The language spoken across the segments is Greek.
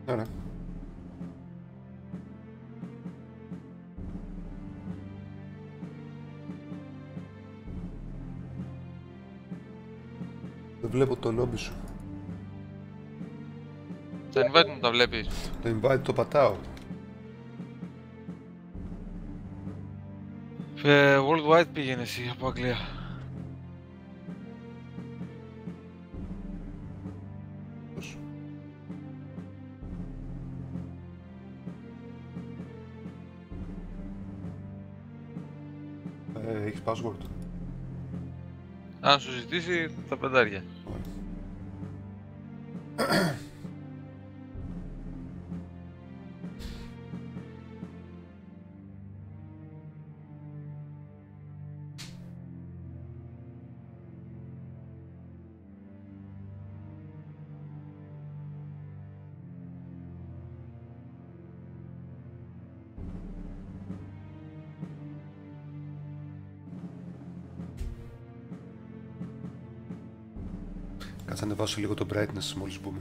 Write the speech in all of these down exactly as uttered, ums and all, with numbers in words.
Ωραία. Δεν βλέπω το λόμπι σου. Το invite μου τα βλέπεις. Το invite το πατάω. Ε, worldwide πήγαινε εσύ από Αγγλία. Ε, έχεις password. Αν σου ζητήσει τα πεντάρια. Κάτσε να ανεβάσω λίγο το brightness μόλις μπούμε.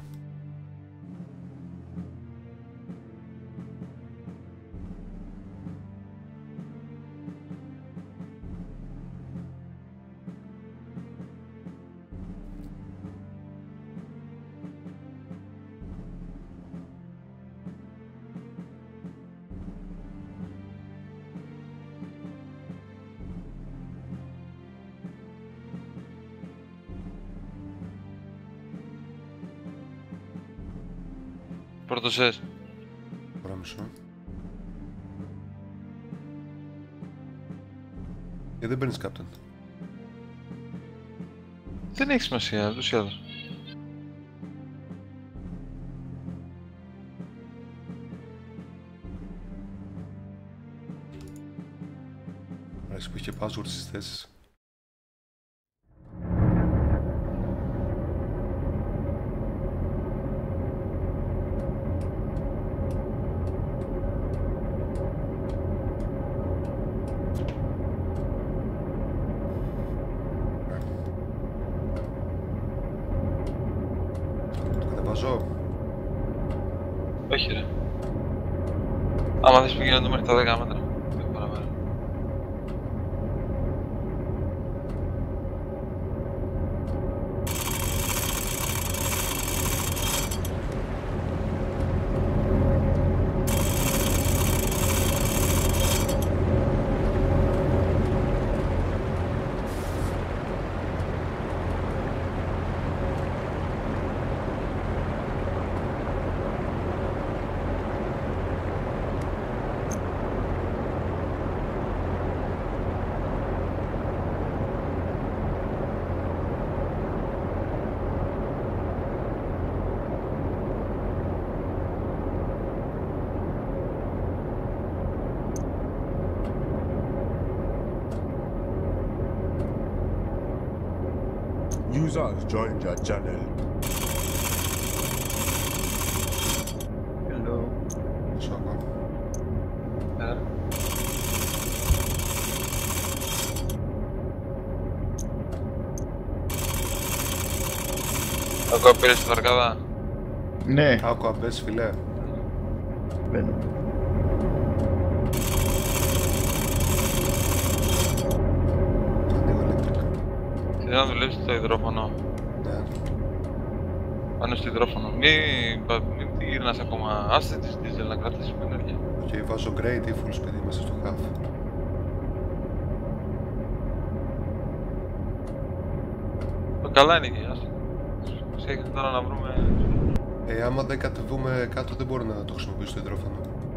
Πρώτος εσ. Μπορώ μισό. Ε, δεν παίρνεις captain. Δεν έχει σημασία, ούτως ή άλλως. Αρέσει που είχε password στις θέσεις. Όχι ρε. Άμα θες πήγαινε το μέχρι τα δέκα μέτρα. Δεν παραπέρα. Users joined your channel. Hello. Σώμα. Ε. Ακόμα πήρες τη βαρκάδα. Ναι, Άκου αμπές φιλέ. μπαίνω. Ανοίγω ηλεκτρικά. Θέλει να δουλέψεις το υδρόφωνο. Ναι. Πάνω στο υδρόφωνο. Μην, μην τη γυρνάς ακόμα. Άστε τις δίζελ να κρατήσεις με ενέργεια. Και βάζω grade ή full speed μέσα στο half. Καλά είναι εκεί, άστε. Ξέχετε τώρα να βρούμε... Ε, άμα δεν κατεβούμε κάτω δεν μπορώ να το χρησιμοποιήσω το υδρόφωνο.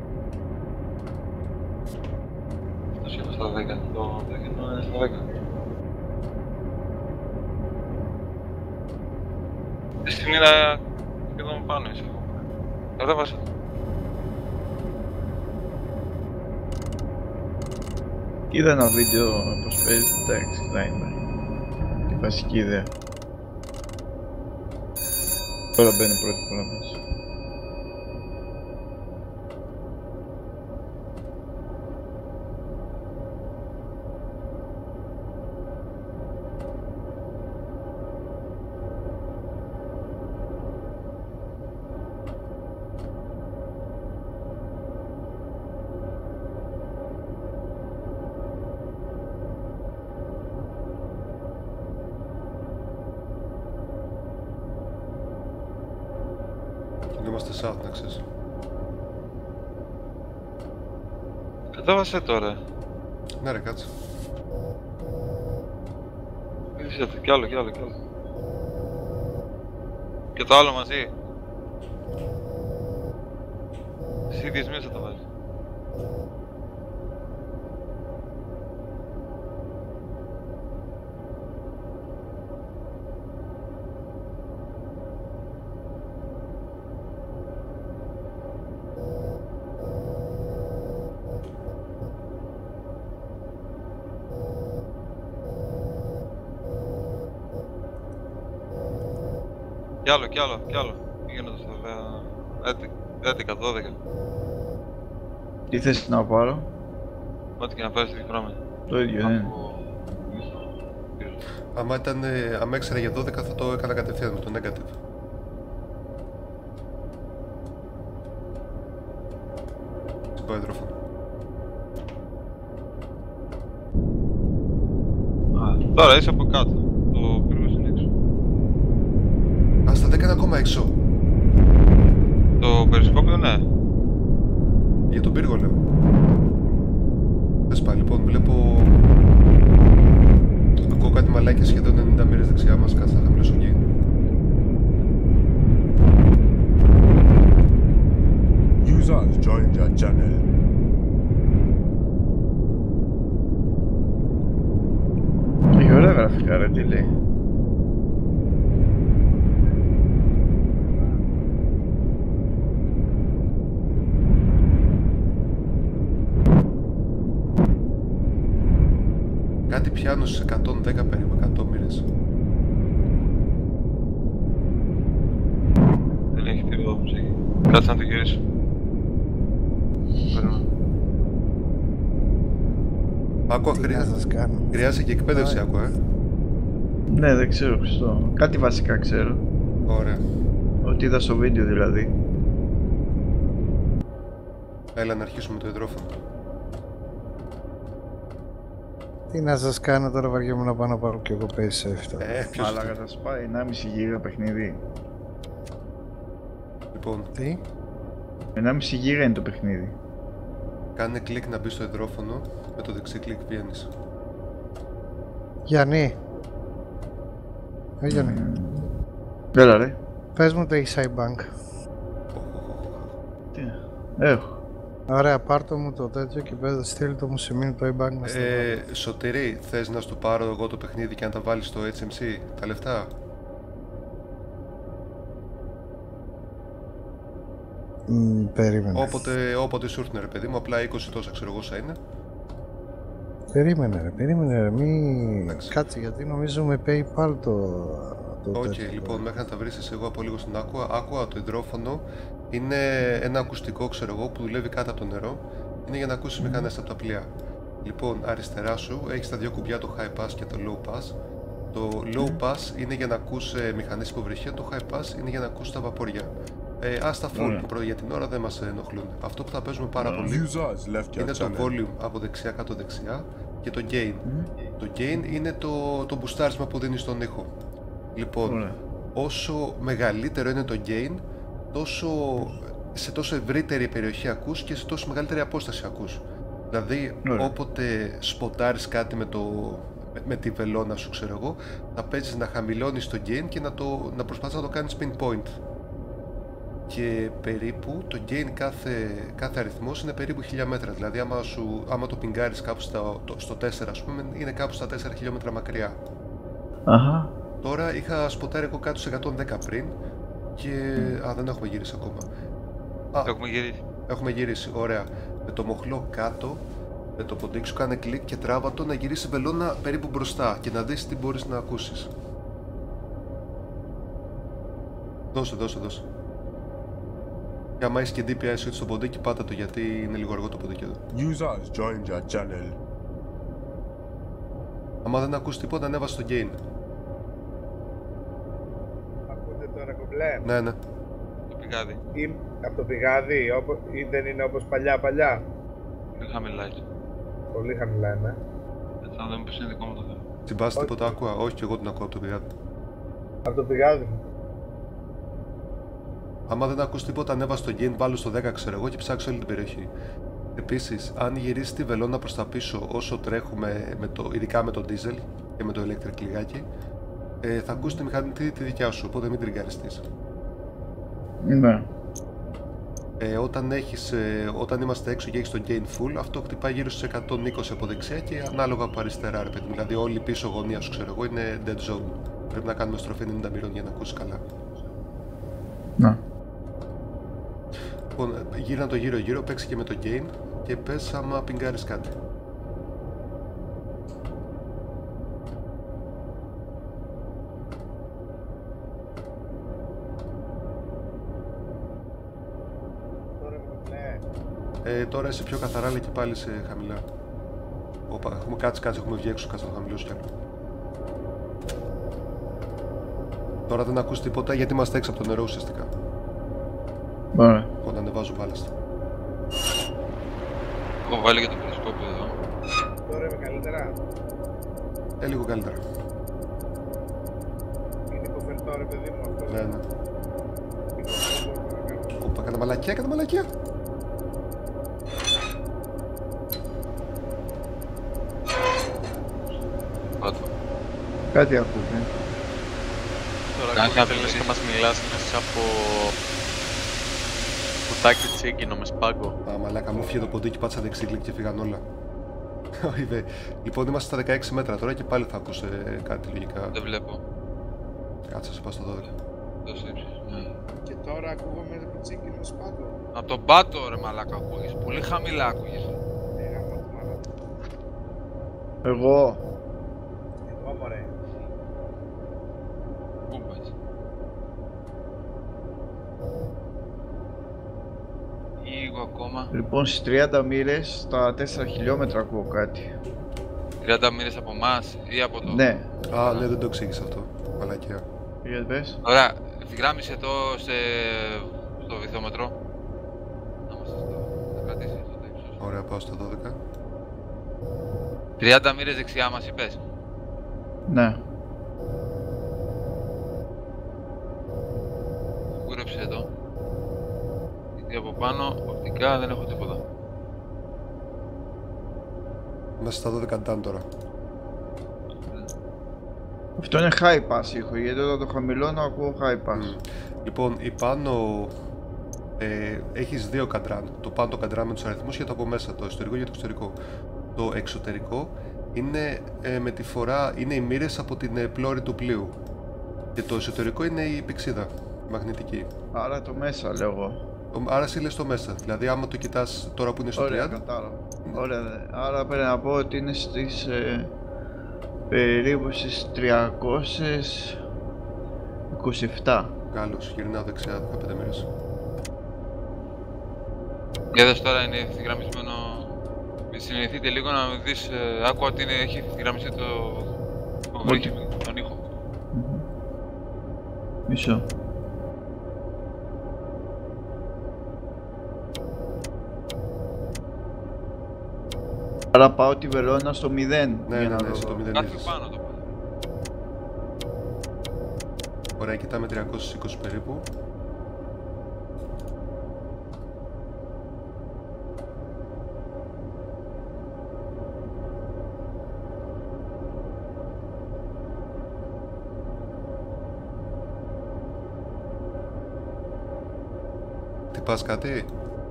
Το σχέδιο στα δέκα, το δεκενό είναι στα δέκα. Τη στιγμή είναι σχεδόν πάνω είσαι. Κατέβασε το. Είδα ένα βίντεο πως παίζει την τάξη climber. Η βασική ιδέα. Τώρα μπαίνω πρώτη φορά μέσα. Είμαστε south, να ξέρεις. Κατέβασε τώρα. Ναι ρε, κάτσε. Βύθισε, κι άλλο, κι άλλο, κι άλλο. Και το άλλο μαζί. Εσύ ίδιες μέσα το βάζεις. Κι άλλο, κι άλλο, κι άλλο. Πήγαινε το στα έντεκα, δώδεκα. Τι θες να πάρω? Ό,τι και να πάρεις τη χρόνο. Το ίδιο, ναι. Άμα ήταν, ε, άμα έξερα για δώδεκα θα το έκανα κατευθείαν με το negative. Στην πάει υδρόφωνο. Τώρα είσαι από κάτω. Το πύργος είναι έξω. Άστα, δεν έκανα ακόμα έξω. Το περισκόπιο, ναι. Για τον πύργο λέω. Δες πάλι, λοιπόν, βλέπω... Ακούω κάτι μαλάκια σχεδόν ενενήντα μοίρες δεξιά μας, κάτσε να χαμηλώσω εκεί. Users joined your channel. Έχει ωραία γραφικά ρε, τι λέει. Κάτι πιάνω στις εκατόν δέκα περίπου, εκατό μοίρες. Δεν έχει τίποτα όπως έχει. Κάτσε να το γυρίσω. Άκουα, χρειάζεται. Χρειάζεται και εκπαίδευση, άκουα, ε. Ναι, δεν ξέρω, Χριστό. Κάτι βασικά ξέρω. Ωραία. Ότι είδα στο βίντεο δηλαδή. Έλα να αρχίσουμε το υδρόφωνο. Τι να σας κάνω τώρα, βαριέμαι να πάω να πάρω και εγώ πέσει αυτό. Ε, ποιος... Αλλά θα σου πάει ενάμιση γίγα παιχνίδι. Λοιπόν, Τι? ενάμιση γίγα είναι το παιχνίδι. κάνε κλικ να μπει στο υδρόφωνο, με το δεξί κλικ βγαίνεις. Γιάννη. Ε, Γιάννη. Έλα ρε. Πες μου το έχεις iBank. Τι έχω. Ωραία, πάρ' μου το τέτοιο και πες, στείλ το μου σε μήνυμα το iBank να στείλω. Ε, Σωτηρή, θες να σου πάρω εγώ το παιχνίδι και να τα βάλεις στο έιτς εμ σι, τα λεφτά? Μ, περίμενε. Όποτε, όποτε σου έρθουν ρε παιδί μου, απλά είκοσι τόσα ξέρω εγώ όσα είναι. Περίμενε ρε, περίμενε ρε, μη... Εντάξει. Κάτσε, γιατί νομίζω με PayPal το... το Οκ, τέτοιο. λοιπόν, μέχρι να τα βρεις εγώ από λίγο στην άκουα. Άκουα, το υδρόφωνο είναι ένα ακουστικό, ξέρω εγώ, που δουλεύει κάτω από το νερό. Είναι για να ακούσεις mm. μηχανές από τα πλοία. Λοιπόν, αριστερά σου έχεις τα δύο κουμπιά, το high pass και το low pass. Το low pass είναι για να ακούς ε, μηχανές υποβρυχία, το high pass είναι για να ακούς τα βαπόρια. Ε, ας τα full, yeah. Για την ώρα δεν μας ενοχλούν. Αυτό που θα παίζουμε πάρα yeah. πολύ είναι το volume από δεξιά κάτω δεξιά και το gain. Mm. Το gain είναι το, το μπουστάρισμα που δίνει στον ήχο. Λοιπόν, yeah. όσο μεγαλύτερο είναι το gain, τόσο, σε τόσο ευρύτερη περιοχή ακούς και σε τόσο μεγαλύτερη απόσταση ακούς. Δηλαδή, yeah. όποτε σποτάρεις κάτι με, το, με, με τη βελόνα σου, ξέρω εγώ, θα παίζεις να χαμηλώνεις το gain και να, το, να προσπαθείς να το κάνεις pinpoint. Και περίπου το gain κάθε, κάθε αριθμός είναι περίπου χίλια μέτρα. Δηλαδή άμα, σου, άμα το πιγκάρεις κάπου στο, το, στο τέσσερα, ας πούμε, είναι κάπου στα τέσσερα χιλιόμετρα μακριά. Αχα. Τώρα είχα σποτάρει εγώ κάτω σε εκατόν δέκα πριν και... Mm. Α, δεν έχουμε γυρίσει ακόμα. Α, έχουμε γυρίσει. Έχουμε γυρίσει, ωραία. Με το μοχλό κάτω, με το ποντίκι σου κάνε κλικ και τράβα το να γυρίσει βελόνα περίπου μπροστά και να δεις τι μπορείς να ακούσεις. Δώσε, δώσε, δώσε. Και άμα έχεις και ντι πι άι switch στο ποντίκι, πάτα το, γιατί είναι λίγο αργό το ποντίκι εδώ. Users joined your channel. Άμα δεν ακούς τίποτα, ανέβασε το gain. Ακούτε τώρα κομπλέ? Ναι, ναι. Το πηγάδι. Ή, από το πηγάδι, όπως, ή δεν είναι όπως παλιά παλιά? Είναι χαμηλά έτσι. Πολύ χαμηλά είναι. Έτσι να δούμε πως είναι δικό μου το θέμα. Συμπάς τίποτα άκουα? Όχι, και εγώ την ακούω από το πηγάδι. Από το πηγάδι. Άμα δεν ακούς τίποτα, ανέβα στο gain, βάλω στο δέκα ξέρω εγώ και ψάξω όλη την περιοχή. Επίσης, αν γυρίσεις τη βελόνα προς τα πίσω όσο τρέχουμε, με το, ειδικά με το diesel και με το electric λιγάκι, ε, θα ακούσει τη μηχανή τη, τη δικιά σου, οπότε μην τριγκαριστείς. Ναι. Ε, όταν, έχεις, ε, όταν είμαστε έξω και έχεις το gain full, αυτό χτυπάει γύρω στους εκατόν είκοσι από δεξιά και ανάλογα από αριστερά, ρε παιδί. Δηλαδή όλη η πίσω γωνία σου, ξέρω εγώ, είναι dead zone. Πρέπει να κάνουμε στροφή ενενήντα μοιρών για να ακούσεις καλά. Ναι. Λοιπόν, γύρνα το γύρω γύρω, παίξει και με το gain και πες άμα πιγκάρεις κάτι. Ε, τώρα είσαι πιο καθαρά, αλλά και πάλι σε χαμηλά. Οπα, έχουμε κάτσει, κάτσει, έχουμε βγει έξω, κάτσε να το χαμηλώσει κι άλλο. Τώρα δεν ακούς τίποτα γιατί είμαστε έξω από το νερό ουσιαστικά. Ωραία. Όταν ανεβάζω ballast. Έχω βάλει και το periscope εδώ. Τώρα είμαι καλύτερα. Ε, λίγο καλύτερα. Είναι κοφερτό ρε παιδί μου αυτό. Ναι, ναι. Οπα, έκανα μαλακία, έκανα μαλακία. Πάτω. Κάτι ακούτε. Τώρα που θέλεις και μας μιλάς μέσα από κουτάκι τσίγκινο με σπάγκο. Α, μαλάκα, μου φύγε το ποντίκι, πάτσα δεξί κλικ και φύγαν όλα. Είδε. Λοιπόν, είμαστε στα δεκαέξι μέτρα τώρα και πάλι θα ακούσε κάτι λογικά. Δεν βλέπω. Κάτσε, σε πάω στο δώδεκα. Δώσε ύψης. Και τώρα ακούγομαι το τσίκινο σπάτο. Από τον πάτο ρε μαλάκα ακούγες. Πολύ χαμηλά ακούγες. Ε, γάμο τη μάνα. Εγώ. Εγώ μωρέ. Πού πας. Λίγο ακόμα. Λοιπόν, στις τριάντα μοίρες, στα τέσσερα χιλιόμετρα ακούω κάτι. τριάντα μοίρες από εμάς ή από το... Ναι. Α, ναι, δεν το εξήγησα αυτό. Μαλακία. Για πες. Ωραία, ευθυγράμμισε εδώ σε... στο βυθόμετρο. Να μας το... να κρατήσεις το ύψος. Ωραία, πάω στο δώδεκα. τριάντα μοίρες δεξιά μας είπες. Ναι. Κούρεψε εδώ. Γιατί από πάνω, οπτικά δεν έχω τίποτα. Είμαστε στα δώδεκα down τώρα. Αυτό είναι high pass ήχο, γιατί όταν το χαμηλώνω ακούω high pass. Mm. Λοιπόν, η πάνω ε, έχεις δύο καντράν. Το πάνω το καντράν με τους αριθμούς και το από μέσα, το εσωτερικό και το εξωτερικό. Το εξωτερικό είναι ε, με τη φορά, είναι οι μοίρες από την ε, πλώρη του πλοίου. Και το εσωτερικό είναι η πηξίδα, η μαγνητική. Άρα το μέσα λέω εγώ. Άρα εσύ λες το μέσα, δηλαδή άμα το κοιτάς τώρα που είναι στο Ωραία, τριάντα. κατάλαβα. Ωραία, δε. Άρα πρέπει να πω ότι είναι στις ε, περίπου στις τριακόσιες είκοσι επτά. Καλώς, γυρνάω δεξιά δεκαπέντε μοίρες. Για δες τώρα είναι ευθυγραμμισμένο. Συνηθείτε λίγο να δεις, ε, άκουα ότι είναι, έχει ευθυγραμμιστεί το... Όχι. τον ήχο. Μισό. Άρα πάω τη βελόνα στο μηδέν. Ναι, για ναι, να ναι, το στο δω. μηδέν Κάθε είδες. πάνω το πάνω. Ωραία, κοιτάμε τριακόσιες είκοσι περίπου. Τι πας κάτι?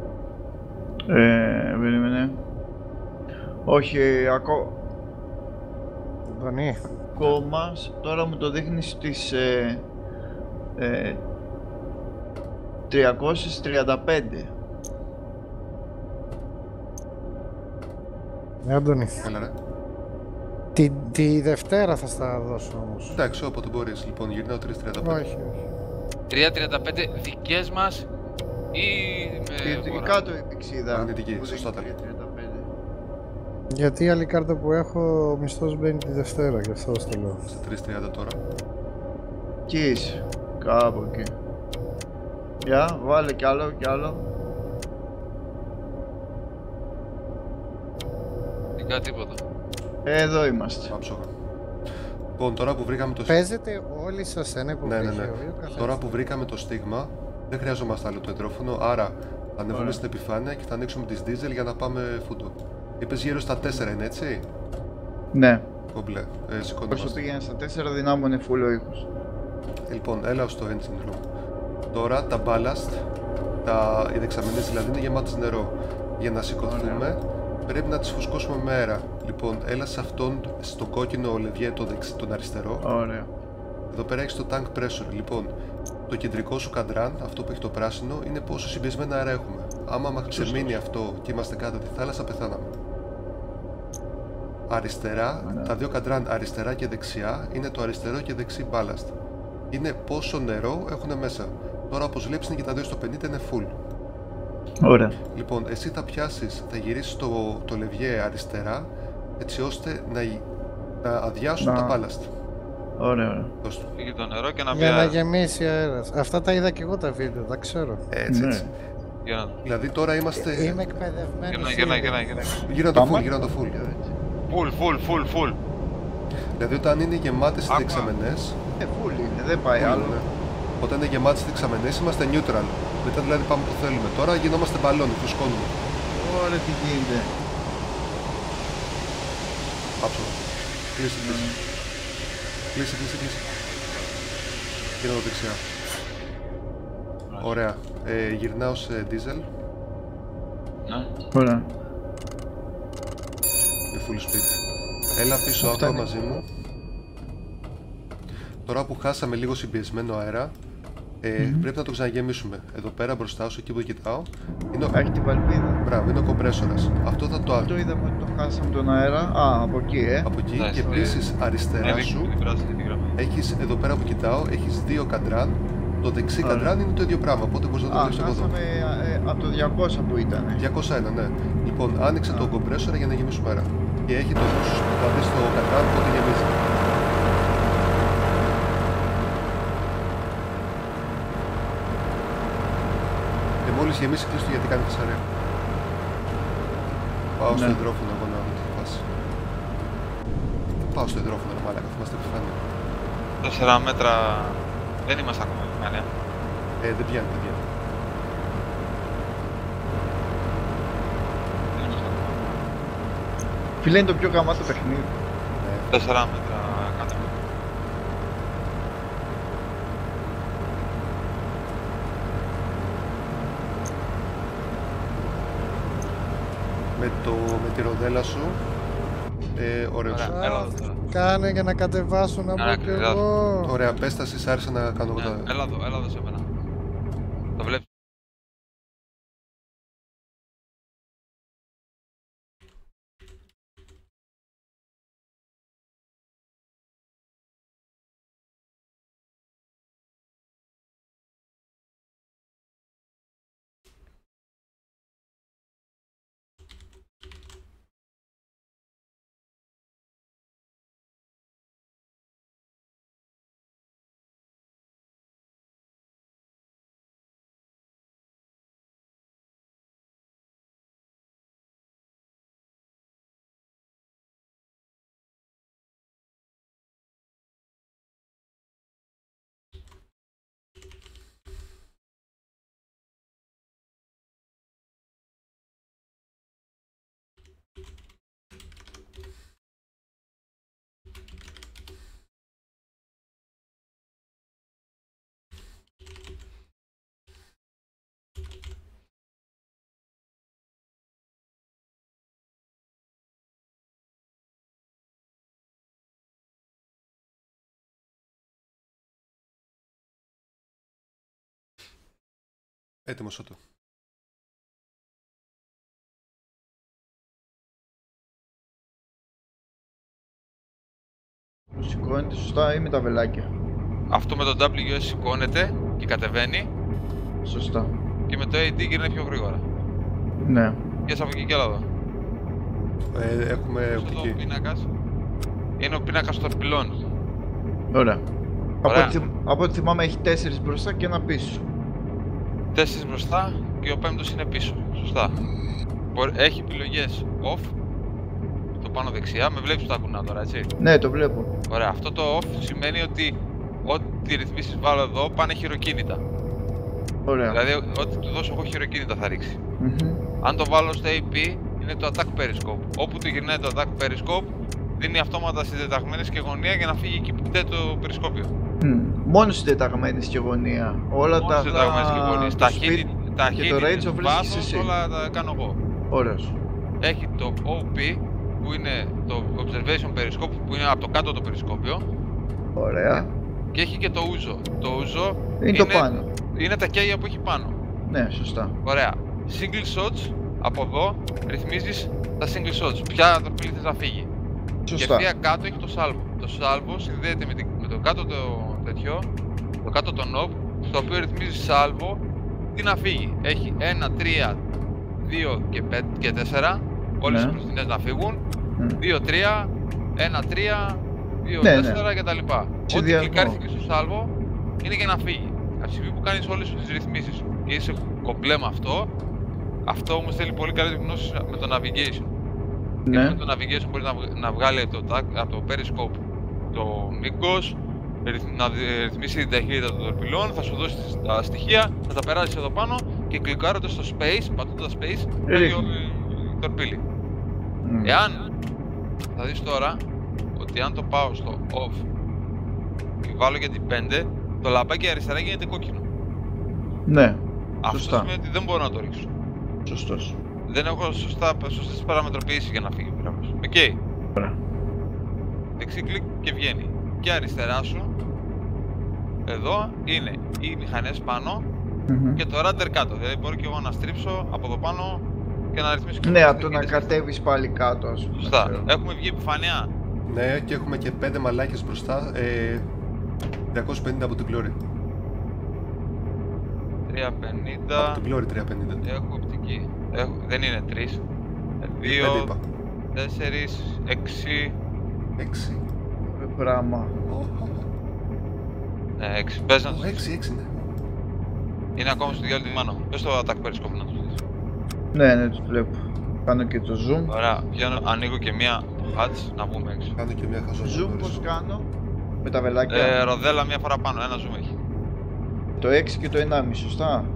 Ε, περίμενε. Όχι, ακό... Αντωνί. ακόμα, τώρα μου το δείχνει στις ε, ε, τριακόσιες τριάντα πέντε. Ναι, Αντωνί. Έλα ρε. Τη, τη Δευτέρα θα στα δώσω όμως. Εντάξει, όποτε μπορείς. Λοιπόν, γυρνάω τρία τριάντα πέντε. Όχι, όχι. τρία τριάντα πέντε δικές μας ή με Η βορρά. κάτω η πηξίδα. Μαγνητική, που σωστά δείχνει τα τρία τριάντα πέντε. Γιατί η άλλη κάρτα που έχω, ο μισθός μπαίνει τη Δευτέρα, γι' αυτό το λέω. Στα τρία τριάντα τώρα. Κι είσαι, κάπου εκεί. Για, βάλε κι άλλο, κι άλλο. Δικά τίποτα. Εδώ είμαστε. Άψογα. Λοιπόν, τώρα που βρήκαμε το στίγμα. Παίζετε όλοι σας ένα Ναι, ναι, υποπτυχίο ναι. ή ο καθένας? Τώρα που βρήκαμε το στίγμα, Δεν χρειαζόμαστε άλλο το υδρόφωνο, άρα ανεβούμε στην επιφάνεια και θα ανοίξουμε τις δίζελ για να πάμε φούντο. Είπες γύρω στα τέσσερα είναι έτσι? Ναι. Κομπλέ, ε, σηκωνόμαστε. Όσο πήγαινε στα τέσσερα δυνάμωνε full ο ήχος. Λοιπόν, έλα στο engine room. Τώρα τα ballast, τα... οι δεξαμενές δηλαδή είναι γεμάτες νερό. Για να σηκωθούμε πρέπει να τις φουσκώσουμε με αέρα. Λοιπόν, έλα σε αυτόν, στο κόκκινο λευγέ, το δεξι, τον αριστερό. Ωραία. Εδώ πέρα έχεις το tank pressure. Λοιπόν, το κεντρικό σου καντράν, αυτό που έχει το πράσινο, είναι πόσο συμπιεσμένα αέρα έχουμε. Άμα μας ξεμείνει αυτό και είμαστε κάτω από τη θάλασσα, πεθάναμε. Αριστερά, ναι. τα δύο καντράν αριστερά και δεξιά είναι το αριστερό και δεξί ballast. Είναι πόσο νερό έχουν μέσα. Τώρα όπως βλέπεις είναι και τα δύο στο πενήντα, είναι full. Ωραία. Λοιπόν, εσύ θα πιάσεις, θα γυρίσεις το, το λευγέ αριστερά, έτσι ώστε να, να αδειάσουν να... τα ballast. Ωραία, ωραία. Φύγει το νερό και να μπει Για να αέρας. γεμίσει αέρας. Αυτά τα είδα και εγώ τα βίντεο, τα ξέρω. Έτσι, Ναι. έτσι. Για να... Δηλαδή τώρα είμαστε... Είμαι εκπαιδευμένος. Γυρνά, γυρνά, γυρνά, γυρνά. Γύρω το full, Πάμε. γύρω το full. Full, full, full, full. Δηλαδή όταν είναι γεμάτες οι Άκουα. δεξαμενές, Ε, full είναι, δεν πάει full άλλο. είναι. Όταν είναι γεμάτες οι δεξαμενές είμαστε neutral. Μετά δηλαδή πάμε που θέλουμε. Τώρα γινόμαστε μπαλόνι, φουσκώνουμε. Ωραία, τι γίνεται. Πάψω. Κλείσε, κλείσε. Κλείσε, κλείσε, κλείσε. Γύρω εδώ δεξιά. Ωραία. Ε, γυρνάω σε diesel. Ναι. Ωραία. Και full speed. Έλα πίσω Αυτά άκουα είναι. μαζί μου. Τώρα που χάσαμε λίγο συμπιεσμένο αέρα, ε, Mm-hmm. πρέπει να το ξαναγεμίσουμε. Εδώ πέρα μπροστά σου, εκεί που κοιτάω, είναι ο, Έχει την παλπίδα. μπράβο, είναι ο κομπρέσορας. Αυτό θα το Το είδαμε ότι το χάσαμε τον αέρα. Α, από εκεί, ε. από εκεί Ναι, και στη- επίσης αριστερά Ναι, σου την πράσινη την γραμμή. έχεις, εδώ πέρα που κοιτάω, έχεις δύο καντράν. Το δεξί Ωραία. καντράν είναι το ίδιο πράγμα, οπότε μπορείς να το Α, δεις από εδώ. χάσαμε ε, από το διακόσια που ήταν. διακόσια ένα, ναι. Λοιπόν, άνοιξε Α. τον κομπρέσορα για να γεμίσουμε αέρα. Και έχει το push, δηλαδή στο καντράν πότε γεμίζει. Και μόλις γεμίσει κλείστο γιατί κάνει φασαρία. Πάω στο Ναι. υδρόφωνο εγώ να δω τι θα φάσει. Πάω στο υδρόφωνο ρε μάλακα, θα είμαστε επιφάνεια. Τέσσερα μέτρα. Δεν είμαστε ακόμα επιφάνεια. Ε, δεν πιάνει, δεν πιάνει. Δεν είμαστε ακόμα. Φίλε, είναι το πιο γαμάτο παιχνίδι. Τέσσερα μέτρα κάτω. Με, το, με τη ροδέλα σου. Ε, ωραίος. Ωραία, έλα εδώ τώρα. Κάνε για να κατεβάσω να Άρα, μπω κι ακριβώς. εγώ. Ωραία, πέσταση, άρεσε να κάνω εγώ Ναι, τα... έλα εδώ, έλα εδώ σε μένα. Το βλέπεις. Έτοιμος ότο. Σηκώνεται σωστά ή με τα βελάκια. Αυτό με το ντάμπλιου ες σηκώνεται και κατεβαίνει Σωστά. και με το έι ντι γυρνάει πιο γρήγορα. Ναι. Πιες από εκεί και έλα εδώ. Ε, έχουμε Αυτό ο οπτική. πίνακας είναι ο πίνακας των τορπιλών. Ωραία. Από Ωραία. ό,τι, θυμ- από ό,τι θυμάμαι έχει τέσσερις μπροστά και ένα πίσω. Τέσσερις μπροστά και ο πέμπτος είναι πίσω. Σωστά. Μπορεί- Έχει επιλογές off. Το πάνω δεξιά. Με βλέπεις που τα κουνάω τώρα, έτσι. Ναι, το βλέπω. Ωραία. Αυτό το off σημαίνει ότι ό,τι ρυθμίσεις βάλω εδώ πάνε χειροκίνητα. Ωραία. Δηλαδή, ό,τι του δώσω εγώ χειροκίνητα θα ρίξει. Mm-hmm. Αν το βάλω στο έι πι, είναι το attack periscope. Όπου του γυρνάει το attack periscope, δίνει αυτόματα συντεταγμένες και γωνία για να φύγει εκεί που πτέει το περισκόπιο. Mm. Μόνο συντεταγμένες και γωνία. Όλα Μόνο τα συντεταγμένες και γωνίες. Τα και το range of βρίσκεις εσύ. Όλα τα κάνω εγώ. Ωραίος. Έχει το ο πι που είναι το observation periscope που είναι από το κάτω το περισκόπιο. Ωραία. Και έχει και το ούζο. Το ούζο είναι, είναι το πάνω. Είναι τα κέγια που έχει πάνω. Ναι, σωστά. Ωραία. Single shots από εδώ ρυθμίζεις τα single shots. Ποια τροπή θες να φύγει. Σωστά. Και κάτω έχει το salvo. Το salvo συνδέεται με, την, με το κάτω το τέτοιο, το κάτω το knob, στο οποίο ρυθμίζει salvo τι να φύγει. Έχει ένα, τρία, δύο και πέντε και τέσσερα, όλες ναι. οι μπροστινές να φύγουν, mm. δύο, τρία, ένα, τρία, δύο, ναι, τέσσερα ναι. κτλ. Ό,τι κλικάρεις και στο salvo είναι για να φύγει. Από τη στιγμή που κάνεις όλες τις ρυθμίσεις και είσαι κομπλέ με αυτό, αυτό όμως θέλει πολύ καλή γνώση με το navigation. Ναι. Και με το navigation μπορεί να, να βγάλει από το, από το periscope το μήκος, να ρυθμίσει την ταχύτητα των τορπιλών, θα σου δώσει τα στοιχεία, θα τα περάσεις εδώ πάνω και κλικάροντας στο space, πατώντας space, έχει η τορπίλη. Mm. Εάν, θα δεις τώρα, ότι αν το πάω στο off και βάλω για την πέντε, το λαμπάκι αριστερά γίνεται κόκκινο. Ναι, αυτό σωστά. σημαίνει ότι δεν μπορώ να το ρίξω. Σωστός. Δεν έχω σωστά, σωστές παραμετροποιήσεις για να φύγει ο πύργος. Οκ. Okay. Ωραία. Δεξί κλικ και βγαίνει. Και αριστερά σου, εδώ είναι οι μηχανές πάνω mm-hmm. και το rudder κάτω. Δηλαδή μπορώ και εγώ να στρίψω από εδώ πάνω και να ρυθμίσω και ναι, από το να κατέβεις πάλι κάτω, ας πούμε. Σωστά. Έχουμε βγει επιφανειά. Ναι, και έχουμε και πέντε μαλάκες μπροστά. Ε, τριακόσια πενήντα από την πλώρη. τριακόσια πενήντα. Από την πλώρη τριακόσια πενήντα. Έχω οπτική. Έχω... Δεν είναι τρεις. δύο, τέσσερις, έξι. έξι. Πράγμα. Ναι, έξι. Πες να τους έξι, έξι, ναι. Είναι ακόμα στο διάλειμμα τη μάνα. Πες το attack periscope να τους δεις. Ναι, ναι, τους βλέπω. Κάνω και το zoom. Ωραία, πιάνω, ανοίγω και μία hatch να βγούμε έξω. Κάνω και μία χαζό. Zoom πώς κάνω? Με τα βελάκια. Ε, ροδέλα μία φορά πάνω, ένα zoom έχει. Το έξι και το ενάμιση, σωστά.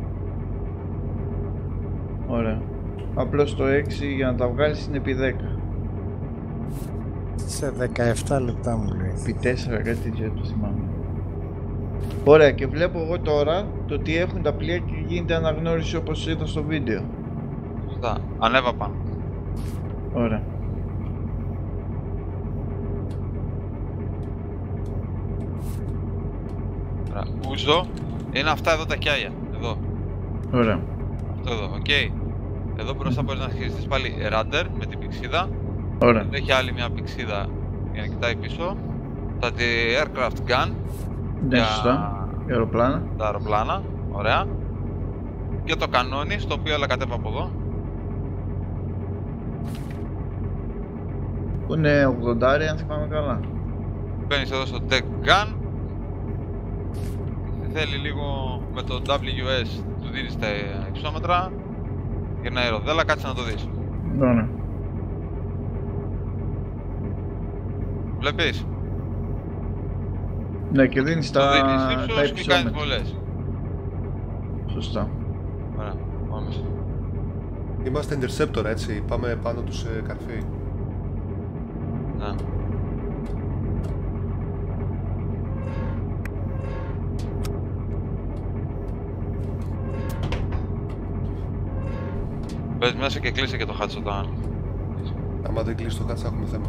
Ωραία. Απλώς το έξι για να τα βγάλεις είναι επί δέκα. Σε δεκαεπτά λεπτά μου λέει. Επί τέσσερα, κάτι τέτοιο το θυμάμαι. Ωραία, και βλέπω εγώ τώρα το ότι έχουν τα πλοία και γίνεται αναγνώριση όπως είδα στο βίντεο. Σωστά, ανέβα πάνω. Ωραία. Ωραία, ούζο είναι αυτά εδώ τα κιάλια, εδώ. Ωραία. Αυτό εδώ, οκ. Okay. Εδώ μπροστά μπορείς να χειριστείς πάλι rudder με την πηξίδα. Ωραία. Έχει άλλη μια πηξίδα για να κοιτάει πίσω. Τα aircraft gun. Ναι, για... σωστά. Για αεροπλάνα. Τα αεροπλάνα, ωραία. Και το κανόνι, στο οποίο έλα κατέβα από εδώ. Που είναι ογδόντα, αν θυμάμαι καλά. Μπαίνεις εδώ στο deck gun. Θέλει λίγο με το ντάμπλιου ες, του δίνεις τα υψόμετρα. Γυρνάει η ροδέλα, κάτσε να το δεις. Ωραία. Βλέπεις. Ναι, και δίνεις τα, δίνεις τα ύψος και κάνεις βολές. Σωστά. Ωραία, πάμε. Είμαστε interceptor, έτσι, πάμε πάνω τους σε καρφί. Ναι. Μπες μέσα και κλείσε και το hatch όταν... Άμα δεν κλείσει το hatch θα έχουμε θέμα.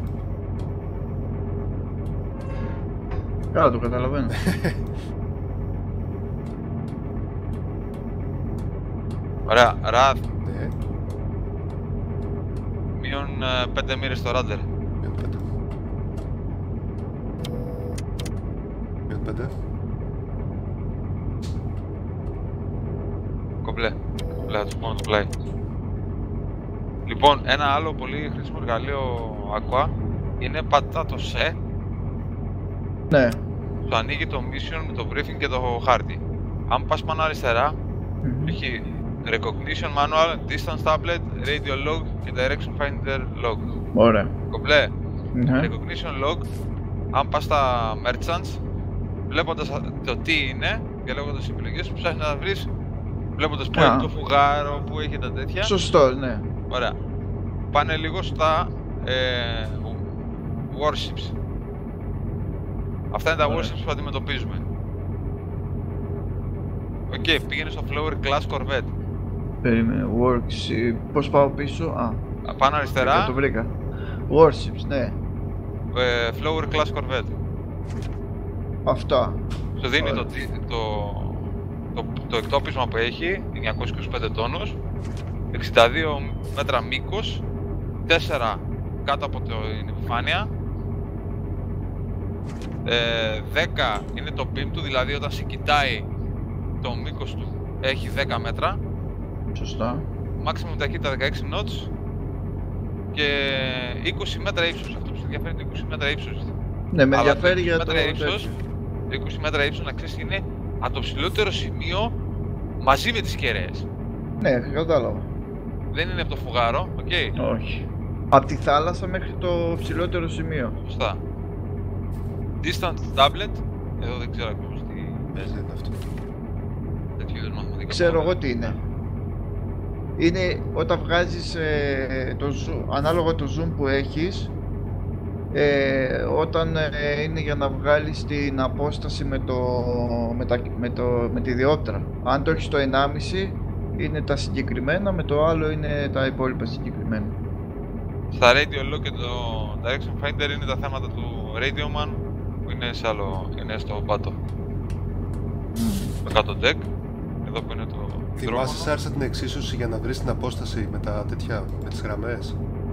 Καλά, το καταλαβαίνω. Ωραία, ραδ. Ναι. Μείον πέντε μοίρες στο ράντερ. Μείον πέντε. Μείον πέντε. Κομπλέ. Κομπλέ, θα τους πούμε το πλάι. Λοιπόν, ένα άλλο πολύ χρήσιμο εργαλείο Aqua είναι πατά το σε. Ναι. Σου ανοίγει το mission με το briefing και το χάρτη. Αν πας πάνω αριστερά, Mm-hmm. έχει recognition manual, distance tablet, radio log και direction finder log. Ωραία. Κομπλέ. Mm-hmm. Recognition log, αν πας στα merchants, βλέποντας το τι είναι και λέγοντας τις επιλογές σου, ψάχνεις να βρεις Βλέποντας που Α. έχει το φουγάρο, που έχει τα τέτοια. Σωστό, ναι. Ωραία. Πάνε λίγο στα ε, warships. Αυτά είναι τα Ωραία. warships που αντιμετωπίζουμε. Οκ, okay, πήγαινε στο Flower Class Corvette. Περίμενε, works, πώς πάω πίσω, α, Πάνω αριστερά, το βρήκα. Warships, ναι, ε, Flower Class Corvette. αυτά. Σου δίνει Ωραία. το, το, το, το εκτόπισμα που έχει, εννιακόσιους είκοσι πέντε τόνους, εξήντα δύο μέτρα μήκος, τέσσερα κάτω από την επιφάνεια, ε, δέκα είναι το beam του, δηλαδή όταν σε κοιτάει το μήκος του έχει δέκα μέτρα, Σωστά. maximum ταχύτητα δεκαέξι knots και είκοσι μέτρα ύψος. Αυτό που σε ενδιαφέρει είναι είκοσι μέτρα ύψος. Ναι, με Αλλά ενδιαφέρει το για το είκοσι μέτρα ύψος, τέτοιο. το είκοσι μέτρα ύψος να ξέρεις είναι από το ψηλότερο σημείο μαζί με τις κεραίες. Ναι, κατάλαβα. Δεν είναι από το φουγάρο, οκ. Okay. Όχι. Από τη θάλασσα μέχρι το ψηλότερο σημείο. Σωστά. Distance tablet, εδώ δεν ξέρω ακριβώς τι παίζει. Δεν είναι αυτό. Τέτοιο είδους μαθηματικά. Ξέρω εγώ τι είναι. Είναι όταν βγάζεις ε, το zoom, ανάλογα το zoom που έχεις, ε, όταν ε, είναι για να βγάλεις την απόσταση με, το, με, τα, με, το, με τη διόπτρα. Αν το έχεις το ενάμιση είναι τα συγκεκριμένα, με το άλλο είναι τα υπόλοιπα συγκεκριμένα. Στα Radio Lock και το Direction Finder είναι τα θέματα του Radio Man που είναι, σε άλλο, είναι στο πάτο. Το κάτω deck, εδώ που είναι το Θυμάσαι δρόμο. άρεσε την εξίσωση για να βρεις την απόσταση με τα τέτοια, με τις γραμμές.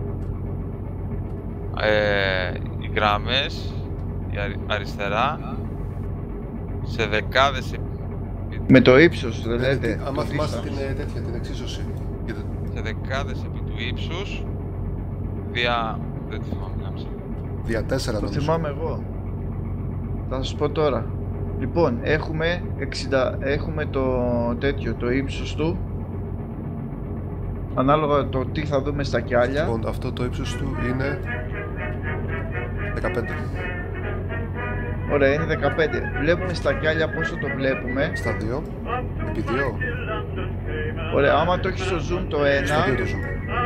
Ε, οι γραμμές, η αρι- αριστερά, σε δεκάδες επί, Με το ύψος δεν Δηλαδή, λέτε. άμα το θυμάστε distance. την, ε, τέτοια, την εξίσωση. Κοίτα, σε δεκάδες επί του ύψους, δια... δεν τη θυμάμαι κάμισα. δια τέσσερα Το νομίζω. θυμάμαι εγώ. Θα σας πω τώρα. Λοιπόν, έχουμε, εξήντα, έχουμε το τέτοιο, το ύψος του. Ανάλογα το τι θα δούμε στα κιάλια. Λοιπόν, αυτό το ύψος του είναι δεκαπέντε. Ωραία, είναι δεκαπέντε. Βλέπουμε στα κιάλια πόσο το βλέπουμε. Στα δύο. Επί δύο. Ωραία, άμα το έχεις στο zoom το Στο ένα, δύο το zoom.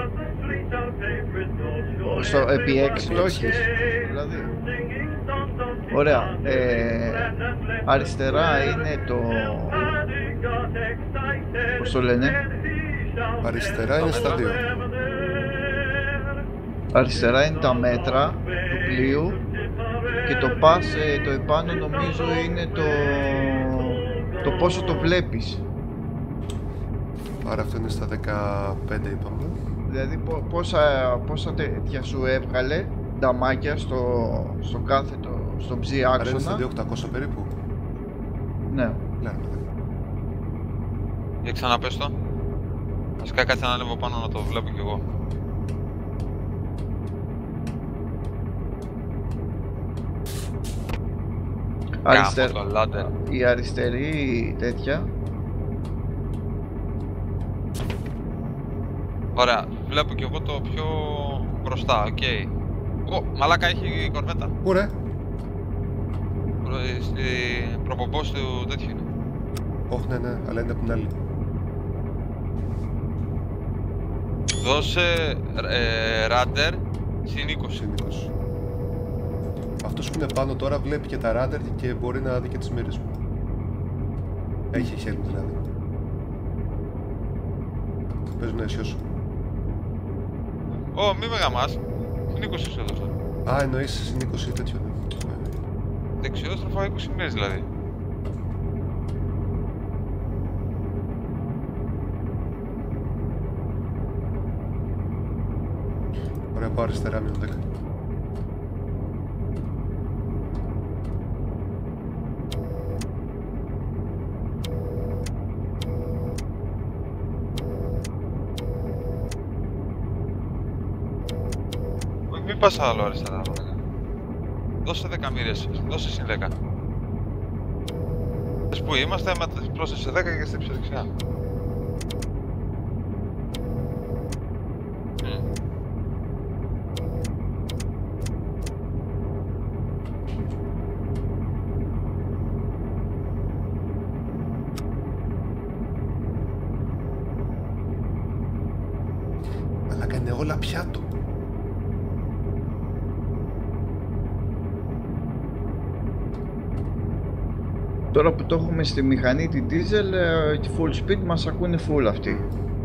στο επί έξι το έχεις. Δηλαδή. Ωραία. Ε, αριστερά είναι το... Πώς το λένε? Αριστερά είναι στα δύο. Αριστερά είναι τα μέτρα του πλοίου και το πας, ε, το επάνω νομίζω είναι το, το πόσο το βλέπεις. Άρα αυτό είναι στα δεκαπέντε είπαμε. Δηλαδή πο- πόσα, πόσα τέτοια σου έβγαλε νταμάκια στο, στο κάθετο, στο ψι Άρα είναι στα άξονα. δύο χιλιάδες οκτακόσια περίπου. Ναι. Λέμε. Για ξαναπες το. Βασικά κάτσε να ανέβω πάνω να το βλέπω κι εγώ. Αριστερ... Γάμο το ladder. Η αριστερή τέτοια. Ωραία, βλέπω κι εγώ το πιο μπροστά, οκ. Okay. Ω, μαλάκα έχει η κορβέτα. Πού ρε? Προ, ε, στη προπομπός του τέτοιου είναι. Όχι, ναι, ναι, αλλά είναι από την άλλη. Δώσε ε, ράντερ συν είκοσι. Συν είκοσι. Αυτός που είναι πάνω τώρα βλέπει και τα ράντερ και μπορεί να δει και τις μοίρες μου. Έχει χέρι δηλαδή. Παίζουν να αισιώσω. Ω, μη με γαμάς. Συν είκοσι σου έδωσα. Α, εννοείς συν είκοσι τέτοιο, ναι. Δεξιόστροφα είκοσι μήνες δηλαδή. Ωραία, πάω αριστερά, μείον δέκα. Όχι, μην πας άλλο αριστερά. Δώσε δέκα μοίρες, δώσε συν δέκα. Πες που είμαστε, με πρόσθεσε δέκα και στρίψε δεξιά. Μμ. όλα πιάτο. Τώρα που το έχουμε στη μηχανή τη diesel, τη full speed μας ακούνε full αυτοί.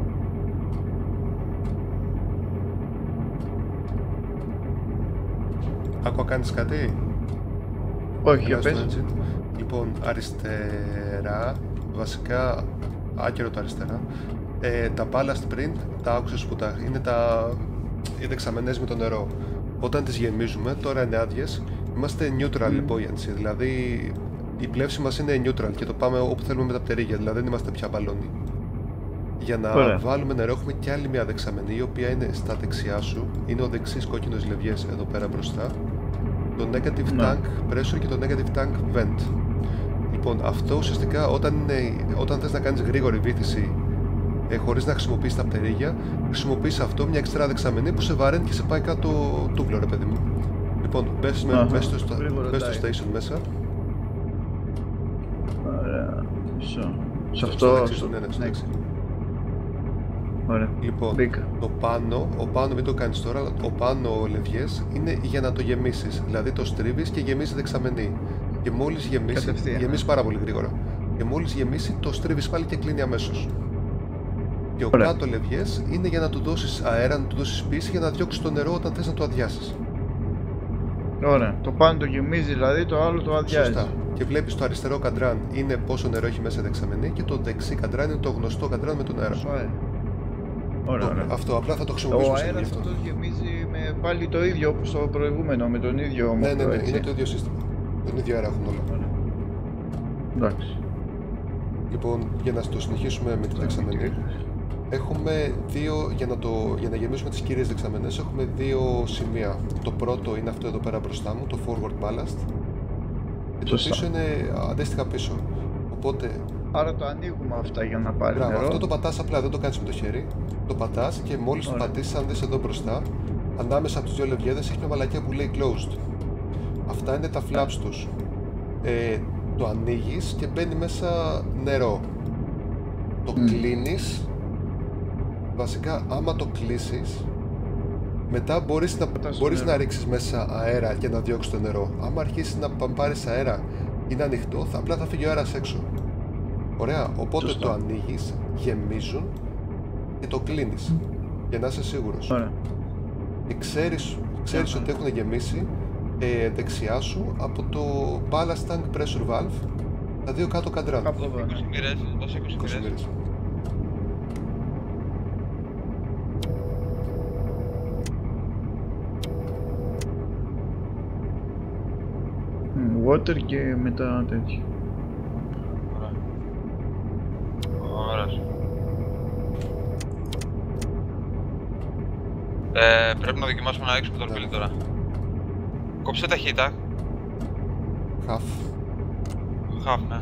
Άκουα, κάνεις κάτι? Όχι, για Έλα στο πες. engine. Λοιπόν, αριστερά, βασικά άκυρο το αριστερά, ε, τα ballast print, τα άκουσες που τα, είναι τα οι δεξαμενές με το νερό. Όταν τις γεμίζουμε, τώρα είναι άδειες, είμαστε neutral Mm. buoyancy, δηλαδή η πλεύση μας είναι neutral και το πάμε όπου θέλουμε με τα πτερίγια, δηλαδή δεν είμαστε πια μπαλόνι. Για να Ωραία. βάλουμε νερό έχουμε και άλλη μια δεξαμενή, η οποία είναι στα δεξιά σου, είναι ο δεξής κόκκινος λευγές εδώ πέρα μπροστά, το negative Ναι. tank pressure και το negative tank vent. Λοιπόν, αυτό ουσιαστικά όταν, είναι, όταν θες να κάνεις γρήγορη βύθιση ε, χωρίς να χρησιμοποιήσεις τα πτερίγια, χρησιμοποιείς αυτό, μια εξτρά δεξαμενή που σε βαραίνει και σε πάει κάτω τούβλο, ρε παιδί μου. Λοιπόν, μπες, με, Αχα, μπες, στο, γρήγορα μπες στο dive. station μέσα. Ωραία. Σε, σε Στο αυτό. δεξί, στο- ναι, ναι, στο ναι. δεξί. Ωραία. Λοιπόν, Μπήκα. το πάνω, ο πάνω μην το κάνεις τώρα, αλλά ο πάνω λευγές είναι για να το γεμίσεις. Δηλαδή το στρίβεις και γεμίζει δεξαμενή. Και μόλις γεμίσει, Κατευθείαν, γεμίσει ναι. πάρα πολύ γρήγορα. Και μόλις γεμίσει, το στρίβεις πάλι και κλείνει αμέσως. Και ο Ωραία. κάτω λευγές είναι για να του δώσεις αέρα, να του δώσεις πίεση για να διώξεις το νερό όταν θες να το αδειάσεις. Ωραία. Το πάνω το γεμίζει, δηλαδή το άλλο το αδειάζει. Σωστά. Και βλέπεις το αριστερό καντράν είναι πόσο νερό έχει μέσα η δεξαμενή και το δεξί καντράν είναι το γνωστό καντράν με τον αέρα. Ωραία. Ωραία, Το- ωραία. Αυτό απλά θα το Ο χρησιμοποιήσουμε σε αέρας αυτό. αυτός γεμίζει με πάλι το ίδιο όπως το προηγούμενο, με τον ίδιο Ναι, ναι, μοχλό, ναι, έτσι. είναι το ίδιο σύστημα. Τον ίδιο αέρα έχουν όλα. Ωραία. Εντάξει. Λοιπόν, για να το συνεχίσουμε με τη δεξαμενή, έχουμε δύο, για να, το, για να γεμίσουμε τις κύριες δεξαμενές, έχουμε δύο σημεία. Το πρώτο είναι αυτό εδώ πέρα μπροστά μου, το forward ballast. Και το Σωστά. πίσω είναι αντίστοιχα πίσω. Οπότε, Άρα το ανοίγουμε αυτά για να πάρει μπράβο, νερό. αυτό το πατάς απλά, δεν το κάνεις με το χέρι. Το πατάς και μόλις το Ωραία. πατήσεις, αν δεις εδώ μπροστά, ανάμεσα από τις δύο λευγέδες έχει μια μαλακία που λέει closed. Αυτά είναι τα flaps τους. Ε, το ανοίγεις και μπαίνει μέσα νερό. Το Μμ. κλείνεις. Βασικά, άμα το κλείσεις, μετά μπορείς να, Πατάς το μπορείς νερό. να ρίξεις μέσα αέρα και να διώξεις το νερό. Άμα αρχίσεις να πα- πάρεις αέρα ή είναι ανοιχτό, θα, απλά θα φύγει ο αέρας έξω. Ωραία, οπότε Σωστά. το ανοίγεις, γεμίζουν και το κλείνεις. Για να είσαι σίγουρος. Ωραία. Και ξέρεις, ξέρεις Ωραία. ότι έχουν γεμίσει ε, δεξιά σου από το ballast tank pressure valve, τα δύο κάτω καντράν. Κάπου εδώ. ναι. είκοσι μοίρες, δώσε είκοσι είκοσι μοίρες. μοίρες. Μμ, Water και μετά τέτοιο. Ωραία. Ωραία. Ε, πρέπει να δοκιμάσουμε να ρίξουμε το τορπίλι τώρα. Κόψε ταχύτητα. Half. Χαφ, ναι.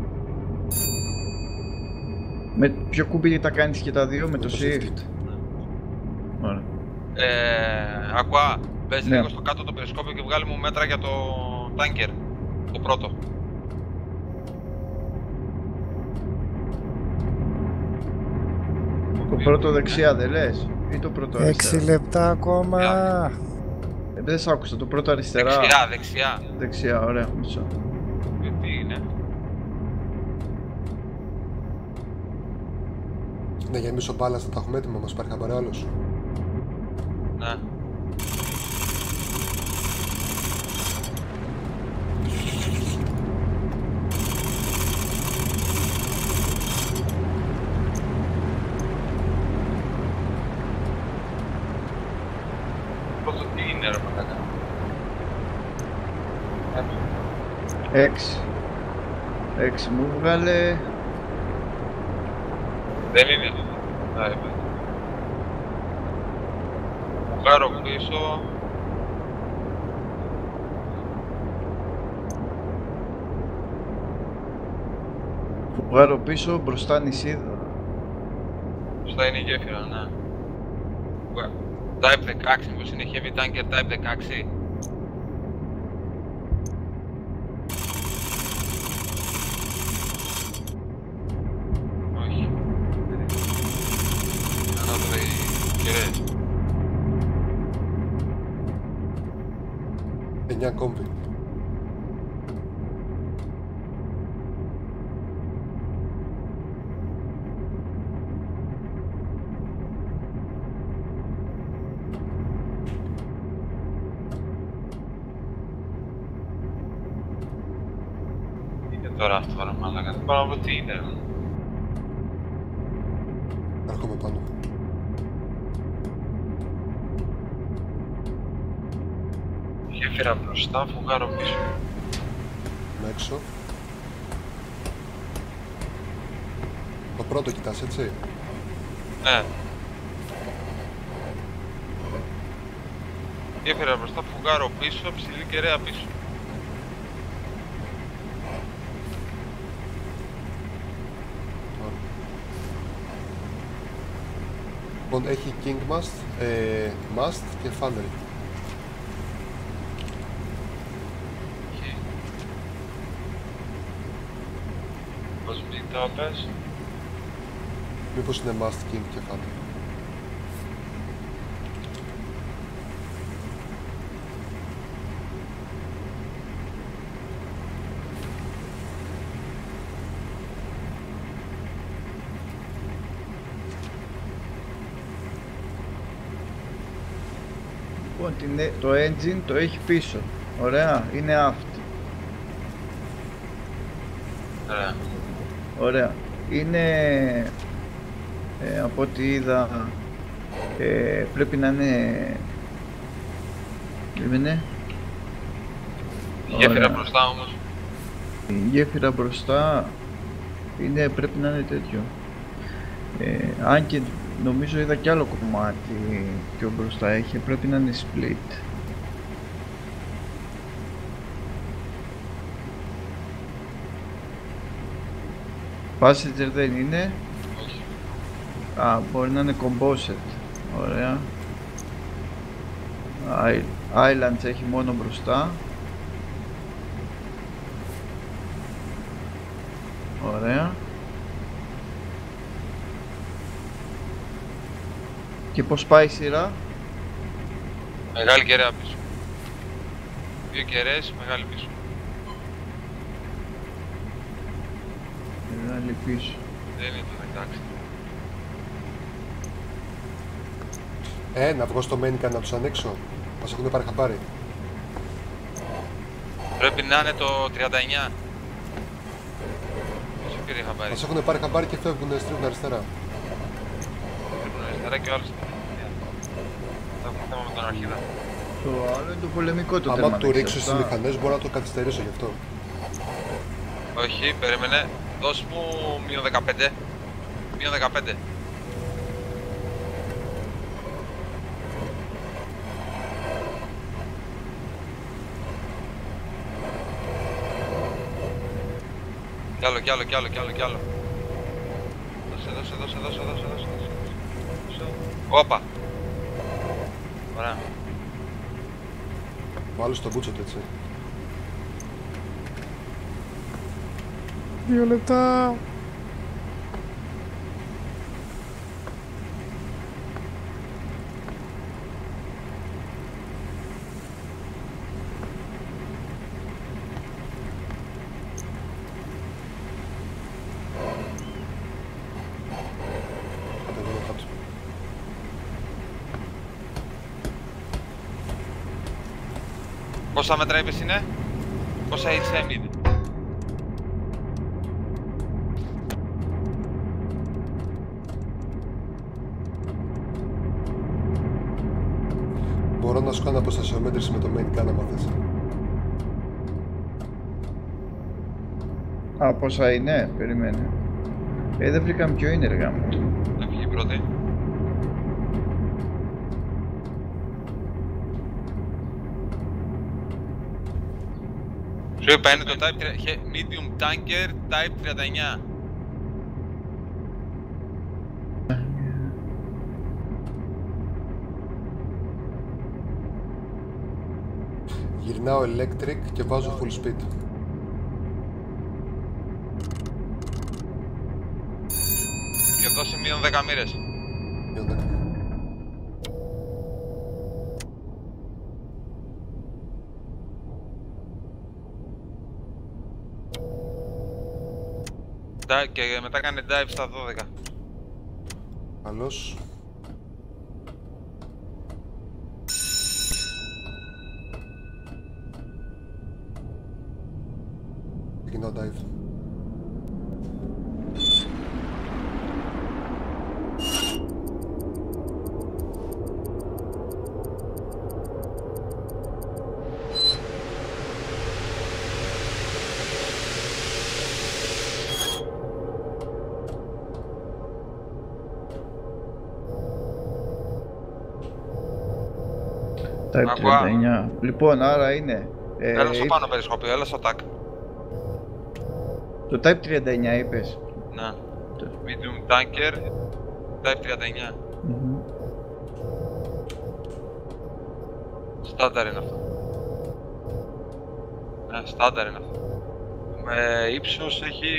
Με ποιο κουμπί τα κάνεις και τα δύο, με το το shift. shift. Ωραία. Ε, ακουά, μπες Ναι. λίγο στο κάτω το περισκόπιο και βγάλε μου μέτρα για το tanker. Το πρώτο. Το πρώτο δεξιά δεν λες, ή το πρώτο Έξι αριστερά. λεπτά ακόμα. Ε, δεν σ' άκουσα, το πρώτο αριστερά. Δεξιά, δεξιά. Δεξιά, ωραία, μισό. Γιατί είναι. Να γεμίσω μπάλα, θα τα έχουμε έτοιμα, μας πάρει χαμπάρι άλλος. Ναι. Πρώτο τι είναι ρε μαλάκα. Έξι. Έξι μου βγάλε. Δεν είναι. Να είμαι. Βγάρω πίσω. Βγάλω πίσω, μπροστά νησίδα. Μπροστά είναι η γέφυρα, ναι. Βγα- Type δεκαέξι, μήπως είναι heavy tanker Type δεκαέξι. Όχι. Ανάποδα οι κεραίες. εννιά κόμπι. Τώρα αυτό ρε μαλάκα, δεν μπορώ να βρω τι είναι. Έρχομαι πάνω. Γέφυρα μπροστά, φουγγάρο πίσω. Είμαι έξω. Το πρώτο κοιτάς, έτσι. Ναι. Γέφυρα μπροστά, φουγγάρο πίσω, ψηλή κεραία πίσω. Λοιπόν, έχει king mast, ε, mast και funnel. Okay. Πώς μην το πες? Μήπως είναι mast, king και funnel. Λοιπόν, το engine το έχει πίσω. Ωραία, είναι aft. Ωραία. Ωραία. Είναι, ε, από ό,τι είδα, ε, πρέπει να είναι... Περίμενε. Η γέφυρα μπροστά όμως. Η γέφυρα μπροστά είναι, πρέπει να είναι τέτοιο. Ε, αν και νομίζω είδα κι άλλο κομμάτι πιο μπροστά έχει, πρέπει να είναι split. Passenger δεν είναι. Όχι. Α, μπορεί να είναι composite. Ωραία. Islands έχει μόνο μπροστά. Ωραία. Και πώς πάει η σειρά? Μεγάλη κεραία πίσω. Δύο κεραίες, μεγάλη πίσω. Μεγάλη πίσω. Δεν είναι το εντάξει. Ε, να βγω στο main να τους ανοίξω. Μας έχουν πάρει χαμπάρι. Πρέπει να είναι το τριάντα εννιά. Πόσο πήρε χαμπάρι? Μας έχουν πάρει χαμπάρι και φεύγουν στρίβουν αριστερά. Φεύγουν αριστερά και ο άλλος. Θα έχουμε θέμα με τον αρχίδα. Το άλλο είναι το πολεμικό το θέμα. Άμα του ρίξω στις μηχανές μπορώ να το καθυστερήσω γι' αυτό. Όχι, περίμενε. Δώσ' μου μείον δεκαπέντε. Μείον δεκαπέντε. Κι άλλο, κι άλλο, κι άλλο, κι άλλο, κι άλλο. Δώσε, δώσε, δώσε, δώσε, δώσε, δώσε, δώσε. Όπα. Ωραία. Ο άλλος τον μπούτσο του, έτσι. Δύο λεπτά. Κατεβαίνω κάτω. Πόσα μέτρα είπες είναι? Πόσα έιτς εμ είναι? Μπορώ να σου κάνω αποστασιομέτρηση με το main gun άμα θες. Α, πόσα είναι, περιμένε. Ε, δεν βρήκαμε ποιο είναι, εργά μου. Να φύγει πρώτη. Σου είπα είναι το type medium tanker type τριάντα εννιά. Γυρνάω electric και βάζω full speed. Και δώσε μείον δέκα μοίρες. Μείον δέκα. Και μετά κάνει dive στα δώδεκα. Καλώς. Ξεκινάω dive. Type τριάντα εννιά. Λοιπόν, άρα είναι... Ε, έλα στο πάνω περισκόπιο, έλα στο τάκ. Το Type τριάντα εννιά είπες. Ναι. Medium tanker, Type τριάντα εννιά. Mm-hmm. Στάνταρ είναι αυτό. Ναι, στάνταρ είναι αυτό. Με ύψος έχει...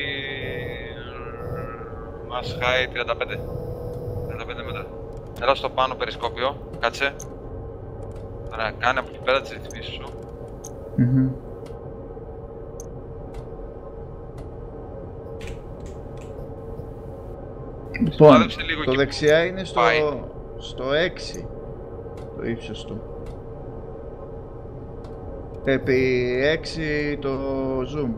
Mass high τριάντα πέντε. τριάντα πέντε μέτρα. Έλα στο πάνω περισκόπιο, κάτσε. Ωραία, κάνε από εκεί πέρα τις ρυθμίσεις σου. Mm-hmm. Λοιπόν, το δεξιά είναι στο, στο έξι το ύψος του. Επί έξι το zoom.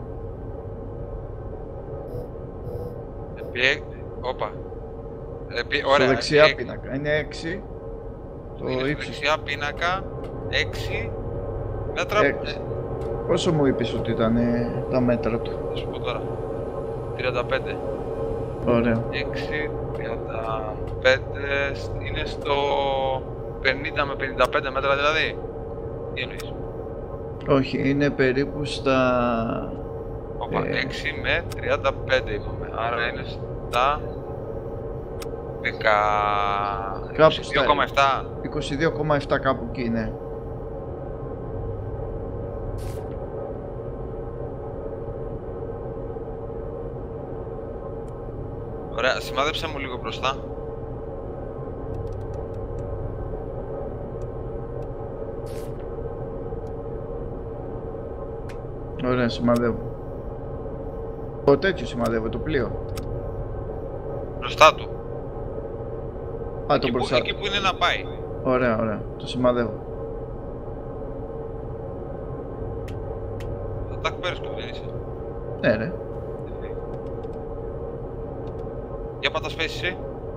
Επί έξι, όπα. Επί, ωραία, στο δεξιά επί... πίνακα, είναι έξι το είναι ύψος. Στο δεξιά πίνακα, έξι μέτρα. έξι. Πόσο μου είπες ότι ήταν ε, τα μέτρα του? Θα σου πω τώρα. τριάντα πέντε. Ωραία. έξι, τριάντα πέντε, είναι στο πενήντα με πενήντα πέντε μέτρα δηλαδή. Τι εννοείς? Όχι, είναι περίπου στα... Όπα, ε... έξι με τριάντα πέντε είπαμε, άρα είναι στα... είκοσι δύο κόμμα επτά. είκοσι δύο κόμμα επτά κάπου εκεί είναι. Ωραία, σημάδεψε μου λίγο μπροστά. Ωραία, σημαδεύω. Το τέτοιο σημαδεύω, το πλοίο. Μπροστά του. Α, εκεί, το μπροστά. Που, εκεί που είναι να πάει. Ωραία, ωραία. Το σημαδεύω. Το τάκ periscope δεν είσαι? Ναι, ρε. Για πάτα space εσύ.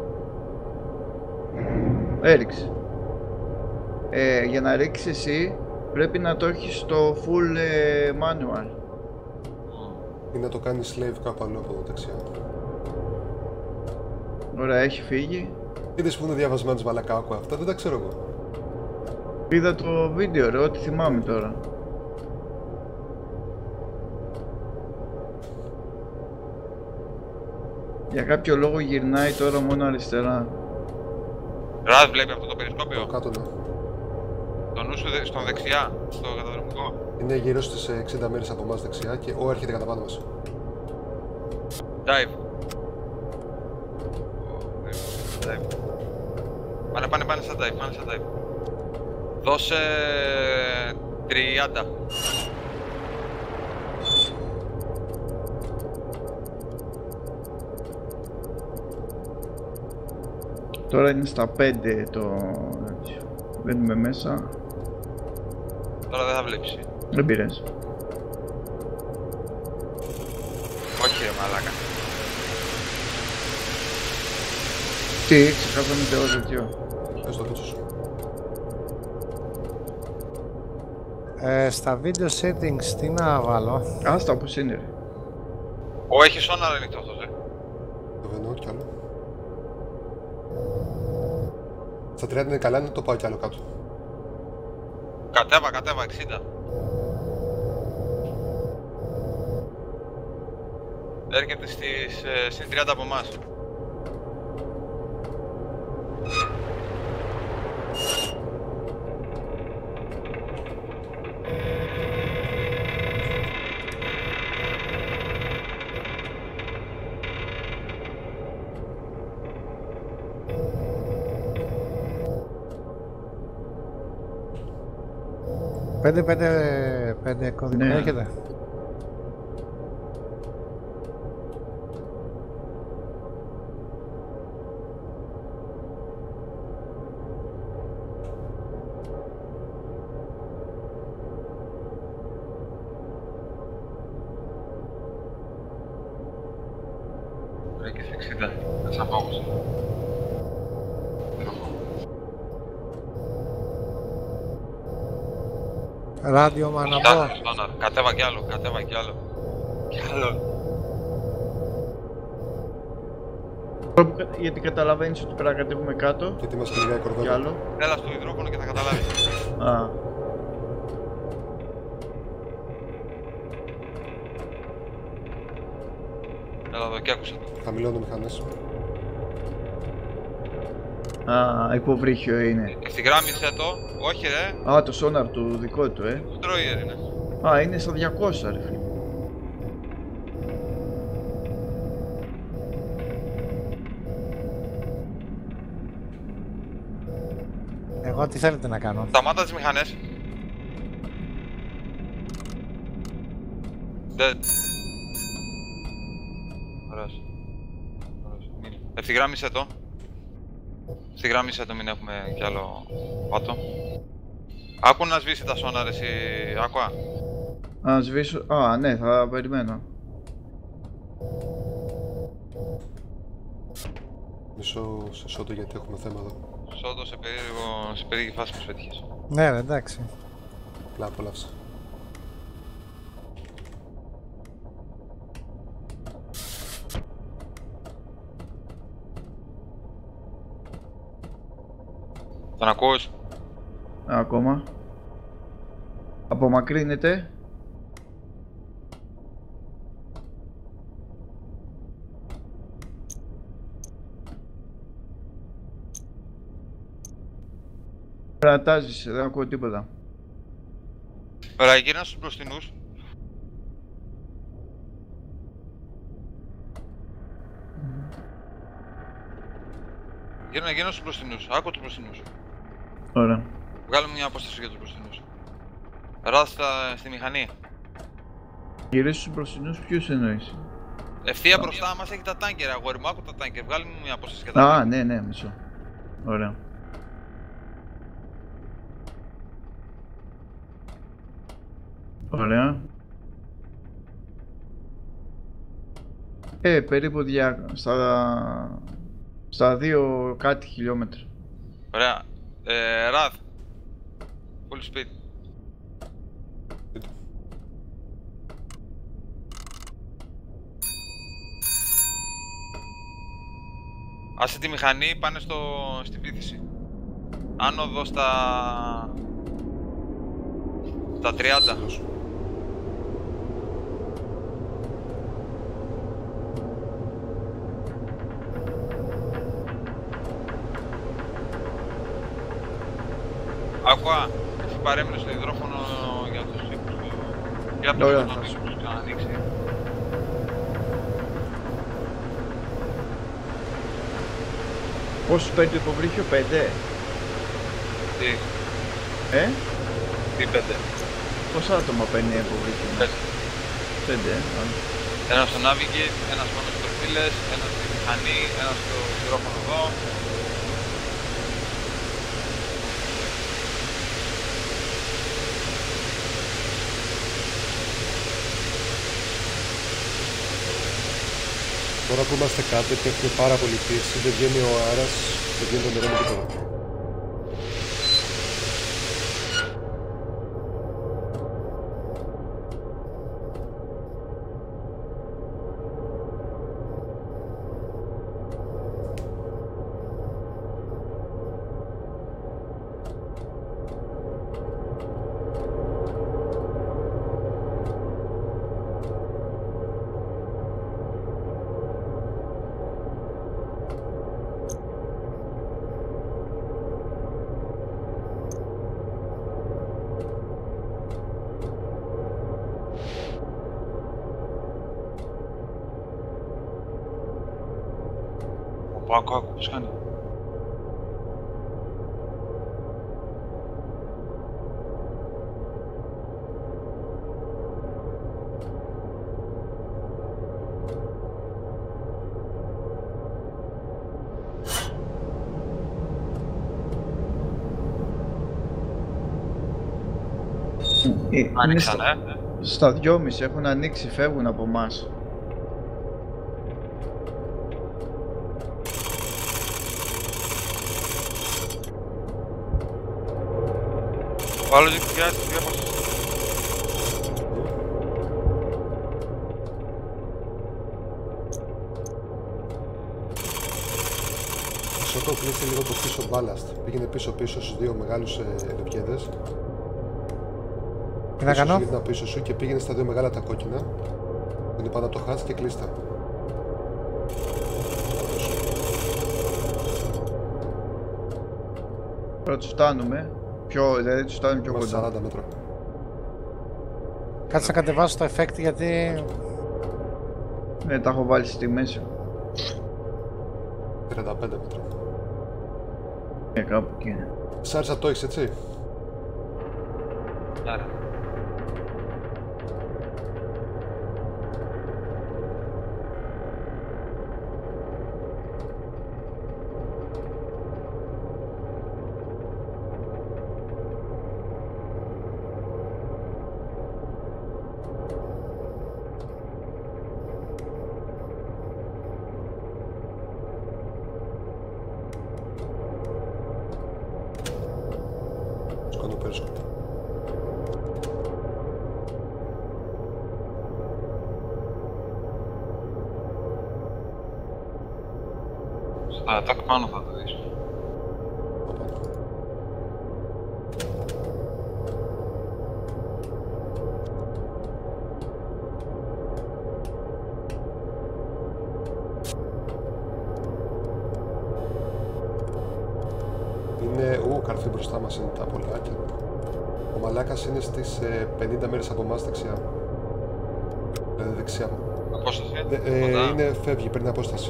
Έριξε. Ε, για να ρίξεις εσύ πρέπει να το έχεις στο full ε, manual. Ή να το κάνεις slave κάπου αλλού από δεξιά. Ωραία, έχει φύγει. Είδες που είναι διαβασμένος μαλακά, άκουα αυτά, δεν τα ξέρω εγώ. Είδα το βίντεο ρε, ό,τι θυμάμαι τώρα. Για κάποιο λόγο γυρνάει τώρα μόνο αριστερά. Ρας βλέπει αυτό το περισκόπιο. Κάτω, ναι. Το νου σου δε, στον δεξιά, στο καταδρομικό. Είναι γύρω στις εξήντα μέρες από εμάς δεξιά και ο έρχεται κατά πάνω μας. Dive. Dive. Πάνε, πάνε, πάνε στα dive, πάνε στα dive. Δώσε τριάντα. Τώρα είναι στα πέντε το... Μπαίνουμε μέσα. Τώρα δεν θα βλέπεις. Δεν πειράζει. Όχι ρε μαλάκα. Τι, ξεχάσαμε το τέτοιο. Πες το πίτσο σου. Ε, στα video settings τι να βάλω? Άστα όπως είναι ρε. Ω, έχει sonar ανοιχτό αυτός ρε. Το βενώ κι άλλο. Στα τριάντα είναι καλά, να το πάω κι άλλο κάτω. Κατέβα, κατέβα, εξήντα. Έρχεται στις, ε, στην τριάντα από εμάς. πέντε πέντε πέντε κωδικό Ναι. έχετε? Ωραία και στα εξήντα. Σαν πάγος. Ράδιο μα να πω. Κατέβα κι άλλο, κατέβα κι άλλο. Κι άλλο. Γιατί καταλαβαίνεις ότι πρέπει να κατέβουμε κάτω. Γιατί μας κυνηγάει Κι κορδέλα. άλλο. Έλα στο υδρόφωνο και θα καταλάβεις. Α. Έλα εδώ και άκουσα το. Χαμηλώνω μηχανές. Α, υποβρύχιο είναι. Ευθυγράμμισε το. Όχι ρε. Α, το σόναρ του δικό του, ε. Destroyer είναι. Α, είναι στα διακόσια ρε φίλε. Εγώ τι θέλετε να κάνω. Σταμάτα τις μηχανές. Dead. Ωραίος. Ωραίος. Μην- Ευθυγράμμισε το. Ευθυγράμμισε το, μην έχουμε κι άλλο πάτο. Άκου να σβήσει τα σόναρ εσύ, άκουα. Α, σβήσω. Α, ναι, θα περιμένω. Μισό σε σώτο γιατί έχουμε θέμα εδώ. Σώτο σε περίεργο, σε περίεργη φάση που πέτυχες. Ναι, ρε, εντάξει. Απλά απόλαυσα. Τον ακούς? Α, ακόμα. Απομακρύνεται. Κρατάζεις, δεν ακούω τίποτα. Ωραία, γύρνα στους μπροστινούς. Γύρνα, γύρνα στους μπροστινούς, άκου τους μπροστινούς. Ωραία. Βγάλε μου μια απόσταση για τους μπροστινούς. Ράστα στη μηχανή. Γυρίσω στους μπροστινούς, ποιους εννοείς? Ευθεία μπροστά μας έχει τα τάγκερ, αγόρι μου, άκου τα τάγκερ. Βγάλε μου μια απόσταση για τα Α, τάγκερ. ναι, ναι, μισό. Ωραία. Ωραία. Ε, περίπου δια... στα... στα δύο κάτι χιλιόμετρα. Ωραία. Ε, Ραδ. Full speed. Άσε τη μηχανή, πάνε στο... στην Βύθιση. Άνοδο στα... στα τριάντα. Άκουα, εσύ παρέμεινε στο υδρόφωνο για τους ύπους του... για τους Ωραία. ύπους τους να ανοίξει. Πόσο παίρνει το υποβρύχιο, πέντε. Τι, Ε, τι πέντε. πόσα άτομα παίρνει υποβρύχιο? Πες. Πέντε, ε. Α. Ένας στο navigate, ένας πάνω στο πύλες, ένας στη μηχανή, ένας στο υδρόφωνο εδώ. Τώρα που είμαστε κάτω και έχουμε πάρα πολύ πίεση, δεν βγαίνει ο αέρας, δεν βγαίνει το νερό με τίποτα. Άκου, άκου, πώς κάνει. Ε, είναι Άνοιξαν, στα, ε. στα δυόμιση έχουν ανοίξει, φεύγουν από εμάς. Ο άλλος έχει πιάσει τη διάπαση. Σωτό, κλείσε λίγο το πίσω ballast. Πήγαινε πίσω-πίσω στους δύο μεγάλους ε, λεπιέδες. Τι να κάνω? Πήγαινε πίσω σου και πήγαινε στα δύο μεγάλα τα κόκκινα. Που είναι πάνω από το χάτς και κλείστα. Τώρα τους φτάνουμε. Πιο, δηλαδή τους φτάνουμε πιο Είμαστε κοντά. σαράντα μέτρα. Κάτσε να κατεβάσω το effect γιατί... Ναι, τα έχω βάλει στη μέση. τριάντα πέντε μέτρα. Ναι, κάπου εκεί είναι. Σάρισα το έχεις, έτσι. Άρα. Σκόνω periscope. Στα attack πάνω θα το δεις. Είναι, ου, καρφί μπροστά μας είναι τα πολλά και ο μαλάκας είναι στις ε, πενήντα μέρες από εμάς δεξιά. Δηλαδή δεξιά μου. Απόσταση. Δε, ε, Κοντά. είναι, φεύγει, παίρνει απόσταση.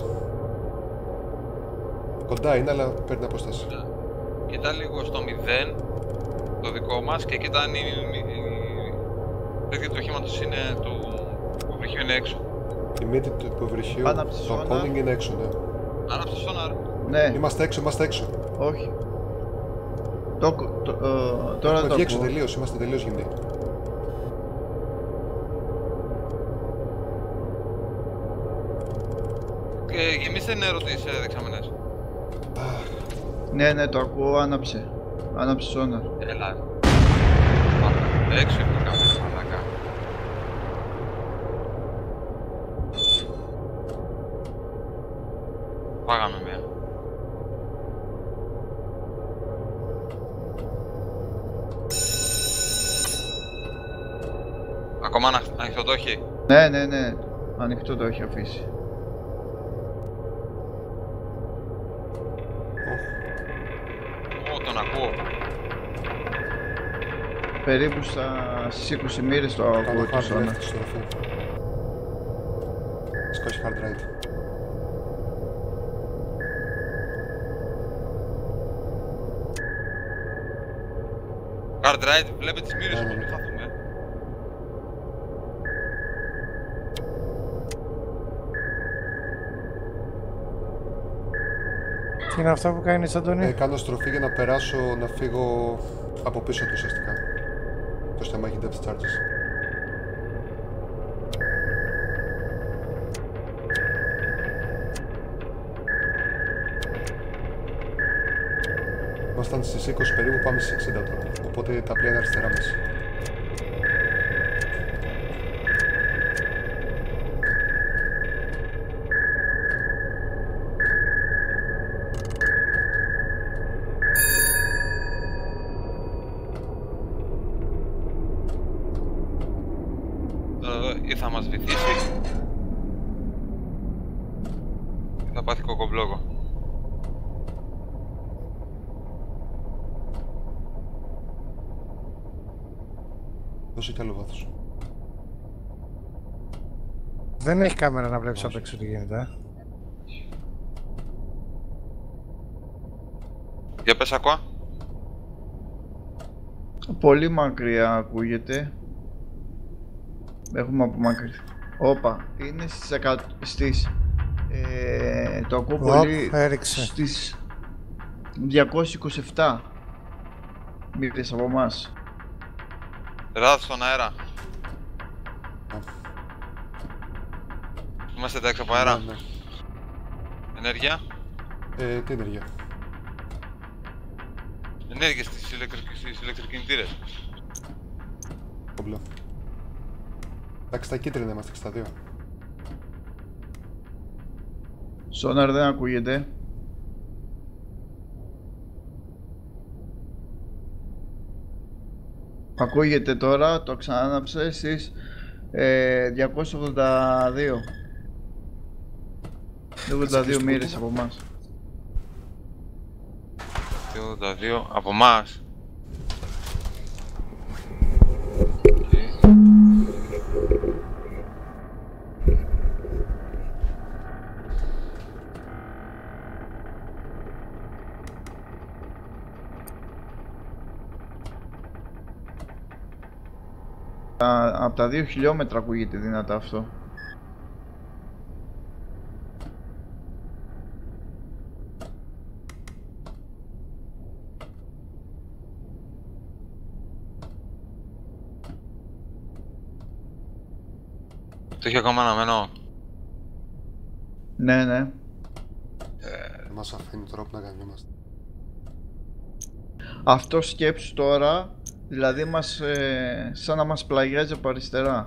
Κοντά είναι, αλλά παίρνει απόσταση. Κοίτα λίγο στο μηδέν, το δικό μας, και κοίτα αν η τέτοια του οχήματος είναι το υποβρυχείο είναι έξω. Η μύτη του υποβρυχείου, Πάνω απ' τη το ζώνα. conning είναι έξω, ναι. Άναψε το sonar. Ναι, Είμαστε έξω, είμαστε έξω. όχι. Το, το, ε, τώρα Έχουμε το βγει έξω ακούω. τελείως, είμαστε τελείως γυμνοί. Και γεμίστε νερό τις ε, δεξαμενές. Ναι, ναι, το ακούω, άναψε. Άναψε σόναρ. Έλα. Πάμε. Έξω είναι το κάμερα, μαλάκα. Πάγαμε μία. Ακόμα αναχ- ανοιχτό το έχει. Ναι, ναι, ναι. Ανοιχτό το έχει αφήσει. Ω, τον ακούω. Περίπου στα, στις είκοσι μοίρες το ακούω Κάνω το hard σόναρ. left στο ροφή. Σκόχει hard right. Hard right, βλέπετε τις μοίρες Ναι, μου, ναι, μην ναι. χαθούμε. Τι είναι αυτό που κάνεις, Αντώνη? Ε, κάνω στροφή για να περάσω, να φύγω από πίσω του ουσιαστικά. Το στόμα έχει depth charges. Ήμασταν στις είκοσι περίπου, πάμε στις εξήντα τώρα. Οπότε τα πλοία είναι αριστερά μας. Τώρα εδώ ή θα μας βυθίσει ή θα πάθει κοκομπλόκο. Δώσε κι άλλο βάθος. Δεν έχει κάμερα να βλέπεις Όχι. απ' έξω τι γίνεται, ε. Για πες ακόμα. Πολύ μακριά ακούγεται. Έχουμε απομακρυνθεί. Όπα, είναι στις, εκατό, στις ε, το ακούω Οπ, πολύ έριξε. στις διακόσιες είκοσι επτά μοίρες από εμάς. Ράδ στον αέρα. Είμαστε εντάξει από αέρα. Ναι, ναι. Ενέργεια. Ε, τι ενέργεια. ενέργειες στις ηλεκτροκινητήρες. Κομπλό. Εντάξει, στα κίτρινα είμαστε και στα δύο. Σόναρ δεν ακούγεται. Ακούγεται τώρα, το ξανάναψε στις ε, διακόσια ογδόντα δύο. ογδόντα δύο μοίρες από εμάς. ογδόντα δύο από εμάς. Από τα δύο χιλιόμετρα ακούγεται δυνατά αυτό. Το έχει ακόμα αναμένο. Ναι, ναι. Δεν μας αφήνει τρόπο να γαμιόμαστε. Αυτό σκέψου τώρα, δηλαδή μας, ε, σαν να μας πλαγιάζει από αριστερά.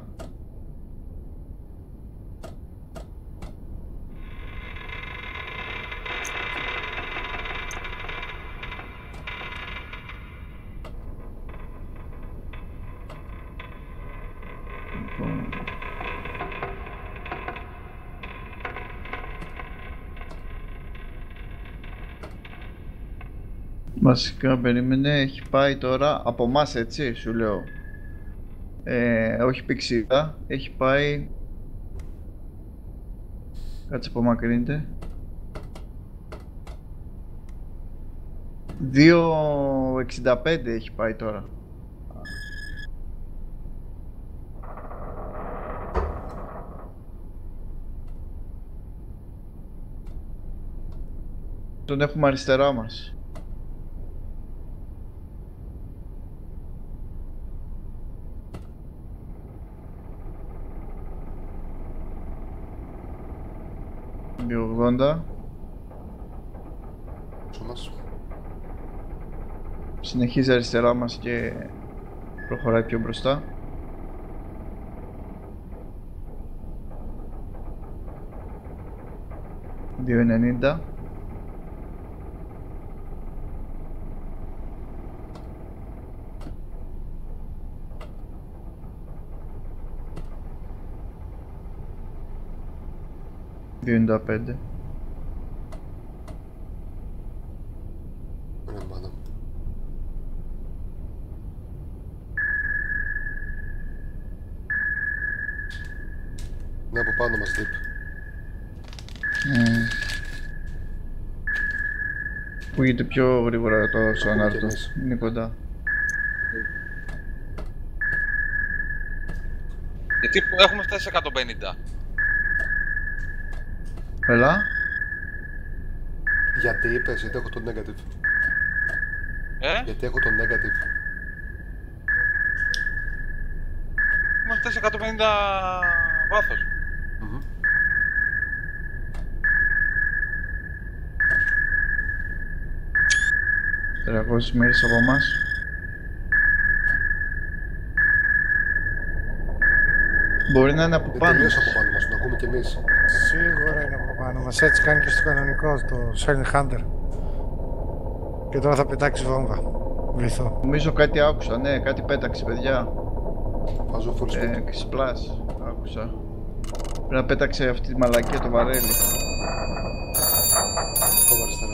Βασικά περίμενε, έχει πάει τώρα από εμάς, έτσι σου λέω. Ε, όχι πηξίδα, έχει πάει. Κάτσε, απομακρύνεται. δύο εξήντα πέντε έχει πάει τώρα. Τον έχουμε αριστερά μας. δύο ογδόντα. Μας. Συνεχίζει αριστερά μας και προχωράει πιο μπροστά. δύο ενενήντα. δύο ενενήντα πέντε. Ωραία, μάνα. Ναι, από πάνω μας δίπ. Mm. Ακούγεται πιο γρήγορα το sonar και του. εμείς. Είναι κοντά. Γιατί έχουμε φτάσει σε εκατόν πενήντα. Έλα. Γιατί είπες, γιατί έχω το negative. Ε? Γιατί έχω το negative. Έχουμε φτάσει σε εκατόν πενήντα βάθος. Μμμ. τριακόσιες μέρες από εμάς. Μπορεί να είναι από Δεν πάνω. τελείωσε από πάνω μας, το ακούμε κι εμείς. Σίγουρα είναι από πάνω μας. Έτσι κάνει και στο κανονικό, το Silent Hunter. Και τώρα θα πετάξει βόμβα. Βυθό. Νομίζω κάτι άκουσα, ναι, κάτι πέταξε, παιδιά. Βάζω full speed. Ε, splash, άκουσα. Πρέπει να πέταξε αυτή τη μαλακία το βαρέλι. Κόβω αριστερά.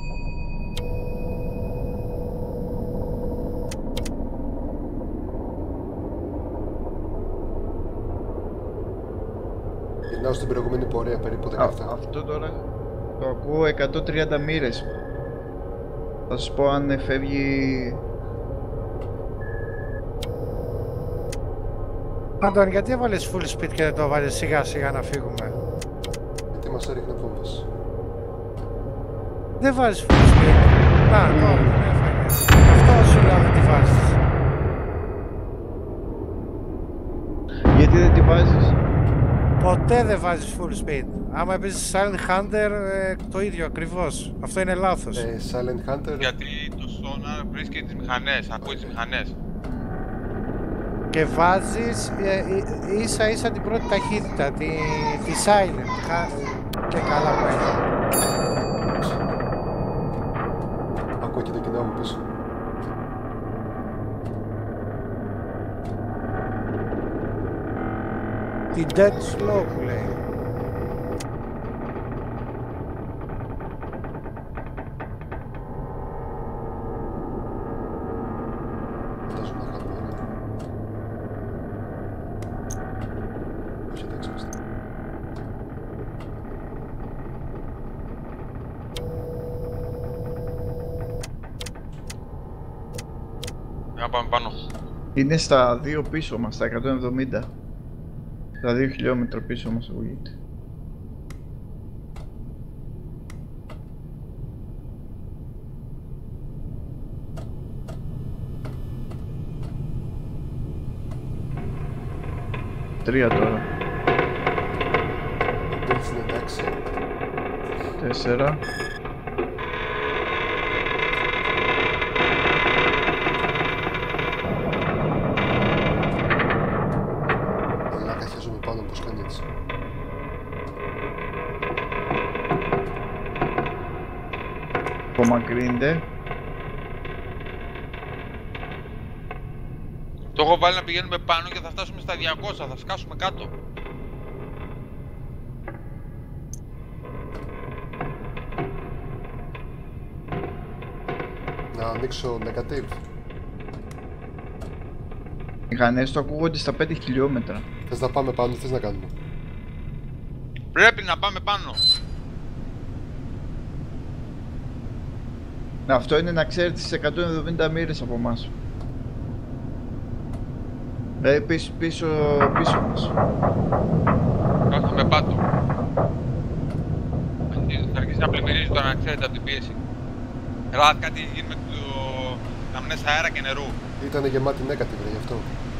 Γυρνάω στην προηγούμενη πορεία, περίπου Α, δεκαεπτά. αυτό τώρα το ακούω εκατόν τριάντα μοίρες. Θα σας πω αν φεύγει. Αντών, γιατί έβαλες full speed και δεν το βάλες σιγά σιγά να φύγουμε? Γιατί μας έριχνε βόμβες. Δεν βάζεις full speed. Να, τώρα τον έφαγε. Αυτό σου λέω, δεν τη βάζεις. Γιατί δεν τη βάζεις? Ποτέ δεν βάζεις full speed. Άμα παίζεις Silent Hunter, ε, το ίδιο ακριβώς. Αυτό είναι λάθος. Ε, Silent Hunter. Γιατί το unarmed βρίσκει τις μηχανές, ακούει τις μηχανές. Και βάζεις ε, ε, ίσα ίσα την πρώτη ταχύτητα, τη, τη silent. Κα, και καλά πάει. Ακούω και το κοινό μου πίσω. Την dead slow που λέει. Φαντάζομαι να κάνουμε ένα. Όχι, εντάξει, είμαστε. Να πάμε πάνω. Είναι στα δύο πίσω μας, στα εκατόν εβδομήντα. Στα δύο χιλιόμετρα πίσω μας ακούγεται. Τρία τώρα. Μπέλης είναι εντάξει. Τέσσερα. Μαλάκα, χαίρομαι πάνω πως κάνει έτσι. Απομακρύνεται. Το έχω βάλει να πηγαίνουμε πάνω και θα φτάσουμε στα διακόσια, θα σκάσουμε κάτω. Να ανοίξω negative. Οι μηχανές του ακούγονται στα πέντε χιλιόμετρα. Θες να πάμε πάνω, θες να κάνουμε. Πρέπει να πάμε πάνω. Αυτό είναι να ξέρετε στις εκατόν εβδομήντα μοίρες από εμάς. Δηλαδή πίσω, πίσω, πίσω μας. Κάθαμε πάτο. Θα αρχίσει να πλημμυρίζει τώρα, να ξέρετε, από την πίεση. Ράτ, κάτι γίνει με το... καμνές αέρα και νερού. Ήτανε γεμάτη negative, ρε, γι' αυτό.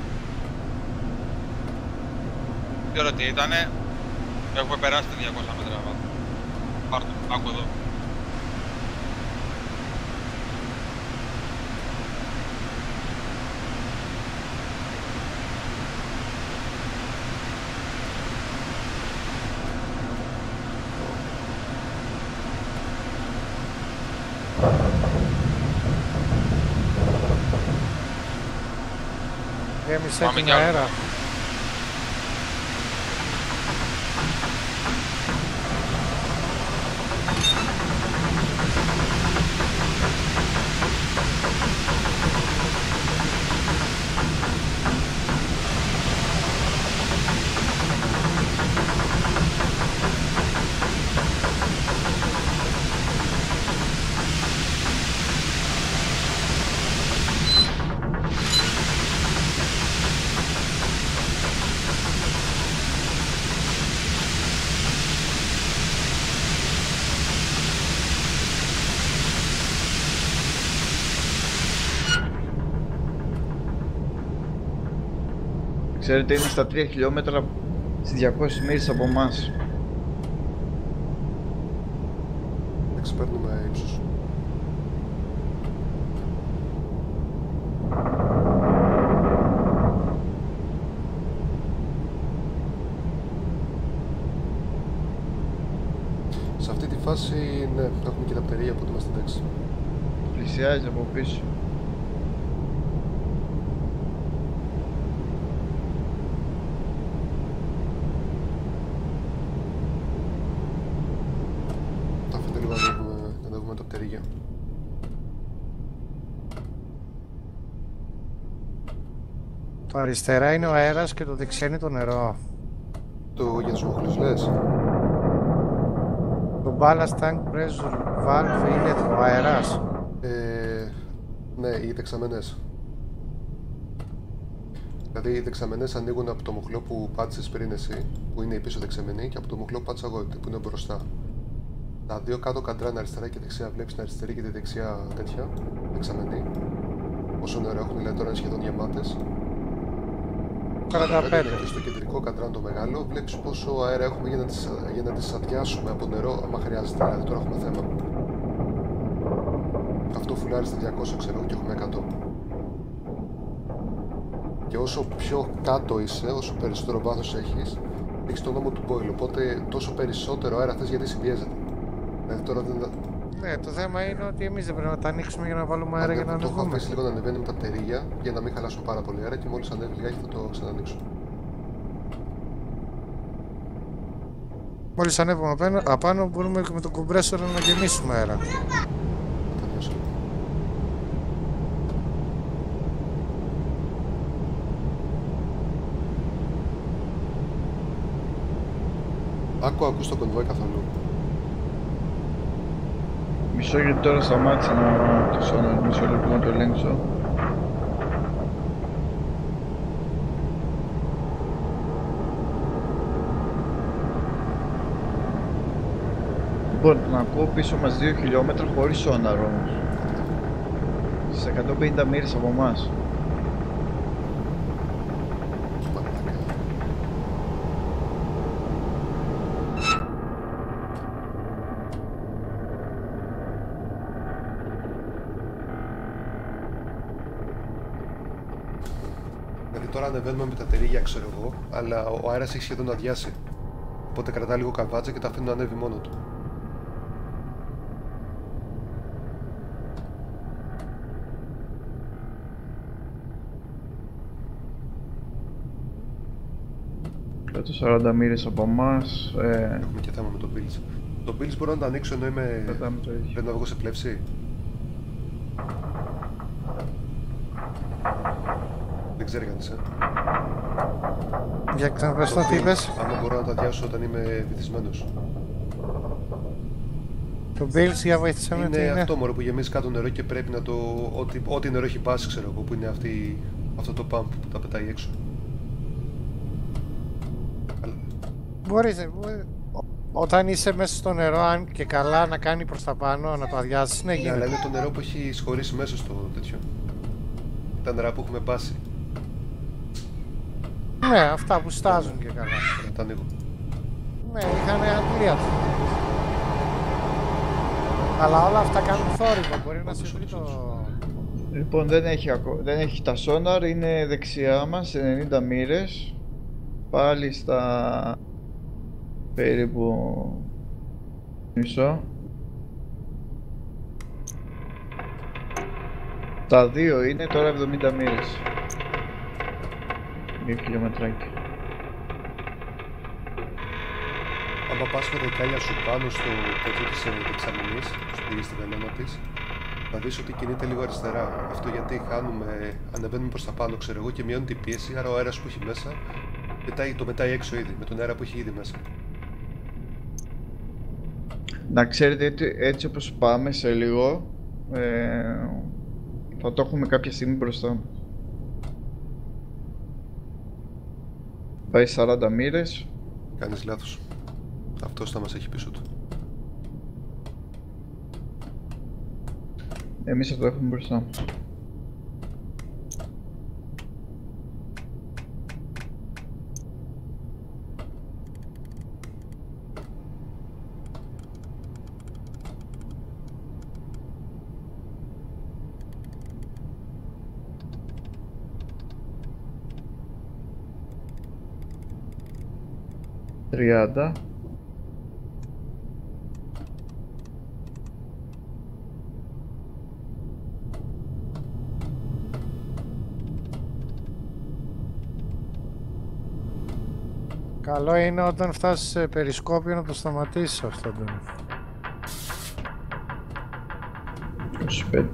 Δεν ξέρω τι ήτανε. Έχουμε περάσει τα διακόσια μέτρα. Πάρ' το, άκου εδώ. Γέμισε Πάμε την κι άλλο. αέρα. Ξέρετε, είναι στα τρία χιλιόμετρα στις διακόσιες μοίρες από εμάς. Εντάξει, παίρνουμε ύψος. Σε αυτή τη φάση, ναι, έχουμε και τα πτερία, οπότε είμαστε εντάξει. Πλησιάζει από πίσω. Τα αφήντε λίγο να δούμε, να δούμε τα πτερία. Το αριστερά είναι ο αέρας και το δεξιά είναι το νερό. Το για τους μοχλούς λες. Το ballast tank pressure valve είναι ο αέρας. Ε, ναι, οι δεξαμενές. Δηλαδή οι δεξαμενές ανοίγουν από το μοχλό που πάτησες πριν εσύ, που είναι η πίσω δεξαμενή, και από το μοχλό που πάτησα εγώ, που είναι μπροστά. Τα δύο κάτω καντράνε αριστερά και δεξιά, βλέπεις την αριστερή και τη δεξιά τέτοια δεξαμενή. Όσο νερό έχουν, δηλαδή τώρα είναι σχεδόν γεμάτες. σαράντα πέντε. Και στο κεντρικό καντράν το μεγάλο, βλέπεις πόσο αέρα έχουμε για να τις, για να τις αδειάσουμε από νερό άμα χρειάζεται, δηλαδή τώρα έχουμε θέμα. Αυτό φουλάρει στα διακόσια ξέρω και έχουμε εκατό. Και όσο πιο κάτω είσαι, όσο περισσότερο βάθος έχεις, έχεις τον νόμο του Boyle, οπότε τόσο περισσότερο αέρα θες γιατί συμπιέζεται. Δηλαδή τώρα δεν... Ναι, το θέμα είναι ότι εμείς δεν πρέπει να τα ανοίξουμε για να βάλουμε αέρα για να ανεβούμε. Το έχω αφήσει λίγο να ανεβαίνει με τα τερίγια για να μην χαλάσουν πάρα πολύ αέρα και μόλις ανέβει λιγάκι θα το ξανανοίξω. Μόλις ανέβουμε απάνω, απάνω μπορούμε και με τον κομπρέσορα να γεμίσουμε αέρα. Θα νιώσω. Άκου, ακούς το κονβόι καθόλου. Μισό γιατί τώρα σταμάτησα να το σώνα, μισό λεπτό να το ελέγξω. Λοιπόν, τον ακούω πίσω μας δύο χιλιόμετρα χωρίς σόναρ όμως. Στις εκατόν πενήντα μοίρες από εμάς. Τώρα ανεβαίνουμε με τα τερίγια, ξέρω εγώ, αλλά ο αέρας έχει σχεδόν αδειάσει. Οπότε κρατά λίγο καβάτσα και τα αφήνει να ανέβει μόνο του. Κάτω σαράντα μοίρες από εμάς. Ε... Έχουμε και θέμα με τον Bills. Το Bills μπορώ να το ανοίξω ενώ είμαι... δεν να βγω σε πλεύση. Δεν ξέρει κανείς, ε. Για ξαναπες το τι είπες. Άμα μπορώ να τα αδειάσω όταν είμαι βυθισμένος. Το Bills για βοήθησε με τι είναι. Είναι αυτό μωρό που γεμίζει κάτω νερό και πρέπει να το... Ό,τι, ό,τι νερό έχει πάσει ξέρω εγώ, που είναι αυτή, αυτό το pump που τα πετάει έξω. Μπορείς, μπορεί, όταν είσαι μέσα στο νερό, αν και καλά να κάνει προς τα πάνω, να το αδειάσεις, ναι, ναι, γίνεται. αλλά είναι το νερό που έχει σχωρήσει μέσα στο τέτοιο. Τα νερά που έχουμε πάσει. Ναι, αυτά που στάζουν και καλά. Θα τα ανοίγω. Ναι, είχαν αντλία του. Αλλά όλα αυτά κάνουν θόρυβο, μπορεί να σε βρει το... Λοιπόν, δεν έχει, ακο... δεν έχει τα σόναρ, είναι δεξιά μας, ενενήντα μοίρες. Πάλι στα... περίπου... μισό. Τα δύο είναι τώρα εβδομήντα μοίρες. Δύο χιλιόμετράκια. Άμα πας με δεκάλια σου πάνω στο τέτοιο της εξαμηνής, στη βελόνα της, θα δεις ότι κινείται λίγο αριστερά. Αυτό γιατί χάνουμε, ανεβαίνουμε προς τα πάνω ξέρω εγώ και μειώνει την πίεση, άρα ο αέρας που έχει μέσα μετάει, το μετάει έξω ήδη, με τον αέρα που έχει ήδη μέσα. Να ξέρετε έτσι, έτσι όπως πάμε σε λίγο, ε, θα το έχουμε κάποια στιγμή μπροστά. Πάει σαράντα μοίρες. Κάνεις λάθος. Αυτός θα μας έχει πίσω του. Εμείς θα το έχουμε μπροστά μας. τριάντα. Καλό είναι όταν φτάσεις σε περισκόπιο να το σταματήσεις αυτό το. είκοσι πέντε.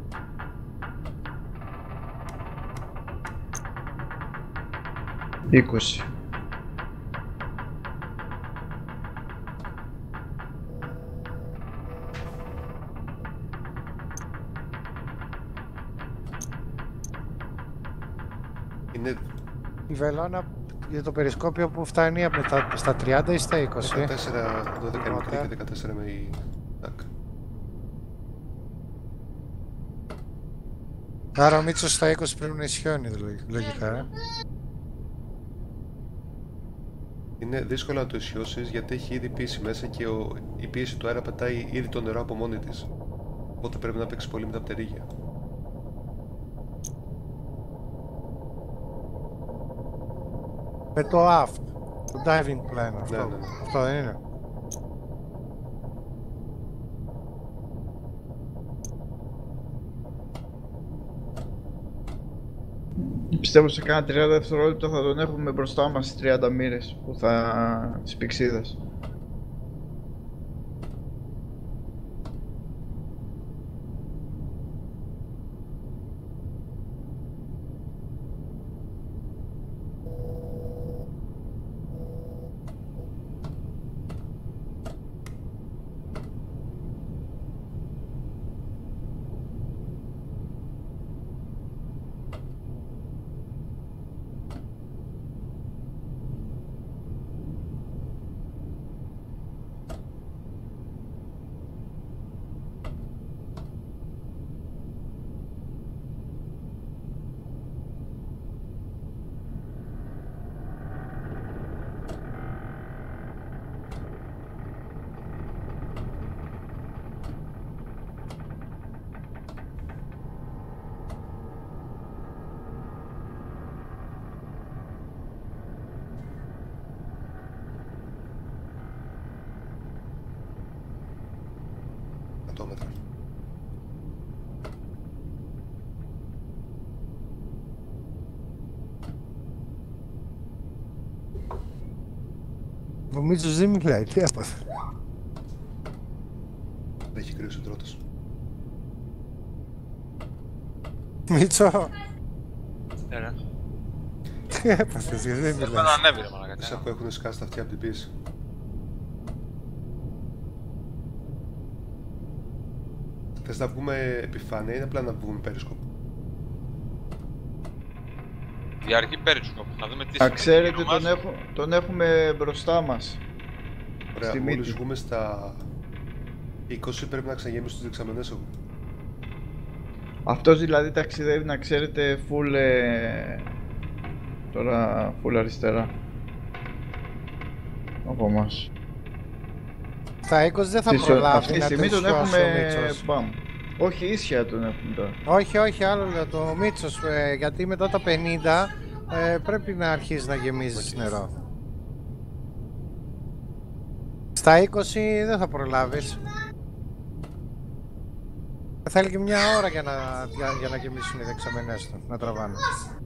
είκοσι. Είναι Η βελόνα για το περισκόπιο που φτάνει από τα, στα τριάντα ή στα είκοσι. δεκατέσσερα, δώδεκα η μικρή και δεκατέσσερα με η τάκ. Άρα ο Μίτσος στα είκοσι πρέπει να ισιώνει λογικά. Ε. Είναι δύσκολο να το ισιώσεις γιατί έχει ήδη πίεση μέσα και ο, η πίεση του αέρα πετάει ήδη το νερό από μόνη της. Οπότε πρέπει να παίξει πολύ με τα πτερίγια. Με το aft, το diving plan αυτό. Ναι, ναι, ναι. Αυτό δεν είναι. Πιστεύω σε κάνα τριάντα δευτερόλεπτα θα τον έχουμε μπροστά μας στις τριάντα μοίρες που θα... της πηξίδας. Μέτρα. Ο Μίτσος δεν μιλάει, τι έπαθε. Δεν έχει κρύος ο τρότος. Μίτσο, Ναι, ρε. τι έπαθες, γιατί δεν Δεν μιλάς. ανέβει ρε μαλάκα. Τις ακούω έχουν σκάσει τα αυτιά από την πίεση. Θες να βγούμε επιφάνεια ή απλά να βγούμε periscope? Για αρχή periscope, να δούμε τι Α, ξέρετε, σημαίνει τον, μας. έχω, τον έχουμε μπροστά μας. Ωραία, Στη μόλις μύτη. βγούμε στα είκοσι πρέπει να ξαναγεμίσουμε τους δεξαμενές εγώ. Αυτός δηλαδή ταξιδεύει, να ξέρετε, full... Ε, τώρα full αριστερά. Από μας. Στα είκοσι δεν θα Αυτή- προλάβει Αυτή τη να στιγμή τον τελειώσει ο έχουμε... Μίτσος. Μπαμ. Όχι, ίσια τον έχουμε τώρα. Όχι, όχι, άλλο λέω το Μίτσος, ε, γιατί μετά τα πενήντα ε, πρέπει να αρχίσει να γεμίζεις νερό. Στα είκοσι δεν θα προλάβεις. Θέλει και μια ώρα για να, για, για να γεμίσουν οι δεξαμενές του, να τραβάνε.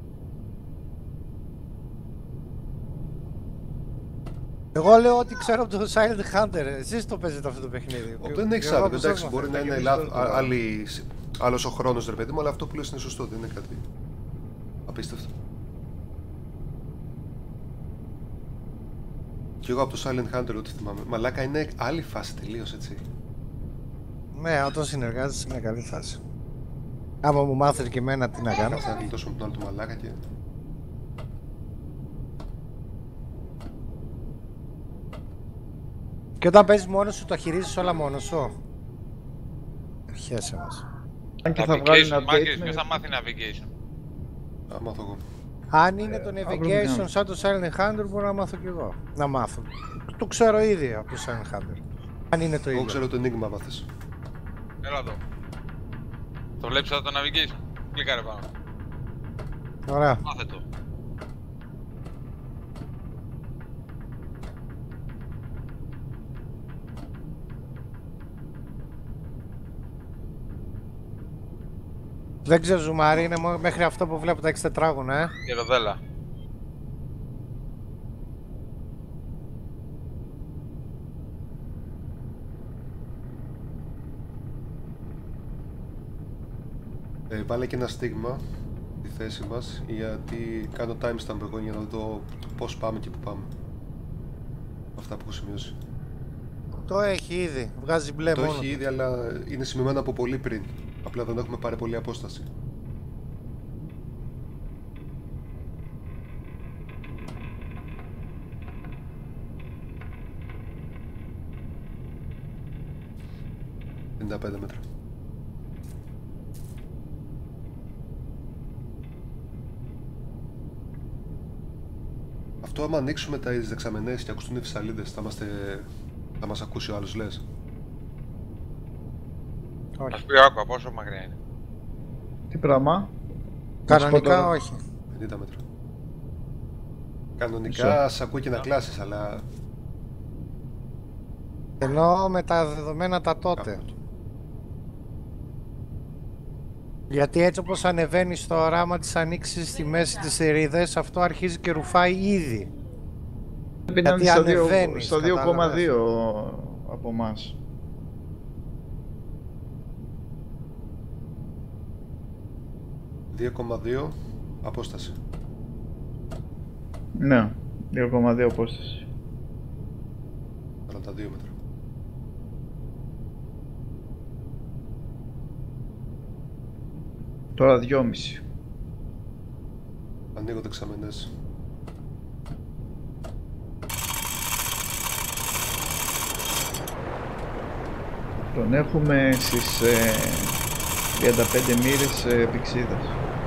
Εγώ λέω ότι ξέρω από το Silent Hunter, εσείς το παίζετε αυτό το παιχνίδι. Ο, δεν έχεις Εγώ άδικο, πιστεύω εντάξει, αυτό. μπορεί να είναι λάθος, α- άλλη- άλλος ο χρόνος ρε παιδί μου, αλλά αυτό που λες είναι σωστό, δεν είναι κάτι απίστευτο. Και εγώ από το Silent Hunter ό,τι θυμάμαι, μαλάκα είναι άλλη φάση τελείως έτσι. Ναι, όταν συνεργάζεσαι είναι καλή φάση. Άμα μου μάθεις και εμένα τι να κάνω. Θα γλιτώσουμε τον άλλο του μαλάκα και... Και όταν παίζεις μόνος σου, το χειρίζεις όλα μόνος σου. Χαίρεσαι μας. Αν και θα βγάλει ένα Navigation, μάγκες, update ποιος θα με... μάθει navigation. Α, μάθω εγώ. Αν είναι το αύριο navigation κάνω. σαν το Silent Hunter, μπορώ να μάθω κι εγώ. Να μάθω. Το ξέρω ήδη από το Silent Hunter. Αν είναι το Εγώ ίδιο. ξέρω το Enigma μάθες. Έλα εδώ. Το βλέπεις εδώ το navigation. Κλικάρε πάνω. Ωραία. Μάθε το. Δεν ξέρω ζουμάρι, είναι μόνο μέχρι αυτό που βλέπω τα έξι τετράγωνα, ε. Και ροδέλα. Ε, βάλε και ένα στίγμα στη θέση μας, γιατί κάνω timestamp εγώ για να δω πώς πάμε και που πάμε. Αυτά που έχω σημειώσει. Το έχει ήδη. Βγάζει μπλε Το μόνο. έχει ήδη, αλλά είναι σημειωμένο από πολύ πριν. Απλά δεν έχουμε πάρει πολύ απόσταση. πενήντα πέντε μέτρα. Αυτό άμα ανοίξουμε τα δεξαμενές και ακουστούν οι φυσαλίδες, θα, είμαστε... θα μας ακούσει ο άλλος, λες? Ας Όχι. πει άκουα, πόσο μακριά είναι. Τι πράγμα? Κανονικά τώρα. όχι. πενήντα μέτρα. Κανονικά σ' ακούει και να κλάσεις, αλλά... Ενώ με τα δεδομένα τα τότε. Κάπου. Γιατί έτσι όπως ανεβαίνει στο οράμα της ανοίξης στη μέση της θηρίδες, αυτό αρχίζει και ρουφάει ήδη. Πρέπει να είναι Γιατί στο δύο- ανεβαίνεις, στο δύο κόμμα δύο κατάλαβες. από εμάς. δύο κόμμα δύο απόσταση. Ναι, δύο κόμμα δύο απόσταση. σαράντα δύο μέτρα. Τώρα δυόμιση. Ανοίγω δεξαμενές. Τον έχουμε στις ε, τριάντα πέντε μοίρες ε, πηξίδας.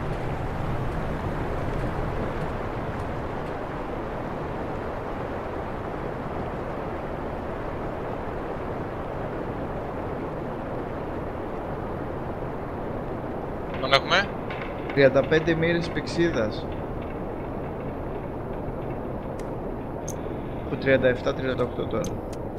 Τον έχουμε. τριάντα πέντε μοίρες πηξίδας. Από τριάντα επτά τριάντα οκτώ τώρα.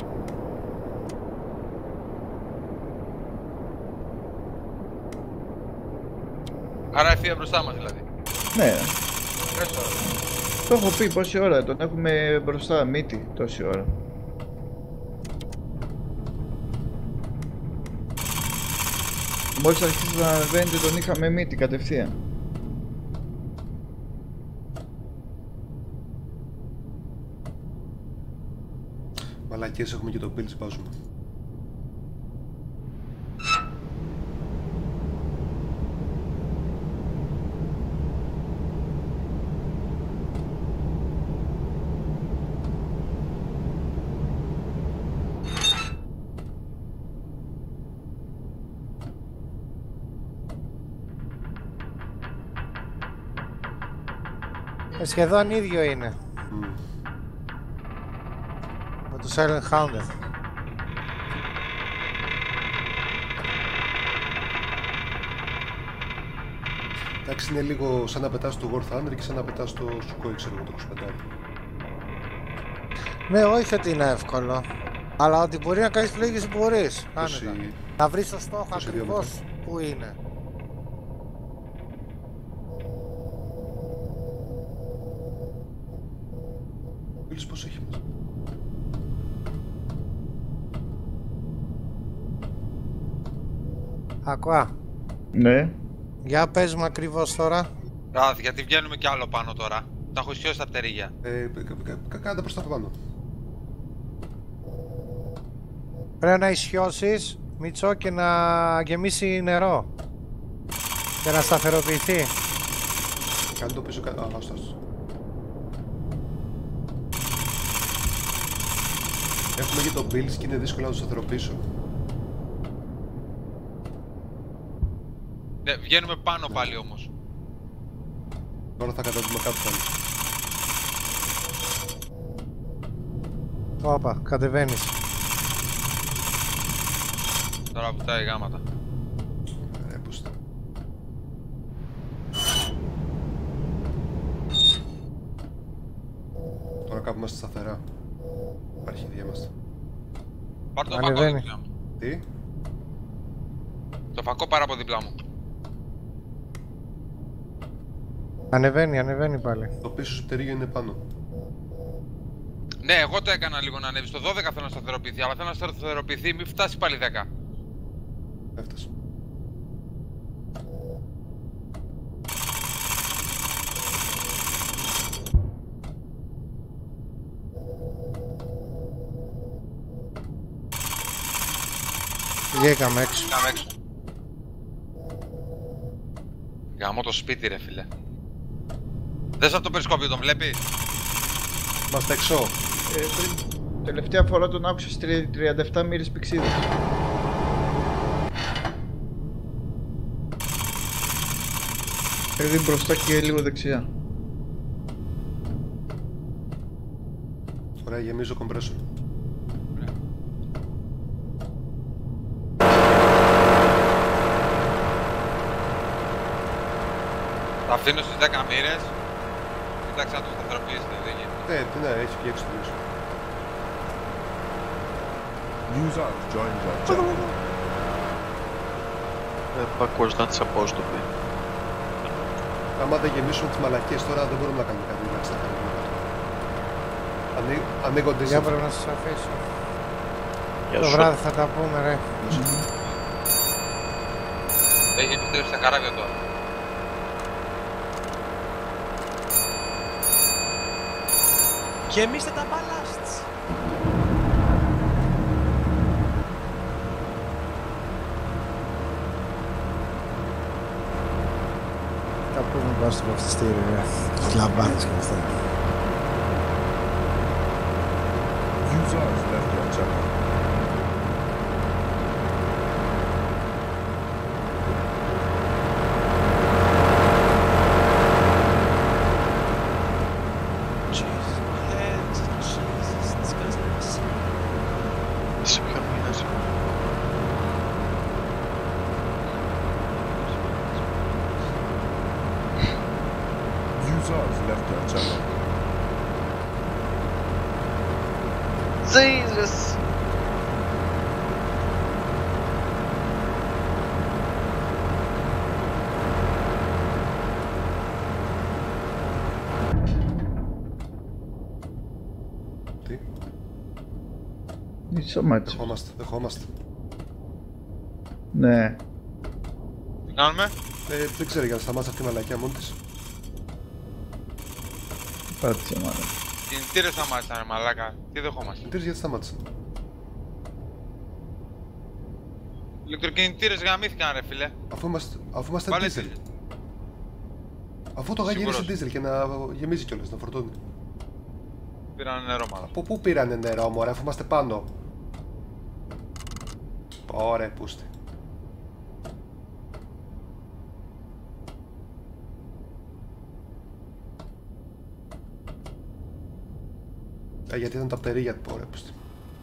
Άρα ευθεία μπροστά μας δηλαδή. Ναι, Πες τώρα. το έχω πει πόση ώρα, τον έχουμε μπροστά μύτη τόση ώρα. Μόλις αρχίσει να ανεβαίνετε τον είχαμε μύτη κατευθείαν. Μαλακίες, έχουμε και το build, βάζουμε. Ε, σχεδόν ίδιο είναι. Mm. Με το Silent Hound. Εντάξει, είναι λίγο σαν να πετάς το War Thunder και σαν να πετάς το Sukhoi, ξέρω εγώ, το είκοσι πέντε. Ναι, όχι ότι είναι εύκολο. Αλλά ότι μπορεί να κάνεις πλήγηση μπορείς. είκοσι Άνετα. Να βρεις το στόχο είκοσι δύο ακριβώς που είναι. Φίλους πώς έχει μέσα. Ακούα. Ναι. Για πες μου ακριβώς τώρα. Α, γιατί βγαίνουμε κι άλλο πάνω τώρα. Τα έχω ισιώσει τα πτερίγια. Ε, κα- κα- κα- Κάντε προς τα πάνω. Πρέπει να ισιώσεις, Μίτσο, και να γεμίσει νερό. Και να σταθεροποιηθεί. Κάντε το πίσω κάτω. Α, άστο, άστο. Έχουμε και το builds και είναι δύσκολο να το σταθεροποιήσω. Ναι, βγαίνουμε πάνω πάλι όμως. Τώρα θα κατέβουμε κάτω πάλι. Όπα, κατεβαίνεις. Τώρα βουτάει γάματα. Ε, πώς ήταν. Τώρα κάπου είμαστε σταθερά. Υπάρχει διάμαστε. Πάρ' το φακό Ανεβαίνει. δίπλα μου. Τι? Το φακό πάρα από δίπλα μου. Ανεβαίνει, ανεβαίνει πάλι. Το πίσω σου πτερίγιο είναι πάνω. Ναι, εγώ το έκανα λίγο να ανέβει. Στο δώδεκα θέλω να σταθεροποιηθεί, αλλά θέλω να σταθεροποιηθεί, μην φτάσει πάλι δέκα. Έφτασε. Βγήκαμε έξω. Κάμε έξω. Γαμώ το σπίτι ρε φίλε. Δες από το περισκόπιο, τον βλέπει. Είμαστε εξώ. Ε, πριν- τελευταία φορά τον άκουσα στις τριάντα επτά μοίρες πηξίδας. Έρθει μπροστά και λίγο δεξιά. Ωραία, γεμίζω compressor. Τα αφήνω στις δέκα μοίρες. Κοίταξε να το σταθεροποιήσετε, δεν γίνεται. Ναι, τι να έχει βγει έξω το μισό. User has joined your channel. Ε, Backwards not supposed to be. Άμα δεν γεμίσουν τις μαλακίες τώρα δεν μπορούμε να κάνουμε κάτι. Εντάξει, θα κάνουμε κάτι. Ανοί- Ανοίγονται Για οι πρέπει να σας αφήσω. Γεια Το σου. βράδυ θα τα πούμε ρε. Έχει επιστρέψει στα καράβια τώρα. Γεμίστε τα ballasts. Τα πούμε πάνω στο βαφτιστήριο ρε. Τις λαμπάνες και αυτά. User has left your channel. Jesus, my head. Jesus, this guy's nuts. Είσαι πιο μήνας. User has left your channel. Jesus! Τι, Μη σταμάτησες. δεχόμαστε, δεχόμαστε. Ναι. Τι κάνουμε? Ε, δεν ξέρω για να σταμάτησε αυτή η μαλακιά μόνη της. Πάτησε μάλλον. Κινητήρες σταμάτησαν ρε μαλάκα. Τι δεχόμαστε? Τι γιατί σταμάτησε. Ηλεκτροκινητήρες γαμήθηκαν ρε φίλε. Αφού είμαστε, αφού είμαστε Βάλε diesel. diesel. Αφού το είχα Σίγουρος. γυρίσει diesel και να γεμίζει κιόλας, να φορτώνει. Πήραν νερό μάλλον. Από πού πήρανε νερό μωρέ, αφού είμαστε πάνω. Ωραία, πούστη. Ε, γιατί ήταν τα περίγια του, ωραία, πούστη.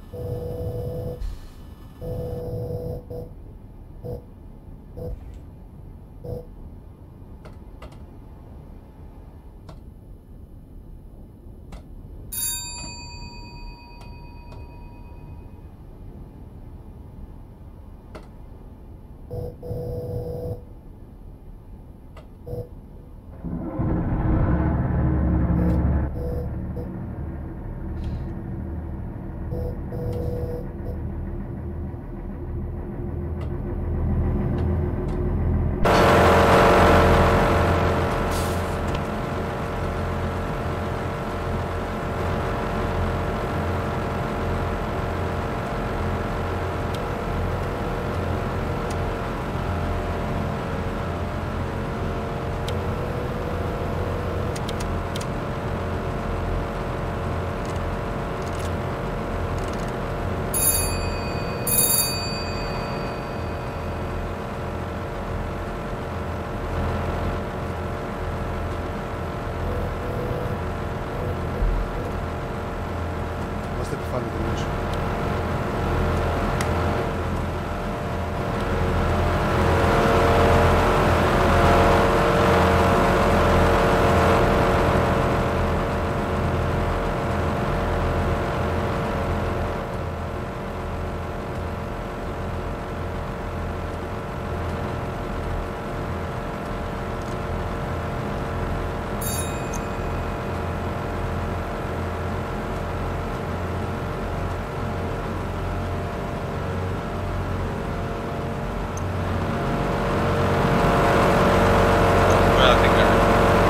Είμαστε επιφάνη τελείως. Ωραία, τι κάνει.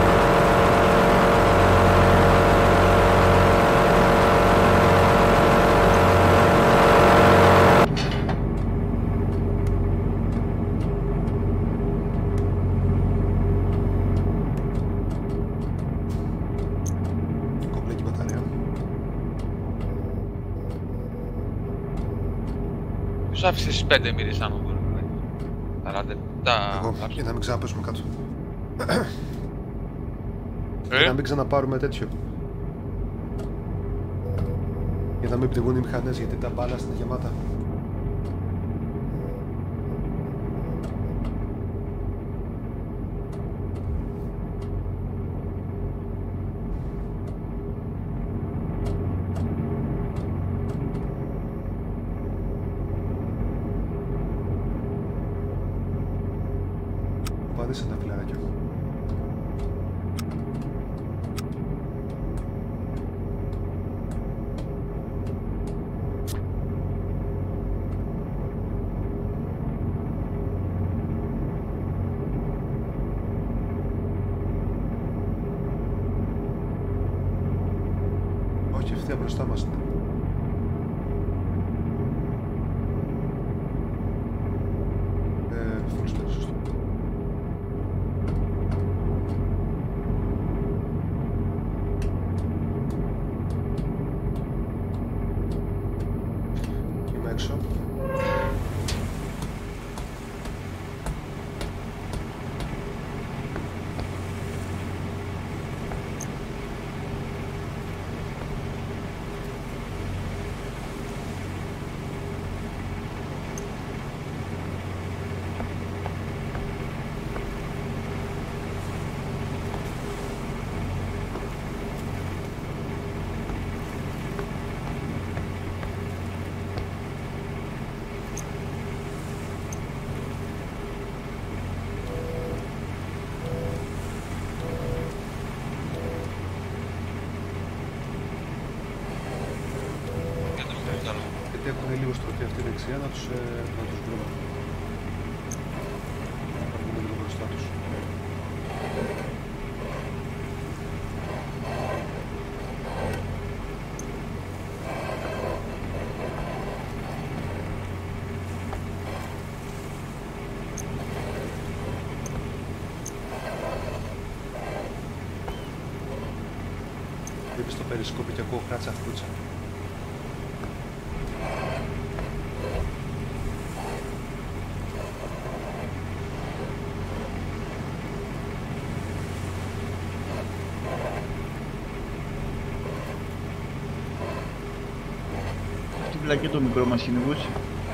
Κομπλέκι μπαταρία. Τους άφησες στις πέντε μοίρες άνω τώρα. Τα ράντε. Τα... Εγώ, για να μην ξαναπέσουμε κάτω. Για Ε, να μην ξαναπάρουμε τέτοιο. Για να μην πνιγούν οι μηχανές, γιατί τα ballast είναι γεμάτα. δεις ένα φιλαράκι μου. Όχι, ευθεία μπροστά μας είναι. Έχουν λίγο στροφή αυτή δεξιά να τους, ε, να τους βρούμε. Να βγούμε λίγο μπροστά τους. Βλέπεις το περισκόπι και ακούω κράτσα φρούτσα. Και το μικρό μας κυνηγούσε.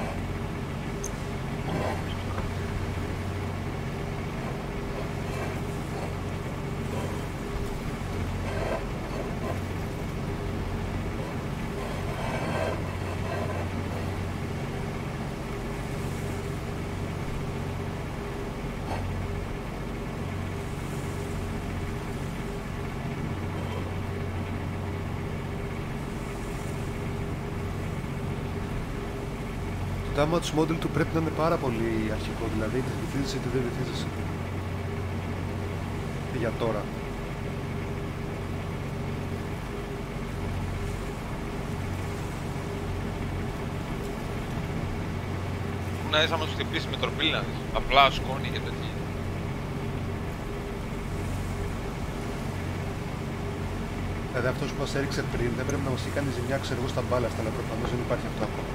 Το damage model του πρέπει να είναι πάρα πολύ αρχικό, δηλαδή είτε βυθίζεσαι είτε δεν βυθίζεσαι. Για τώρα. Πού να είσαι άμα σου χτυπήσει με τροπίλα, απλά σκόνη και τέτοια. Δηλαδή αυτός που μας έριξε πριν δεν πρέπει να μας έχει κάνει ζημιά, ξέρω εγώ, στα ballast, αλλά προφανώς δεν υπάρχει αυτό ακόμα.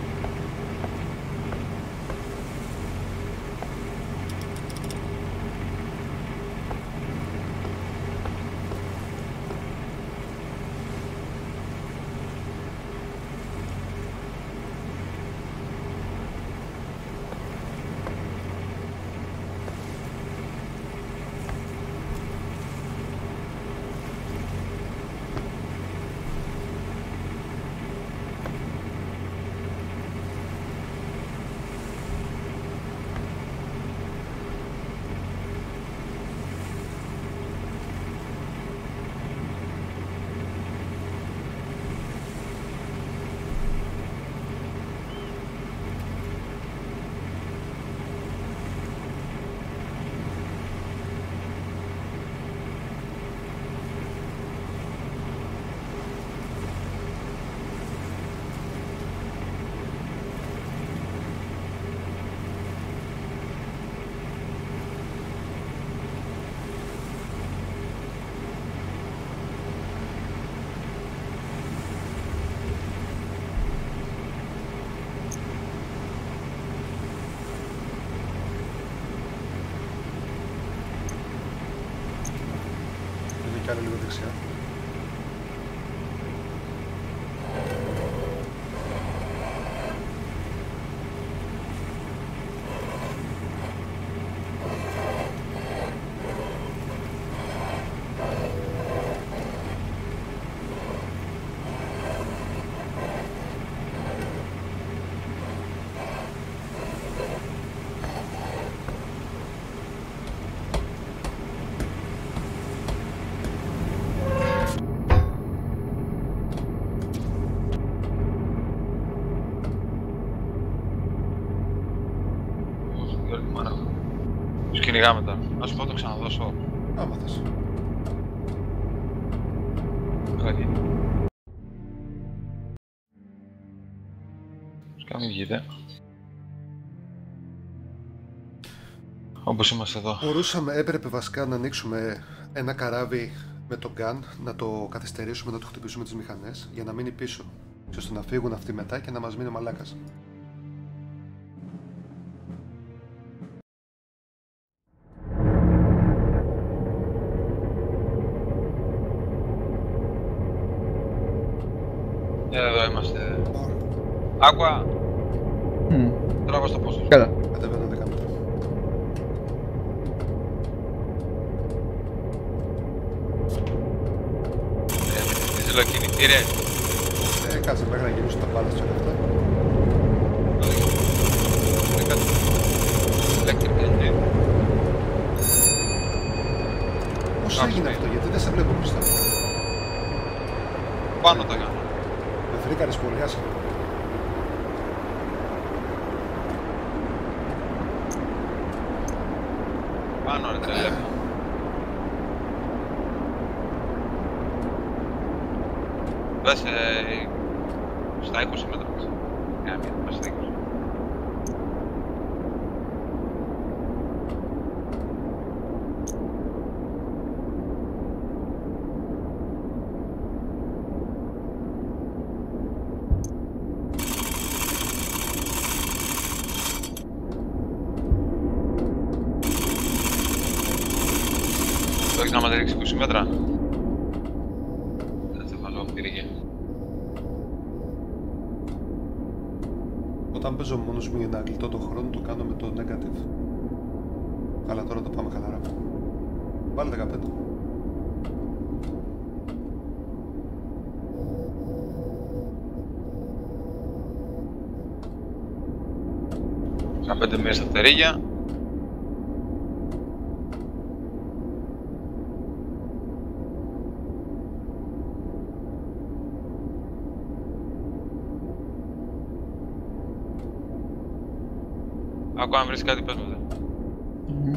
Κι άλλο λίγο δεξιά. όλη τη μάνα. Τους κυνηγάμε τώρα. Να σου πω το ξαναδώσω. Άμα θες. Όχι. Τους κάνουμε βγείτε. Όπως είμαστε εδώ. Μπορούσαμε, έπρεπε βασικά να ανοίξουμε ένα καράβι με το gun, να το καθυστερήσουμε, να το χτυπήσουμε τις μηχανές για να μείνει πίσω. Ώστε να φύγουν αυτοί μετά και να μας μείνει ο μαλάκας. Εδώ είμαστε. Άκουα! Mm. Τράβα στο πόσο. Καλά. Κατεβαίνω δέκα μέτρα. Τις ζελοκινητήρες. Ε, κάτσε μέχρι να γυρίσουν τα ballast και όλα αυτά. Δεν κάτσε. Electric engine. Πώς Κάπου έγινε είναι. αυτό, γιατί δεν σε βλέπω μπροστά. Πάνω τα κάνω. Με φρίκαρες πολύ άσχημα. Πάνω ρε τρελέ. Βες ε, στα είκοσι μέτρα. Μια μία, πας στα είκοσι. Το έχεις να μας ρίξει είκοσι μέτρα. Κάτσε βάλω πυρίγε. Όταν παίζω μόνος μου για να γλιτώ τον χρόνο, το κάνω με το negative. Αλλά τώρα το πάμε χαλαρά. Βάλε δεκαπέντε. δεκαπέντε μέρες στα φτερίγια. Άκου αν βρεις κάτι πες μου δε. Mm-hmm.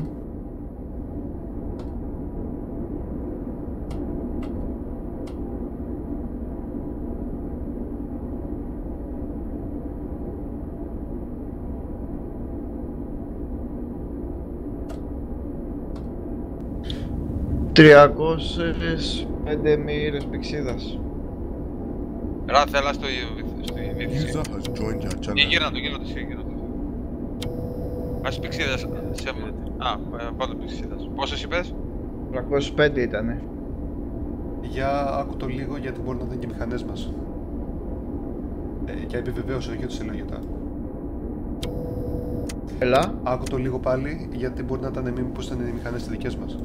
τριακόσιες πέντε μοίρες πηξίδας. Ρα θέλα στο Βύθιση. User has joined your Ή channel. γύρνα το, γύρνα το, γύρνα το. Ας πηξίδας, σε... Α, πάντα πηξίδας. Πόσες είπες? τριακόσιες πέντε ήτανε. Για άκου το λίγο, γιατί μπορεί να ήταν και οι μηχανές μας. Ε, για επιβεβαίωση, όχι ότι σε λέω γιοτά. Έλα. Άκου το λίγο πάλι, γιατί μπορεί να ήταν εμείς, πως ήταν οι μηχανές τις δικές μας.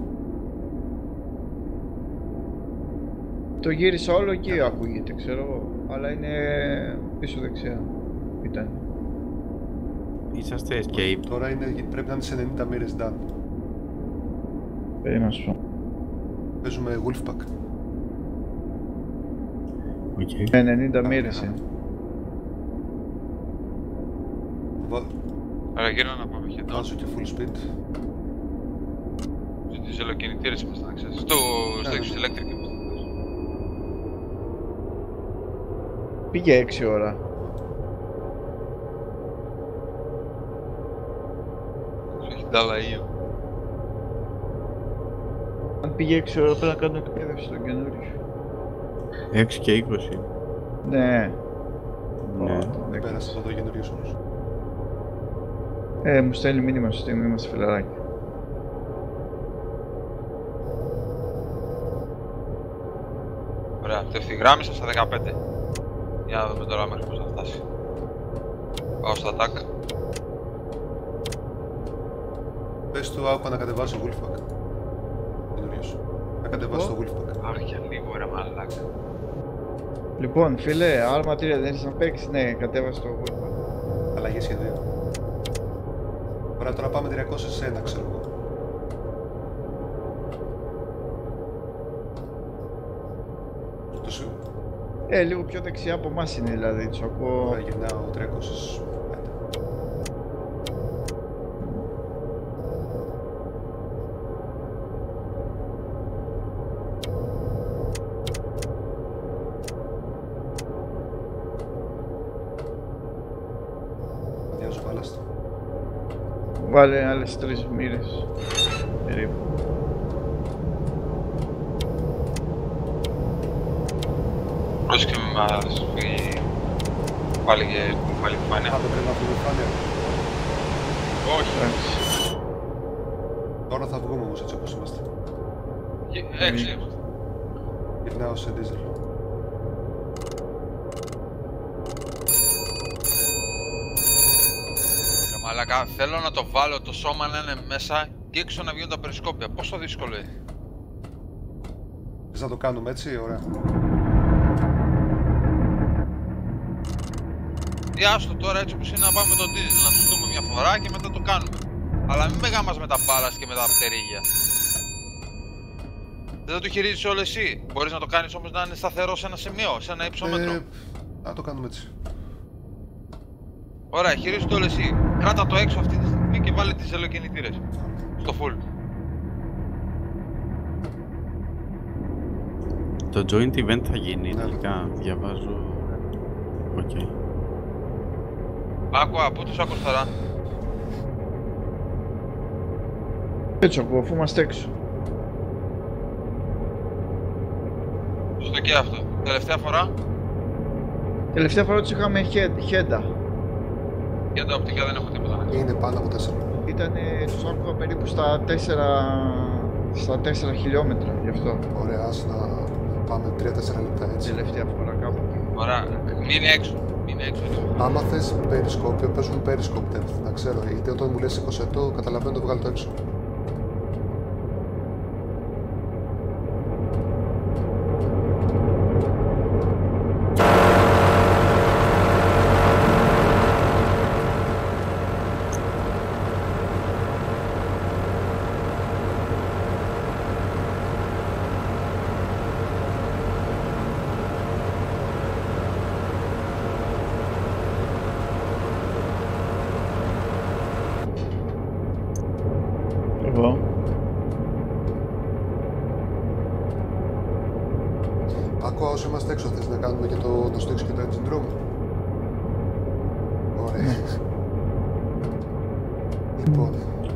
Το γύρισα όλο εκεί ακούγεται, ξέρω εγώ. Αλλά είναι πίσω δεξιά. Ήταν. Είσαστε escape. Τώρα είναι, πρέπει να είναι σε ενενήντα μοίρες done. Περίμενα σου. Παίζουμε Wolfpack. Okay. ενενήντα μοίρες είναι. Βα... Άρα γύρνα να πάμε χετά. Βάζω και full speed. Στις ζελοκινητήρες είμαστε να ξέρεις. Στο, στο έξω electric είμαστε. Πήγε έξι ώρα. Έχει ντάλα ήλιο. Αν πήγε έξι ώρα πρέπει να κάνω εκπαίδευση στον καινούριο. έξι και είκοσι. Ναι. Ναι. Δεν πέρασε εδώ το καινούριος όμως. Ε, μου στέλνει μήνυμα στο Steam, είμαστε φιλαράκι. Ωραία, το ευθυγράμμισα στα δεκαπέντε. Για να δούμε τώρα μέχρι πώς θα φτάσει. Πάω στο attack. Πες του Άκου να κατεβάσει το Wolfpack. Καινούριος. Να κατεβάσει το Wolfpack. Άρχια λίγο ρε μαλάκα. Λοιπόν, φίλε, Arma τρία δεν είσαι να παίξεις, ναι, κατέβασε το Wolfpack. Αλλαγή σχεδίου. Ωραία, τώρα πάμε τριακόσια ένα, ξέρω εγώ. Το σου. Ε, λίγο πιο δεξιά από εμάς είναι δηλαδή, τους ακούω. Τώρα γυρνάω τριακόσια πέντε. ballast. Βάλε άλλες τρεις μοίρες. Περίπου. Πρόσεχε με μας φύγει πάλι και πάλι φάνεια. Α, δεν πρέπει να φύγει φάνεια. Όχι. Τώρα θα βγούμε όμως έτσι όπως είμαστε. Έξω είμαστε. Γυρνάω σε diesel. Ρε μαλάκα, θέλω να το βάλω το σώμα να είναι μέσα και έξω να βγαίνουν τα περισκόπια. Πόσο δύσκολο είναι. Θες να το κάνουμε έτσι, ωραία. Ή άστο τώρα έτσι όπως είναι να πάμε με τον diesel, να τους δούμε μια φορά και μετά το κάνουμε. Αλλά μην με γάμας με τα ballast και με τα πτερίγια. Δεν θα το χειρίζεις όλο εσύ. Μπορείς να το κάνεις όμως να είναι σταθερό σε ένα σημείο, σε ένα υψόμετρο. Ε, να το κάνουμε έτσι. Ωραία, χειρίζεις το όλο εσύ. Κράτα το έξω αυτή τη στιγμή και βάλε τις ελοκινητήρες. Στο full. Το joint event θα γίνει Ναι. τελικά, διαβάζω. Οκ. Okay. Άκουα, πού τους άκουσες τώρα. Έτσι ακούω, αφού είμαστε έξω. Στο και αυτό. Τελευταία φορά. Τελευταία φορά τους είχαμε χέντα. Για τα οπτικά δεν έχω τίποτα. Είναι πάνω από τέσσερα. Ήτανε, τους άκουγα περίπου στα τέσσερα, στα τέσσερα χιλιόμετρα, γι' αυτό. Ωραία, ας να πάμε τρία τέσσερα λεπτά έτσι. Τελευταία φορά κάπου. Ωραία, μείνε έξω. Μείνε έξω. Άμα θες periscope, παίζουμε periscope depth, να ξέρω, γιατί όταν μου λες είκοσι ετώ, καταλαβαίνω το βγάλω το έξω. Εγώ. Ακούω όσο είμαστε έξω, θες να κάνουμε και το, το sticks και το engine room. Ωραία. Λοιπόν,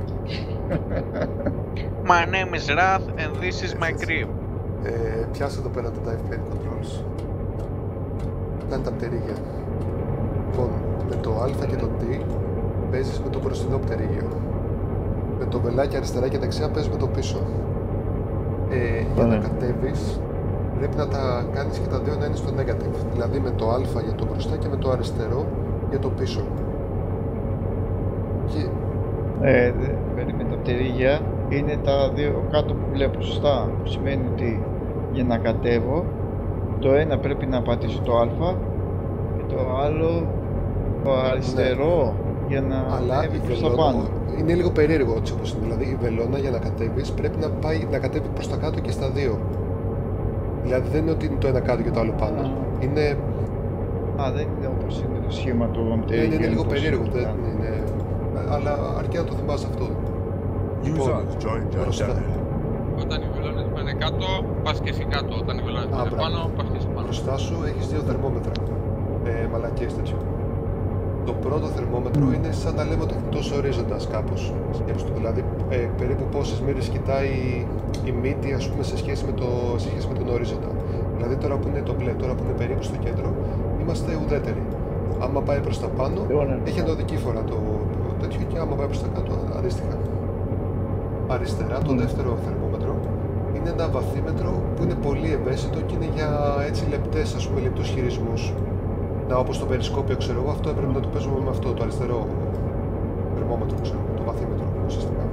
My name is Rath and this is my crib. ε, πιάσε εδώ πέρα τα dive plane controls. Αυτά είναι τα πτερίγια. Λοιπόν, με το α και το d παίζεις με το μπροστινό πτερίγιο. Με το βελάκι αριστερά και δεξιά παίζεις με το πίσω. Ε, για να κατέβεις πρέπει να τα κάνεις και τα δύο να είναι στο negative. Δηλαδή με το α για το μπροστά και με το αριστερό για το πίσω. Και... Ε, δε, με τα πτερίγια είναι τα δύο κάτω που βλέπω, σωστά. Που σημαίνει ότι για να κατέβω το ένα πρέπει να πατήσω το α και το άλλο το αριστερό για να αλλά ανέβει η προς τα βελόνα πάνω. είναι λίγο περίεργο έτσι όπως είναι. Δηλαδή η βελόνα για να κατέβεις πρέπει να, πάει, να κατέβει προς τα κάτω και στα δύο. Δηλαδή δεν είναι ότι είναι το ένα κάτω και το άλλο πάνω. Α. Είναι, Α, δεν είναι όπως είναι το σχήμα του είναι, πτερίγιου. είναι λίγο πώς περίεργο. είναι. Δεν είναι, αλλά αρκεί να το θυμάσαι αυτό. Users joined your μπροστά. channel. Όταν οι βελόνες πάνε κάτω, πας και εσύ κάτω. Όταν οι βελόνες Α, πάνε μπράβο. πάνω, πας και εσύ πάνω. Μπροστά σου έχεις δύο θερμόμετρα. Ε, μαλακίες τέτοιο. Το πρώτο θερμόμετρο είναι σαν να λέμε ότι εκτός ορίζοντας κάπως. Σκέψου το, δηλαδή ε, περίπου πόσες μοίρες κοιτάει η μύτη ας πούμε σε σχέση με, το, σε σχέση με τον ορίζοντα. Δηλαδή τώρα που είναι το μπλε, τώρα που είναι περίπου στο κέντρο, είμαστε ουδέτεροι. Άμα πάει προς τα πάνω, έχει ενδοδική φορά το, το τέτοιο και άμα πάει προς τα κάτω αντίστοιχα. Αριστερά το δεύτερο θερμόμετρο είναι ένα βαθύμετρο που είναι πολύ ευαίσθητο και είναι για έτσι λεπτές ας πούμε λεπτούς χειρισμούς. Να, όπως το περισκόπιο, ξέρω εγώ, αυτό έπρεπε να το παίζουμε με αυτό, το αριστερό θερμόμετρο, ξέρω, το βαθύμετρο, ουσιαστικά.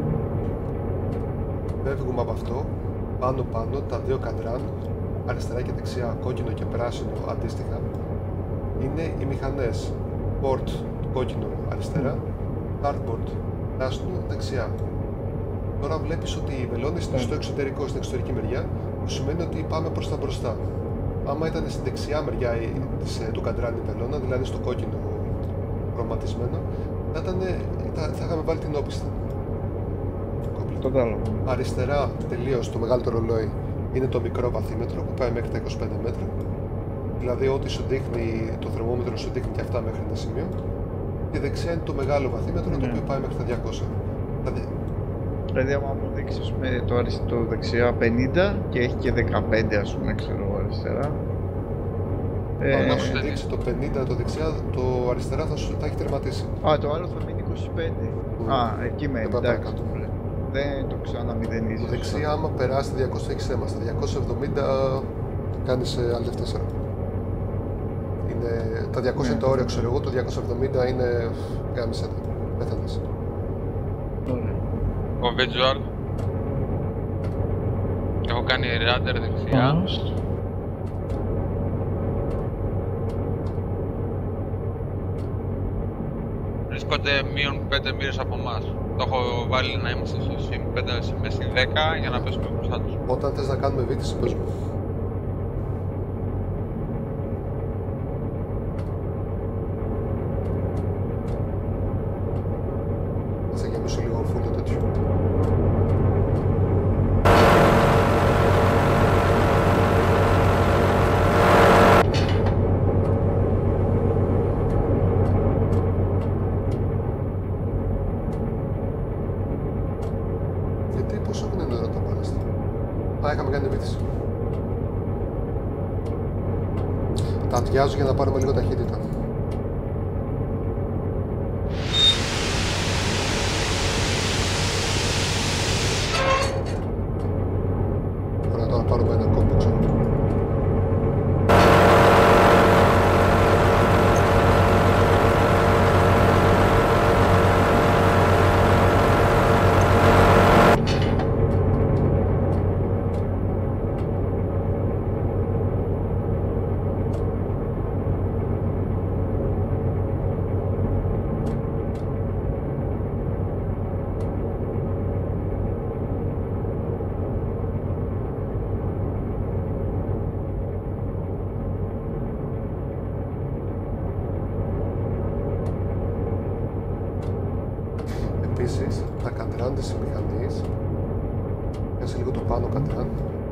Φεύγουμε από αυτό, πάνω-πάνω, τα δύο καντράν, αριστερά και δεξιά, κόκκινο και πράσινο αντίστοιχα, είναι οι μηχανές. Port, κόκκινο αριστερά, hardboard, πράσινο δεξιά. Τώρα βλέπεις ότι οι βελόνες είναι στο εξωτερικό, στην εξωτερική μεριά, που σημαίνει ότι πάμε προς τα μπροστά. Άμα ήταν στην δεξιά μεριά της, του καντράνι βελόνα, δηλαδή στο κόκκινο χρωματισμένο, θα, ήταν, θα, θα είχαμε βάλει την όπισθη. Κατάλαβα. Αριστερά τελείως το μεγαλύτερο ρολόι είναι το μικρό βαθύμετρο που πάει μέχρι τα είκοσι πέντε μέτρα. Δηλαδή ό,τι σου δείχνει, το θερμόμετρο σου δείχνει και αυτά μέχρι ένα σημείο. Και δεξιά είναι το μεγάλο βαθύμετρο, Ναι. το οποίο πάει μέχρι τα διακόσια. Δηλαδή, Δηλαδή άμα μου δείξει ας πούμε, το, αρισ- το δεξιά πενήντα και έχει και δεκαπέντε ας πούμε ξέρω εγώ αριστερά. Ε, αν σου δείξει το πενήντα το δεξιά, το αριστερά θα σου θα έχει τερματίσει. α, το άλλο θα μείνει είκοσι πέντε. Mm. Α, εκεί μένει, Δεν πάει εντάξει. παρακάτω. Δεν το ξαναμηδενίζεις. Το δεξιά, άμα περάσει τα διακόσια, έχεις θέμα. Στα διακόσια εβδομήντα κάνεις alt εφ τέσσερα. Είναι, τα διακόσια Ναι. είναι το όριο, ξέρω εγώ, το διακόσια εβδομήντα είναι γάμισε τα. Πέθανες. Ωραία. Ο visual. Έχω κάνει rudder δεξιά. Βρίσκονται μείον πέντε μοίρες από εμάς. Το έχω βάλει να είμαστε στο συν πέντε με στη δέκα για να πέσουμε μπροστά τους. Όταν θες να κάνουμε βύθιση, πες μου. Θα γεμίσω λίγο φούλο τέτοιο. Γιατί, πόσο έχουν νερό τα ballast? Α, είχαμε κάνει βύθιση. Τα αδειάζω για να πάρουμε λίγο ταχύτητα. Ωραία, τώρα πάρουμε ένα κόμπο, ξέρω. Επίσης, τα κατράν της μηχανής, πιάσε λίγο το πάνω κατράν.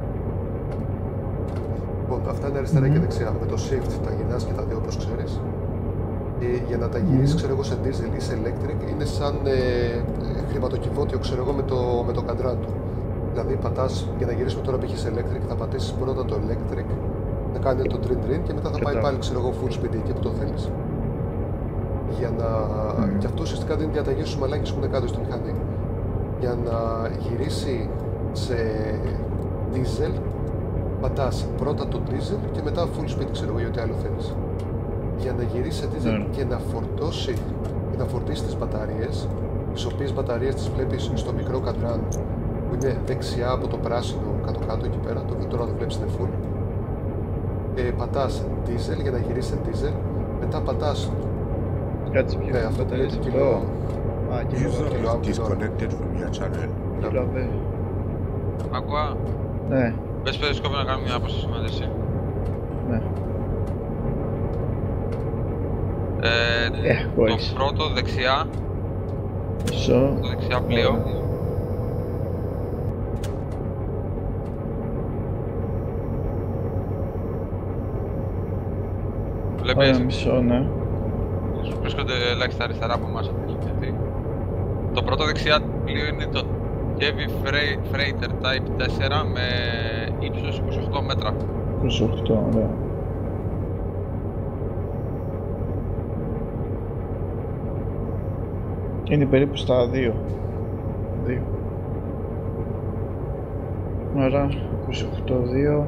Λοιπόν, αυτά είναι αριστερά και δεξιά. Με το shift τα γυρνάς και τα δύο όπως ξέρεις. Και για να τα γυρίσεις, ξέρω εγώ, σε diesel ή σε electric, είναι σαν ε, ε, χρηματοκιβώτιο, ξέρω εγώ, με το, με το κατράν του. Δηλαδή, πατάς, για να γυρίσουμε τώρα π.χ. σε electric, θα πατήσεις πρώτα το electric, θα κάνει το trin trin και μετά θα πάει πάλι, ξέρω εγώ, full speed εκεί που το θέλεις. Για να... Mm. Και αυτό ουσιαστικά δίνει διαταγές στους μαλάκες που είναι κάτω στη μηχανή. Για να γυρίσει σε diesel, πατάς πρώτα το diesel και μετά full speed, ξέρω εγώ, ή ό,τι άλλο θέλεις. Για να γυρίσει σε diesel mm. και να φορτώσει και να φορτίσει τις μπαταρίες, τις οποίες μπαταρίες τις βλέπεις στο μικρό κατράν που είναι δεξιά από το πράσινο κάτω-κάτω εκεί πέρα, το οποίο τώρα το βλέπεις είναι full. Ε, πατάς diesel για να γυρίσει σε diesel, μετά πατάς. Κάτσε πιο. Ναι, αυτό είναι το κιλό. Α, κιλό. User is disconnected from your channel. Κιλό, ναι. Ακούω. Ναι. Μπες periscope να κάνουμε μια αποσυνδέση. Ναι. Ε, Ε, το μπορείς. πρώτο δεξιά, Σω. το δεξιά πλοίο. Ωραία, Βλέπεις, μισό, ναι. βρίσκονται ελάχιστα αριστερά από εμάς αυτοί, γιατί το πρώτο δεξιά πλοίο είναι το Heavy Freighter Type τέσσερα με ύψος είκοσι οκτώ μέτρα. είκοσι οκτώ, ωραία. Είναι περίπου στα δύο. δύο. Άρα, είκοσι οκτώ, δύο.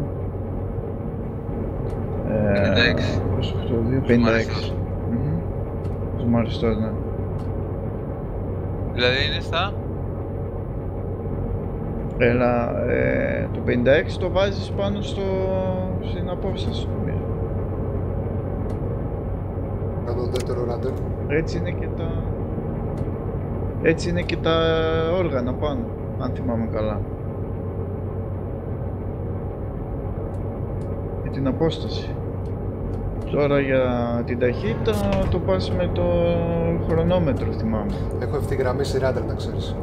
πενήντα έξι. είκοσι οκτώ, δύο, πενήντα έξι. Ζουμαριστός, ναι. Δηλαδή είναι στα... Έλα, ε, το πενήντα έξι το βάζεις πάνω στο... στην απόσταση, νομίζω. Κάνω δεύτερο ράντερ. Έτσι είναι και τα... Έτσι είναι και τα όργανα πάνω, αν θυμάμαι καλά. Για την απόσταση. Τώρα για την ταχύτητα το πας με το χρονόμετρο, θυμάμαι. Έχω ευθυγραμμίσει ράντερ, να ξέρεις.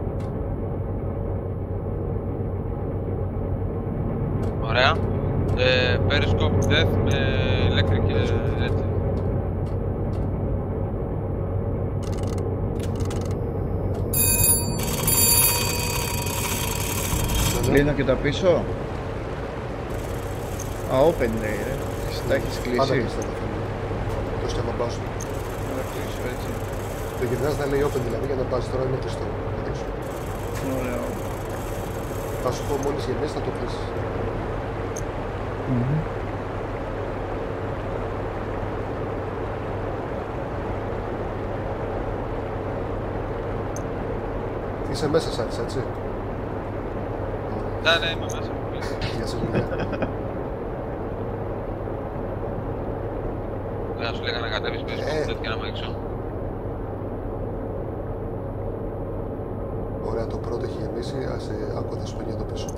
Ωραία. Ε, periscope death με electric και έτσι. Κλείνω και τα πίσω. Α, open λέει ρε. Τα έχεις Πάντα κλείσει. κλειστά τα φαίνεται. Το στέμα μπάσου. Να κλείσω έτσι. Το γυρνάς να λέει open δηλαδή για να πας, τώρα είναι κλειστό. Ωραία. Θα σου πω μόλις γεμίσεις να το κλείσεις. Mm-hmm. Είσαι μέσα Σάρις, έτσι. Ναι, ναι, είμαι μέσα. Γεια σε δουλειά. Δεν σου λέγα να κατέβεις πες και να με έξω. Ωραία, το πρώτο έχει γεμίσει, ας άκου θα σου παίρνει το πίσω.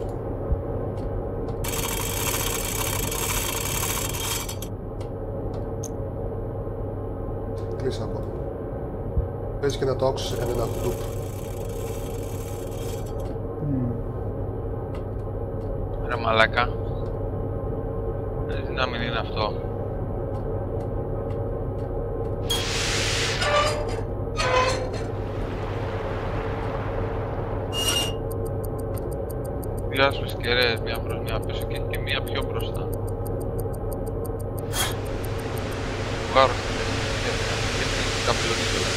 Κλείσα ακόμα. Παίζει και να το άκουσες, έκανε ένα loop. Ρε μαλάκα. Να μην είναι αυτό. Δύο άσπρες κεραίες, μία προς μία πίσω και, και μία πιο μπροστά. Βάρος και καπηλωτή.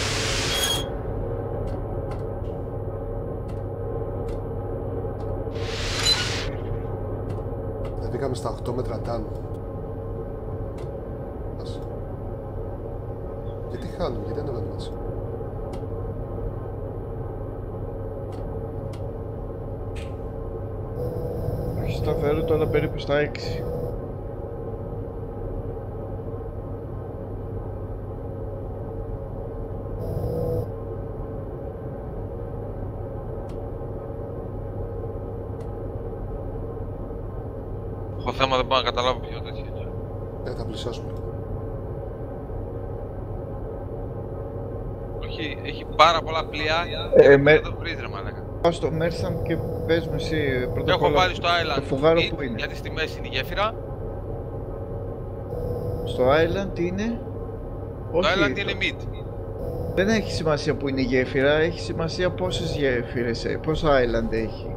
Μπήκαμε στα οκτώ μέτρα τάν. Γιατί χάνουμε, γιατί ανεβαίνουμε έτσι. Έχει σταθερό τώρα περίπου στα έξι. Έχω θέμα, δεν μπορώ να καταλάβω ποιο τέτοιο είναι. Ε, θα πλησιάσουμε. Όχι, έχει πάρα πολλά πλοία Ε, και με... δεν το βρεις ρε μαλάκα. Πάω στο Μέρσαμ και πες μου εσύ πρώτα απ' Έχω όλα βάλει στο Island το φουγάρο Meat, που είναι. γιατί στη μέση είναι η γέφυρα. Στο Island τι είναι? Το Όχι, Island είναι Mid. δεν έχει σημασία που είναι η γέφυρα, έχει σημασία πόσες γέφυρες, ε, πόσα Island έχει.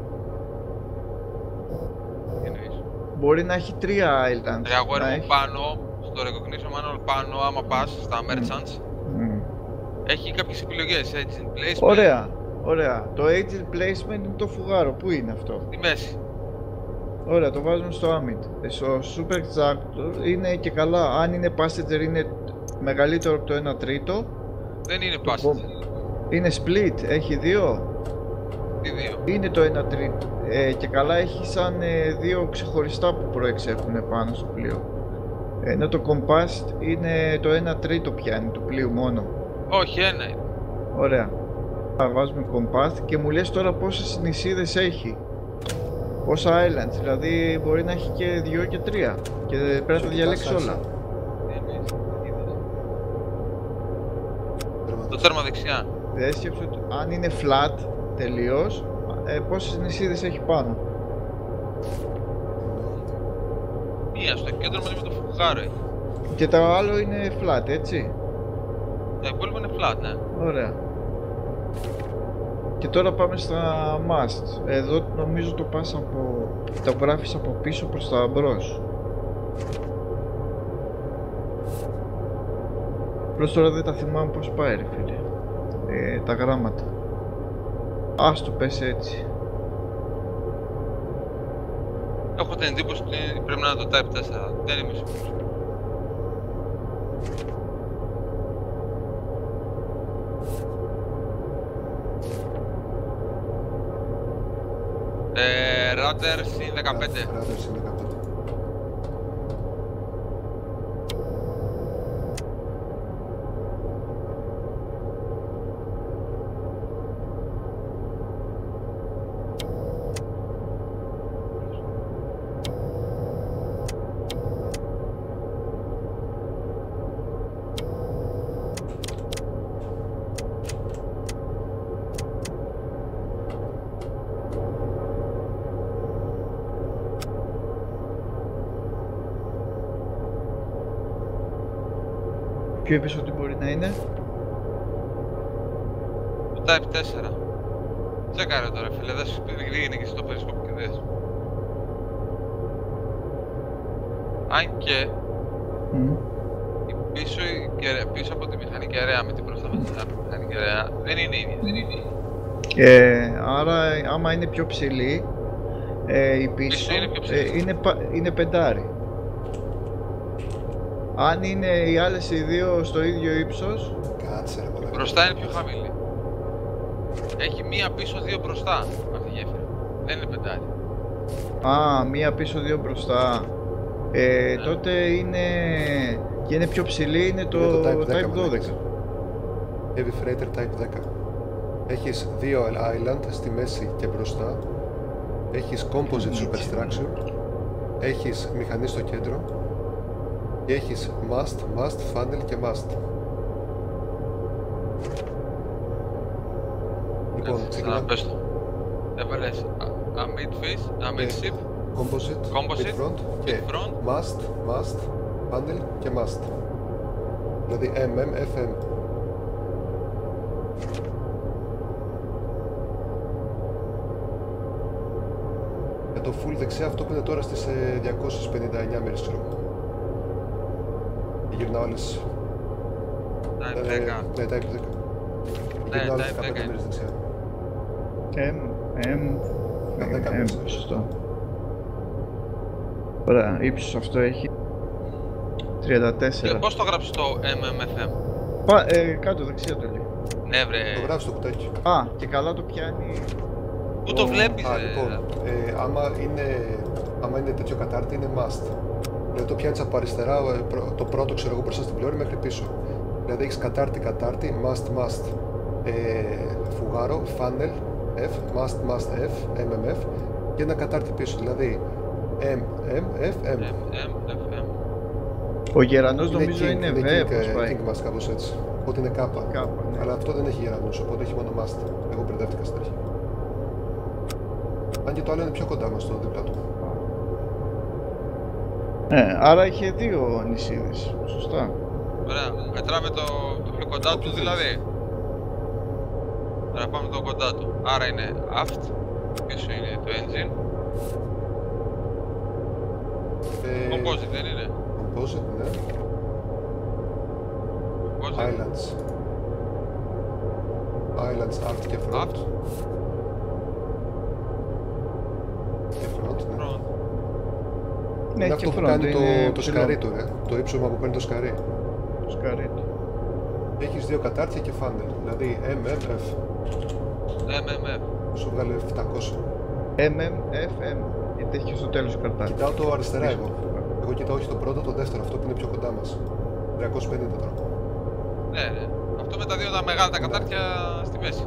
Τι εννοείς? Μπορεί να έχει τρία Island. Ρε αγόρι να μου έχει... πάνω, στο Recognition Manual πάνω, άμα πας στα Merchants, Mm. έχει κάποιες επιλογές, έτσι, placement, Ωραία, ωραία. Το agent placement είναι το φουγάρο, πού είναι αυτό? στη μέση. Ωραία, το βάζουμε στο Amit. Ε, Στο Super Tractor είναι και καλά, αν είναι passenger είναι μεγαλύτερο από το ένα τρίτο. Δεν είναι Το passenger, Είναι split, έχει δύο. τι δύο. Είναι το ένα τρίτο. Ε, και καλά έχει σαν ε, δύο ξεχωριστά που προεξέχουν πάνω στο πλοίο. Ενώ το Compass είναι το ένα τρίτο πιάνει του πλοίου μόνο. Όχι, ένα είναι. Ωραία. Θα βάζουμε Compass και μου λες τώρα πόσες νησίδες έχει. Πόσα islands, δηλαδή μπορεί να έχει και δύο και τρία. Και πρέπει να τα διαλέξεις όλα. Τι εννοείς, είδες. Το τέρμα δεξιά. Δεν σκέψου ότι αν είναι flat τελείως, ε, πόσες νησίδες έχει πάνω. Μία στο κέντρο μαζί με το φουγάρο έχει. Και το άλλο είναι flat, έτσι. Τα υπόλοιπα είναι flat, ναι. Ωραία. Και τώρα πάμε στα must. Εδώ νομίζω το πας από... τα γράφεις από πίσω προς τα μπρος. Προς τώρα δεν τα θυμάμαι πως πάει ρε φίλε. Ε, τα γράμματα. Ας το πες έτσι. Έχω την εντύπωση ότι πρέπει να είναι το Type τέσσερα, δεν είμαι σίγουρος. Ε, Radar συν δεκαπέντε. Radar συν δεκαπέντε. Ποιο είπες ότι μπορεί να είναι? Το Type τέσσερα. Τσέκαρε τώρα φίλε, δες πήγαινε και στο periscope και δες. Αν και Mm. η πίσω, η κεραία, πίσω από τη μηχανή κεραία με την μπροστά μας τη μηχανή κεραία δεν είναι ίδια, δεν είναι ίδια. Ε, άρα άμα είναι πιο ψηλή, ε, η πίσω, Πίσω είναι πιο ψηλή. ε, είναι, πα- είναι πεντάρι. Αν είναι οι άλλες οι δύο στο ίδιο ύψος, Κάτσε ρε μαλάκα. Μπροστά είναι πιο χαμηλή. Έχει μία πίσω, δύο μπροστά αυτή η γέφυρα. Δεν είναι πεντάρι. α, μία πίσω, δύο μπροστά, ε, Ναι. τότε είναι, και είναι πιο ψηλή, είναι το, Είναι το Type δέκα, Type δώδεκα. μαλάκες. Heavy Freighter Type δέκα. Έχεις δύο island στη μέση και μπροστά. Έχεις composite superstructure. Έχεις μηχανή στο κέντρο. Και έχεις mast, mast, funnel και mast. Λοιπόν, Να ξεκινάμε. πες το. Έβαλες amid fish, amid ship, Composite, Composite, mid front και mid front. mast, mast, funnel και mast. Δηλαδή M M, F M. Για το full δεξιά αυτό που είναι τώρα στις ε, διακόσιες πενήντα εννιά μέρες ξέρω εγώ. Και γυρνάω άλλες... Type ε, δέκα. Ναι, Type δέκα. Ναι, Γυρνάω άλλες Type δεκαπέντε δέκα. μέρες δεξιά. M, M, δέκα M, μέσα. σωστό. Ωραία, ύψος αυτό έχει τριάντα Ε, τέσσερα. πώς το γράψεις το M M F M? Πα, ε, κάτω δεξιά το λέει. Ναι βρε, Το γράφεις στο κουτάκι. Α, και καλά το πιάνει. πού το ο- βλέπεις Α, ρε? λοιπόν, ε, άμα, είναι, άμα είναι τέτοιο κατάρτι είναι must. Δηλαδή το πιάνεις από αριστερά, ε, πρω- το πρώτο ξέρω εγώ μπροστά στην πλώρη μέχρι πίσω. Δηλαδή έχεις κατάρτι, κατάρτι, must, must, ε, φουγάρο, funnel, F, must, must, F, M M F και ένα κατάρτι πίσω, δηλαδή M, M, F, M. M M F M. Ο γερανός νομίζω king, είναι είναι V, king, πώς ε, πάει. king must κάπως έτσι. Οπότε είναι κάπα. Κάπα, ναι. Αλλά αυτό δεν έχει γερανούς, οπότε έχει μόνο must. Εγώ μπερδεύτηκα στην αρχή. Αν και το άλλο είναι πιο κοντά μας το δίπλα του. Ε, άρα είχε δύο νησίδες, σωστά. Ωραία, μετράμε το, το πιο κοντά Όποιο του θέλεις. δηλαδή. Τώρα πάμε το κοντά του. Άρα είναι aft, πίσω είναι το engine. Ε, Composite δεν είναι? Composite, ναι. Composite. Islands. Islands, aft και front. Aft. Και front, ναι. Front. Ναι, Είναι και αυτό που front, κάνει το, είναι το ψηλό. σκαρί του, ρε. Το ύψωμα που παίρνει το σκαρί. Το σκαρί του. Έχεις δύο κατάρτια και funnel. Δηλαδή M, M, F. M M F. Σου βγάλε επτακόσια. M M F M. Γιατί έχει και στο τέλος καρτάκι. Κοιτάω το αριστερά εγώ. Εγώ κοιτάω όχι το πρώτο, το δεύτερο. Αυτό που είναι πιο κοντά μας. τριακόσια πενήντα τώρα. Ναι, ναι. Αυτό με τα δύο τα μεγάλα τα κατάρτια στη μέση.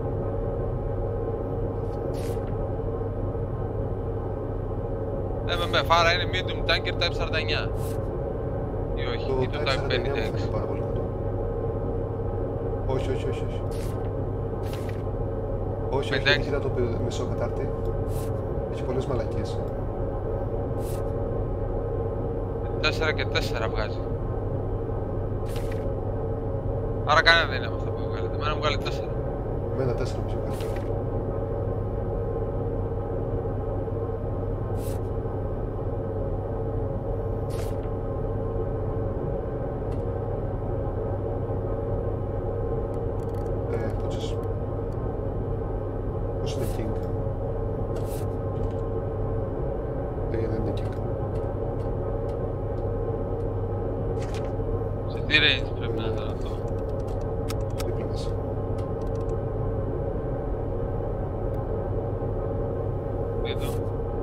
M M F, άρα είναι medium tanker type σαράντα εννιά. Ή όχι, Το ή το Type type σαράντα εννιά πενήντα μου έξι. φαίνεται πάρα πολύ κοντό. Όχι, όχι, όχι. όχι. Όχι, όχι, πενήντα δεν έξι. κοίτα το πι- μισό κατάρτι. Έχει πολλές μαλακίες. τέσσερα και τέσσερα βγάζει. Άρα κανένα δεν είναι από αυτά που βγάλετε. Εμένα μου βγάλει τέσσερα. Εμένα τέσσερα μου βγάλε. Ε, πούτσες. Πώς είναι King? Ε, δεν είναι King. Σε τι range πρέπει να είναι αυτό? Δίπλα μας. Δείτε το.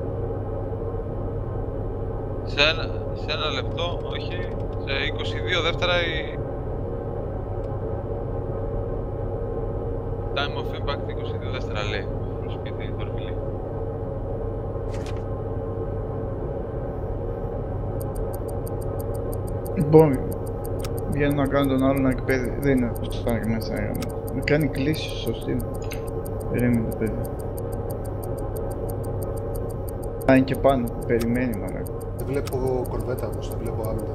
Σε ένα, σε ένα λεπτό, όχι, σε είκοσι δύο δεύτερα η... Time of impact είκοσι δύο δεύτερα λέει. Προσπίτι, τορπιλή. Λοιπόν, βγαίνω να κάνω τον άλλον εκπαίδευση. Δεν είναι αυτό που κάνει μέσα. ε, Να κάνει κλίση σωστή. Περίμενε το παιδί. Α, είναι και πάνω. Περιμένει μαλάκα. Δεν βλέπω κορβέτα όμως, δεν βλέπω άμυνα.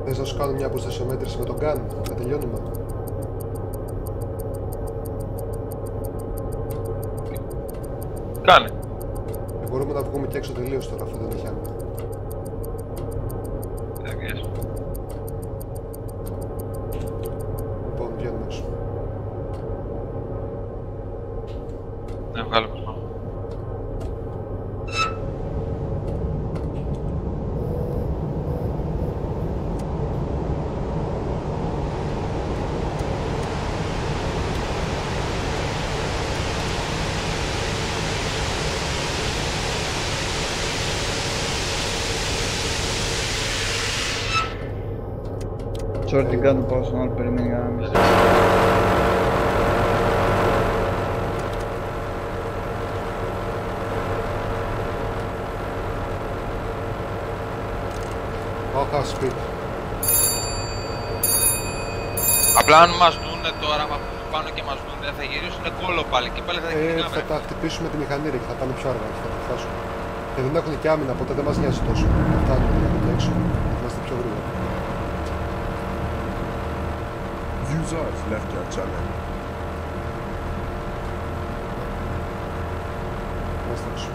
Θες να σου κάνω μια αποστασιομέτρηση με τον gun, να τελειώνουμε. Κάνε. Και μπορούμε να βγούμε και έξω τελείως τώρα, αφού δεν έχει άμυνα. Λοιπόν, βγαίνουμε έξω. Ναι, βγάλουμε. Sorry, την κάνω πάω στον άλλο, περιμένει για να μην. Πάω half speed. Απλά αν μας δούνε τώρα, μα πάνω και μας δούνε, θα γυρίσουνε κόλλο πάλι και πάλι θα Ε, γυρίσουνε. θα τα χτυπήσουμε τη μηχανή ρε, και θα πάνε πιο αργά και θα τα φτάσουν. Και δεν έχουν και άμυνα, οπότε δεν μας νοιάζει τόσο. Θα φτάνουμε δηλαδή και έξω. Θα είμαστε πιο γρήγορα. User has left your channel. Είμαστε έξω.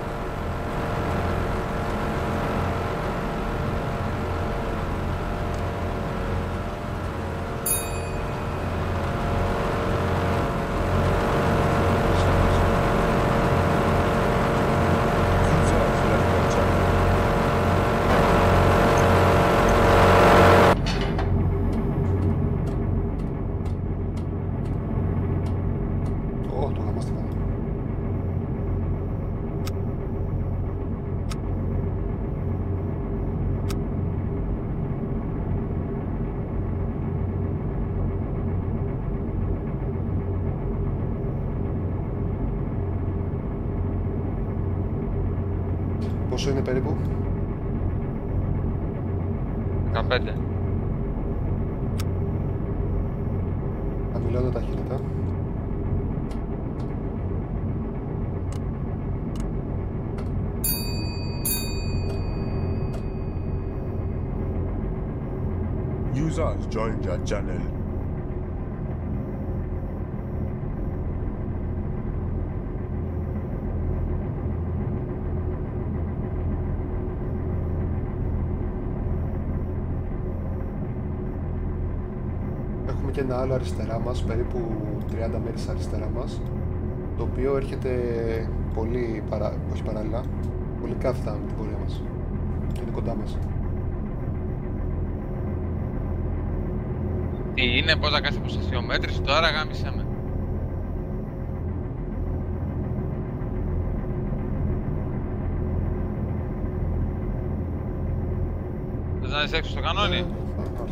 User has left your channel. Ω, το γαμάστε πάνω. Πόσο είναι περίπου? δεκαπέντε. Χαμηλώνω ταχύτητα. User has joined your channel. Έχουμε και ένα άλλο αριστερά μας, περίπου τριάντα μέρες αριστερά μας, το οποίο έρχεται πολύ παρα... όχι παράλληλα, πολύ κάθετα με την πορεία μας και είναι κοντά μας. Τι είναι, πώς να κάνεις αποστασιομέτρηση τώρα, γάμισε με. Θες να είσαι έξω στο κανόνι? Ε, θα έρθω.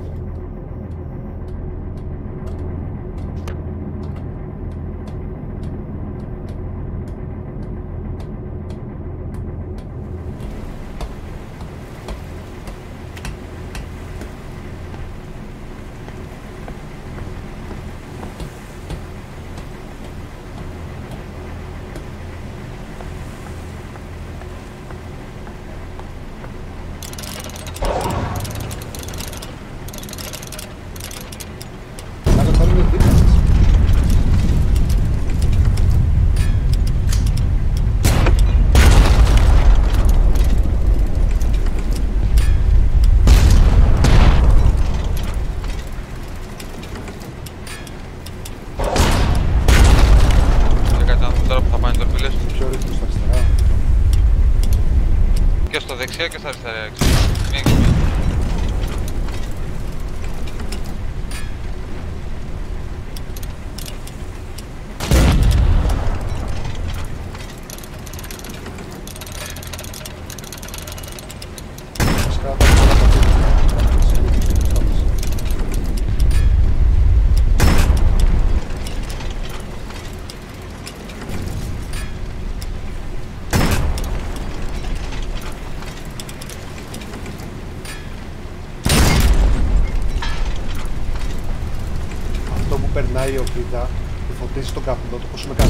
δεξιά και στα αριστερά. Περνάει η οβίδα και φωτίζει τον καπνό, το ακούσουμε κάτι.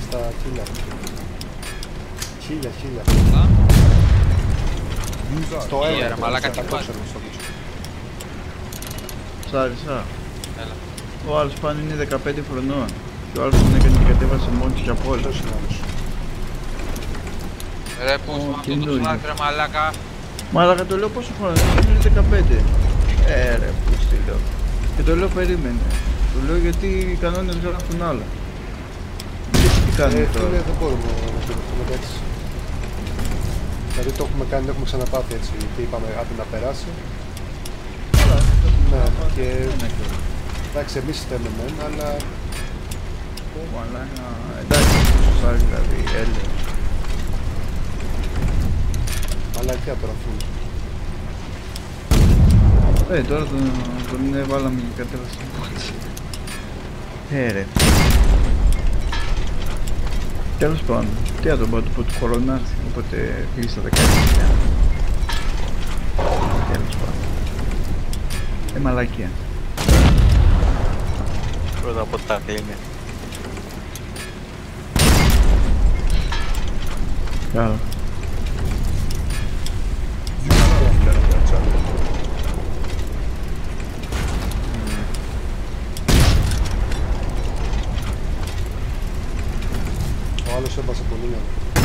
στα χίλια. Χίλια, χίλια. Στο Χίλια, ένα, ρε μαλάκα, στο τι εκατό, βάζει. ξέρω, στο πίσω. Σ' άρεσα. Έλα. Ο άλλος πάνω είναι δεκαπέντε χρονών. Και ο άλλος τον έκανε και κατέβασε μόνος και από όλους. Ποιος είναι άλλος? Ρε πούς, Ω, αυτό το καινούριο. σλάκ ρε μαλάκα. Μαλάκα το λέω πόσο χρόνο, είναι δεκαπέντε. Ε ρε πώς τι λέω. Και το λέω περίμενε. Το λέω γιατί οι κανόνες γράφουν άλλα. Γιατί τι Ε, κάνουμε φίλε, τώρα. δεν μπορούμε να το δεχτούμε έτσι. Δηλαδή το έχουμε κάνει, το έχουμε ξαναπάθει έτσι και είπαμε άντε να περάσει. Καλά, αυτό που Ναι, να πάω, και δεν είναι και- εντάξει εμείς φταίμε μεν, αλλά Ω, μαλάκα, εντάξει, αυτός ο δηλαδή, έλεος. μαλακιά τώρα αφού. Ε, τώρα τον, τον ε, βάλαμε και κατέβασε μόνος. Ε, ρε. Τέλος πάντων, τι να τον πω, του πω του χρόνου να έρθει, οπότε πήγε στα δεκαεπτά. Τέλος πάντων. Ε, μαλακία. Πρώτα από τα κλείνει. Καλά. User left their channel. Ο άλλος έμπασε πολύ νερό.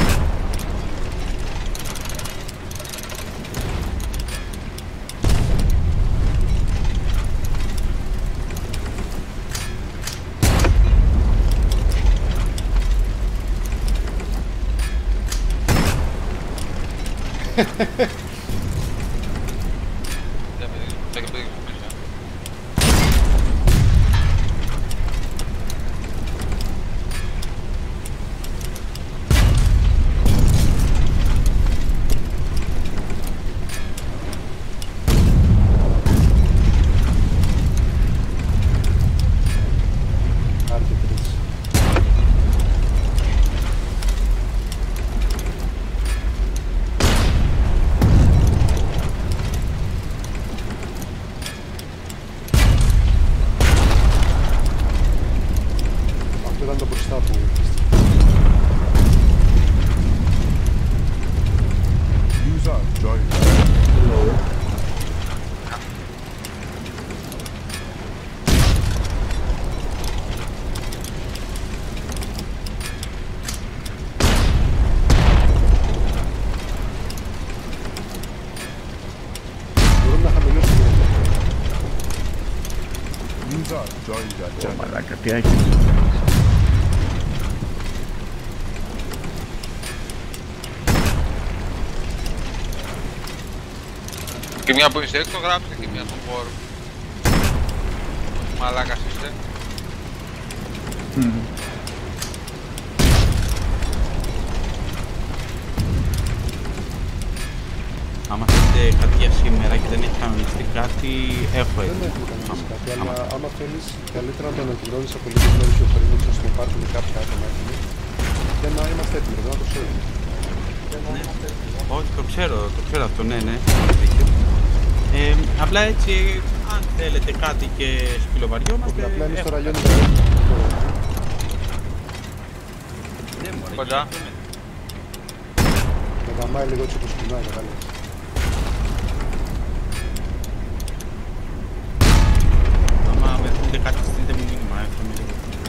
Δεν με δείξω, δεν με δείξω πίσω. Άρκε τρεις. Αυτό ήταν το μπροστά που User joined their channel. μπορούμε να χαμηλώσουμε. User joined their Ω, channel. μαλάκα, τι άκυρο. Και μια που είσαι έξω γράψτε και μια στον χώρο. Μαλάκας είστε. Μμμ. Άμα θέλετε κάτι για σήμερα και δεν έχει κανονιστεί κάτι, έχω Δεν έτοιμο. έχουμε κανονίσει κάτι, άμα- αλλά άμα θέλεις καλύτερα να το ανακοινώνεις από λίγες μέρες πιο πριν, ώστε να υπάρχουν κάποια άτομα έτοιμοι και να είμαστε έτοιμοι, να το ξέρουμε. Ναι. Όχι, το ξέρω, το ξέρω αυτό, ναι, ναι, έχεις δίκιο. Ε, απλά έτσι, αν θέλετε κάτι και σπηλοβαριόμαστε, Όχι, απλά εμείς έχω τώρα κάτι. λιώνουμε. Ναι, μωρέ, Κοντά. και αυτό με- Με γαμάει λίγο έτσι όπως κουνάει, κατάλαβες. Άμα με δείτε κάτι, στείλτε μου μήνυμα, εύχομαι λίγο.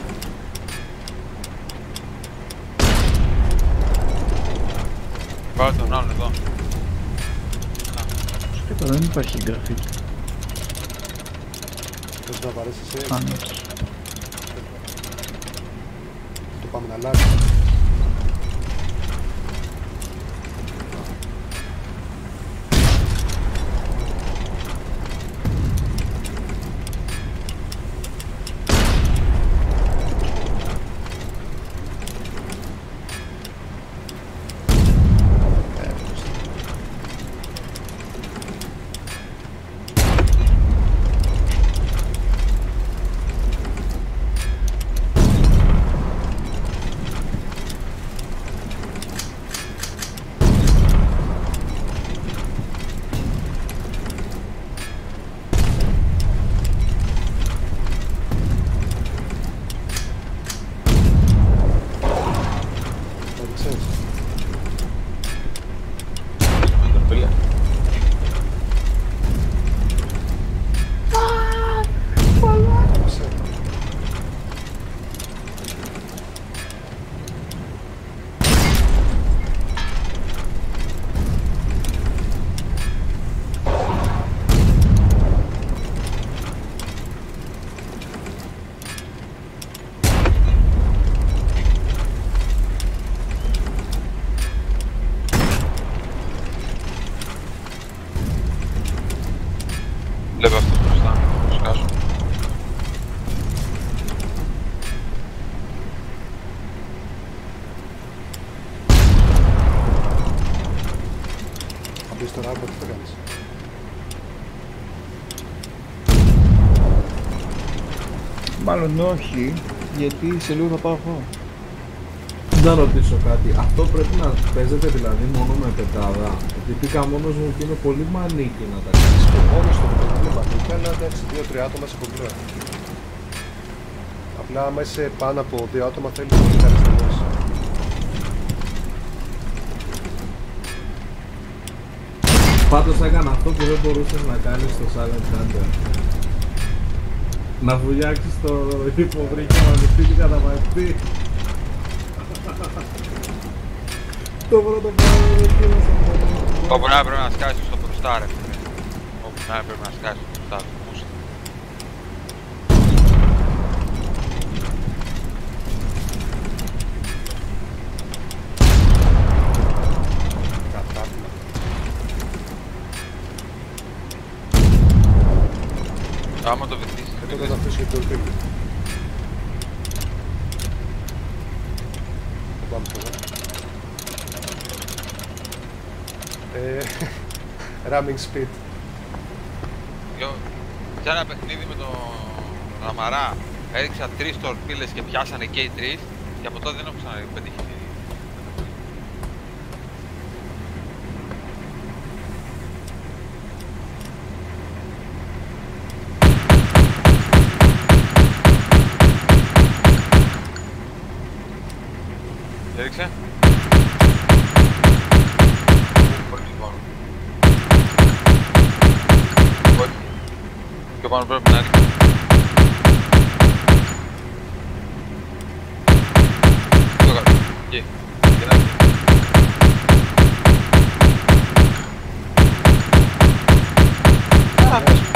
Πάω τον άλλον εδώ. Και τώρα δεν υπάρχει εγγραφή του. Θες να βαρέσεις εσύ, Πάνω. το πάμε να αλλάξει. Βλέπω αυτό μπροστά, το σκάσω. Θα μπεις τώρα, Άκο, τι θα κάνεις? Μάλλον όχι, γιατί σε λίγο θα πάω εγώ. Να ρωτήσω κάτι, αυτό πρέπει να παίζετε δηλαδή μόνο με πετάδα? Γιατί πήγα μόνος μου και είναι πολύ μανίκι να τα κάνεις. Στο μόνο στο παιδί είναι μανίκι, αλλά εντάξει, δύο τρία άτομα σε κομπλέ. Απλά άμα είσαι πάνω από δύο άτομα θέλει πολύ καλές τελειώσεις. Πάντως έκανα αυτό που δεν μπορούσες να κάνεις στο Silent Hunter. Να βουλιάξεις το υποβρύχιο να ανοιχτεί την καταπακτή. Το πρώτο πράγμα δεν κύλωσα. Όπου να πρέπει να σκάσεις στο μπροστά, ρε. Όπου να πρέπει να σκάσεις στο μπροστά του. Κατάπλα. Άμα το βυθίσεις, Και τότε θα αφήσω και το φίλο. Θα πάμε στο εδώ. Ε, Ramming speed. Σε ένα παιχνίδι με τον Ραμαρά έριξα τρεις τορπίλες και πιάσανε και οι τρεις και από τότε δεν έχω ξαναπετύχει. Έριξε. Πολύ πάνω. Όχι. Πιο πάνω πρέπει να ρίξει. Πιο κάτω. Εκεί. Και να ρίξει. Α, πες.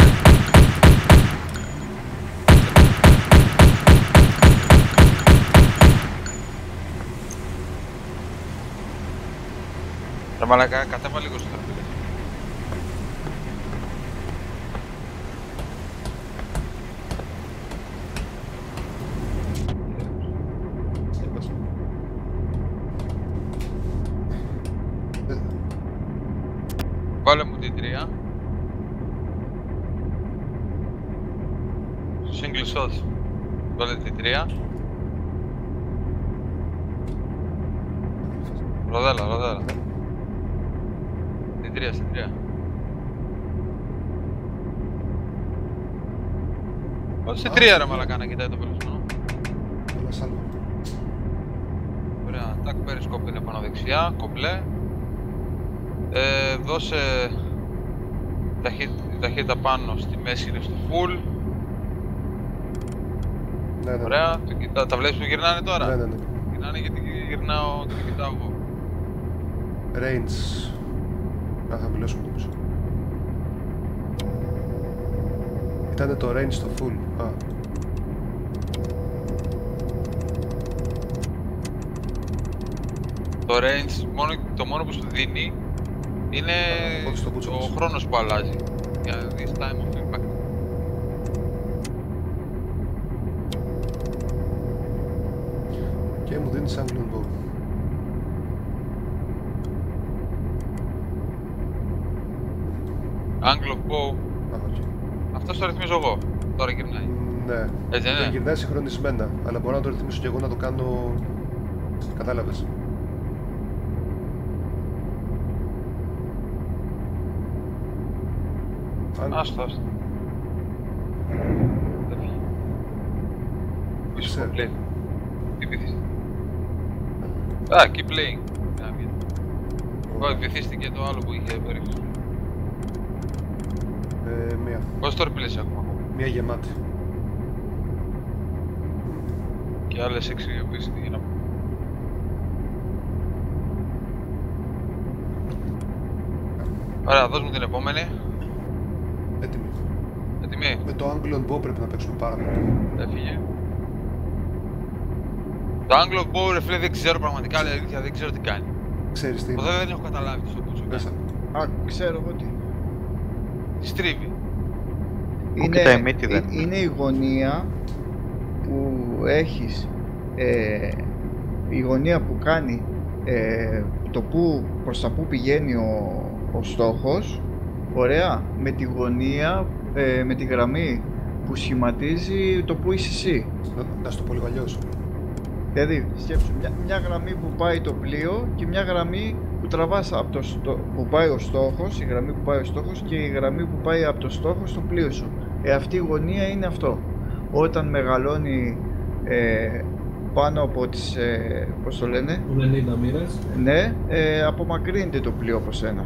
Ρε μαλάκα, κατέβα λίγο στο τραπέζι. Βάλε μου την τρία. Single shots. Βάλε την τρία. Ροδέλα, ροδέλα. Στην τρία, στην τρία. Όχι στην τρία ρε μαλακά να κοιτάει το περασμένο. Ένας άλλο. Ωραία, τάκ periscope είναι πάνω δεξιά, κομπλέ. Ε, δώσε ταχύτητα πάνω, στη μέση είναι στο full. Ναι, ναι. Ωραία, το κοιτά, τα βλέπεις που γυρνάνε τώρα? Ναι, ναι, ναι. Γυρνάνε γιατί γυρνάω και το κοιτάω εγώ. Range. Α, θα μιλώσουμε το πίσω. Ήτανε το range στο full. Α. Το range, μόνο, το μόνο που σου δίνει είναι Α, ο χρόνος που αλλάζει. Για να δεις time of impact. Και μου δίνει angle on bow. Angle of bow. Α, okay. Αυτό το ρυθμίζω εγώ. Τώρα γυρνάει. Ναι. Έτσι δεν Δεν είναι? γυρνάει συγχρονισμένα, αλλά μπορώ να το ρυθμίσω και εγώ να το κάνω. Κατάλαβες. Αν... Άστο, άστο. Δεν φύγει. Πίσω Ξέρω. complete. Τι βυθίστηκε? Α, keep playing. Όχι, βυθίστηκε το άλλο που είχε περίπτωση. Ε, μία. Πόσες τορπίλες έχουμε ακόμα? Μία γεμάτη. Και άλλες έξι οι οποίες είναι για να πούμε. Ωραία, δώσ' μου την επόμενη. Έτοιμη. Έτοιμη. Με το angle on bow πρέπει να παίξουμε πάρα πολύ. Έφυγε. Το angle of bow ρε φίλε δεν ξέρω πραγματικά, αλήθεια δεν ξέρω τι κάνει. Ξέρεις τι είναι. Ποτέ δεν έχω καταλάβει τι στο πούτσο κάνει. Μέσα. Α, ξέρω εγώ τι. Στρίβει. Είναι, κοιτάει μύτη, δεν. είναι, είναι η γωνία που έχεις, ε, η γωνία που κάνει ε, το που, προς τα που πηγαίνει ο, ο στόχος, ωραία, με τη γωνία, ε, με τη γραμμή που σχηματίζει το που είσαι εσύ. Να, να σου το πω λίγο αλλιώς. Δηλαδή, σκέψου μια, μια γραμμή που πάει το πλοίο και μια γραμμή που τραβάς από το στό, που πάει ο στόχος, η γραμμή που πάει ο στόχος και η γραμμή που πάει από το στόχο στο πλοίο σου. Ε, αυτή η γωνία είναι αυτό. Όταν μεγαλώνει ε, πάνω από τις, ε, πώς το λένε, ενενήντα μοίρες. ναι, ε, απομακρύνεται το πλοίο από σένα.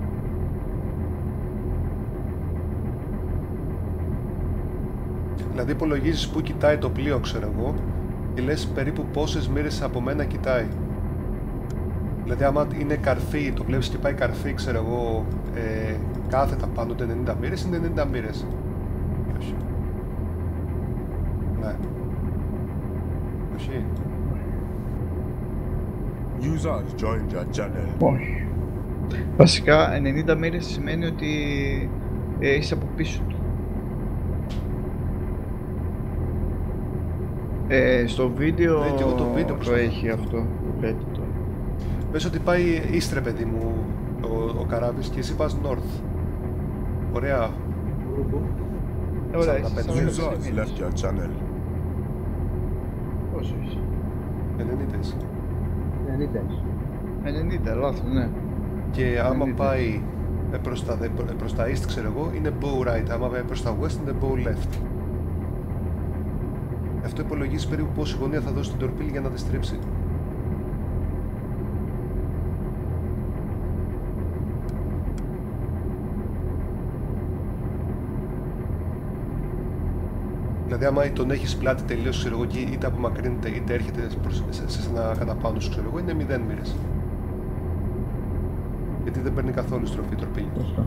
Δηλαδή υπολογίζεις που κοιτάει το πλοίο, ξέρω εγώ, και λες περίπου πόσες μοίρες από μένα κοιτάει. Δηλαδή άμα είναι καρφί, το βλέπεις και πάει καρφί, ξέρω εγώ, ε, κάθετα πάνω το ενενήντα μοίρες, είναι ενενήντα μοίρες. Όχι. Ναι. Όχι. Users joined your channel. Όχι. Βασικά ενενήντα μοίρες σημαίνει ότι ε, είσαι από πίσω του. Ε, στο βίντεο, ναι, και εγώ το, βίντεο το έχει αυτό που λέτε τώρα. Πες ότι πάει ίστρε, παιδί μου, ο, ο καράβης και εσύ πας north. Ωραία. Ωραία, Users left your channel. Πόσο είσαι? ενενήντα. ενενήντα, λάθος, ναι. Και άμα ενενήντα. πάει προς τα, προς τα east, ξέρω εγώ, είναι bow right. Άμα πάει προς τα west, είναι bow left. Αυτό υπολογίζει περίπου πόση γωνία θα δώσει την τορπίλη για να τη στρίψει. Δηλαδή άμα τον έχεις πλάτη τελείως, ξέρω εγώ, και είτε απομακρύνεται είτε έρχεται προς, σε, σε ένα κατά πάνω σου, ξέρω εγώ, είναι μηδέν μοίρες. Γιατί δεν παίρνει καθόλου στροφή η τορπίλη.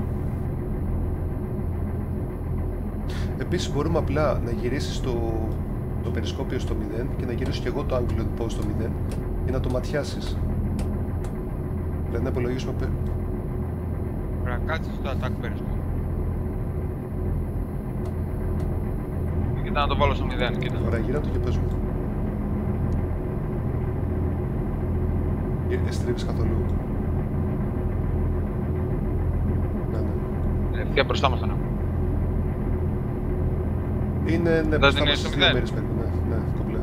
Επίσης μπορούμε απλά να γυρίσεις το, το περισκόπιο στο μηδέν και να γυρίσω και εγώ το angle του post στο μηδέν και να το ματιάσεις. Δηλαδή να υπολογίσουμε... Πρέπει να κάτσεις στο attack periscope. Κοίτα να το βάλω στο μηδέν, κοίτα. Ωραία, γύρω το και πες μου. Δεν στρίβεις καθόλου. Ναι, ναι. Ευθεία μπροστά μας τον έχω. Είναι, ναι, μπροστά είναι μας στο στις δύο μηδέν. μέρες περίπου, ναι, ναι, κομπλέ.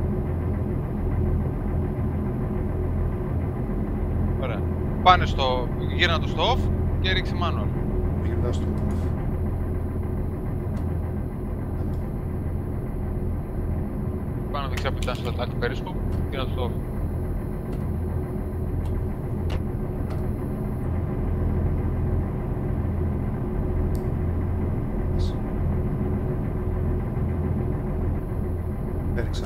Ωραία. Πάνε στο... γύρνα το στο off και ρίξει manual. Γυρνάω στο... Πάνω δεξιά που ήταν στο attack periscope και να το στο off. Έριξα.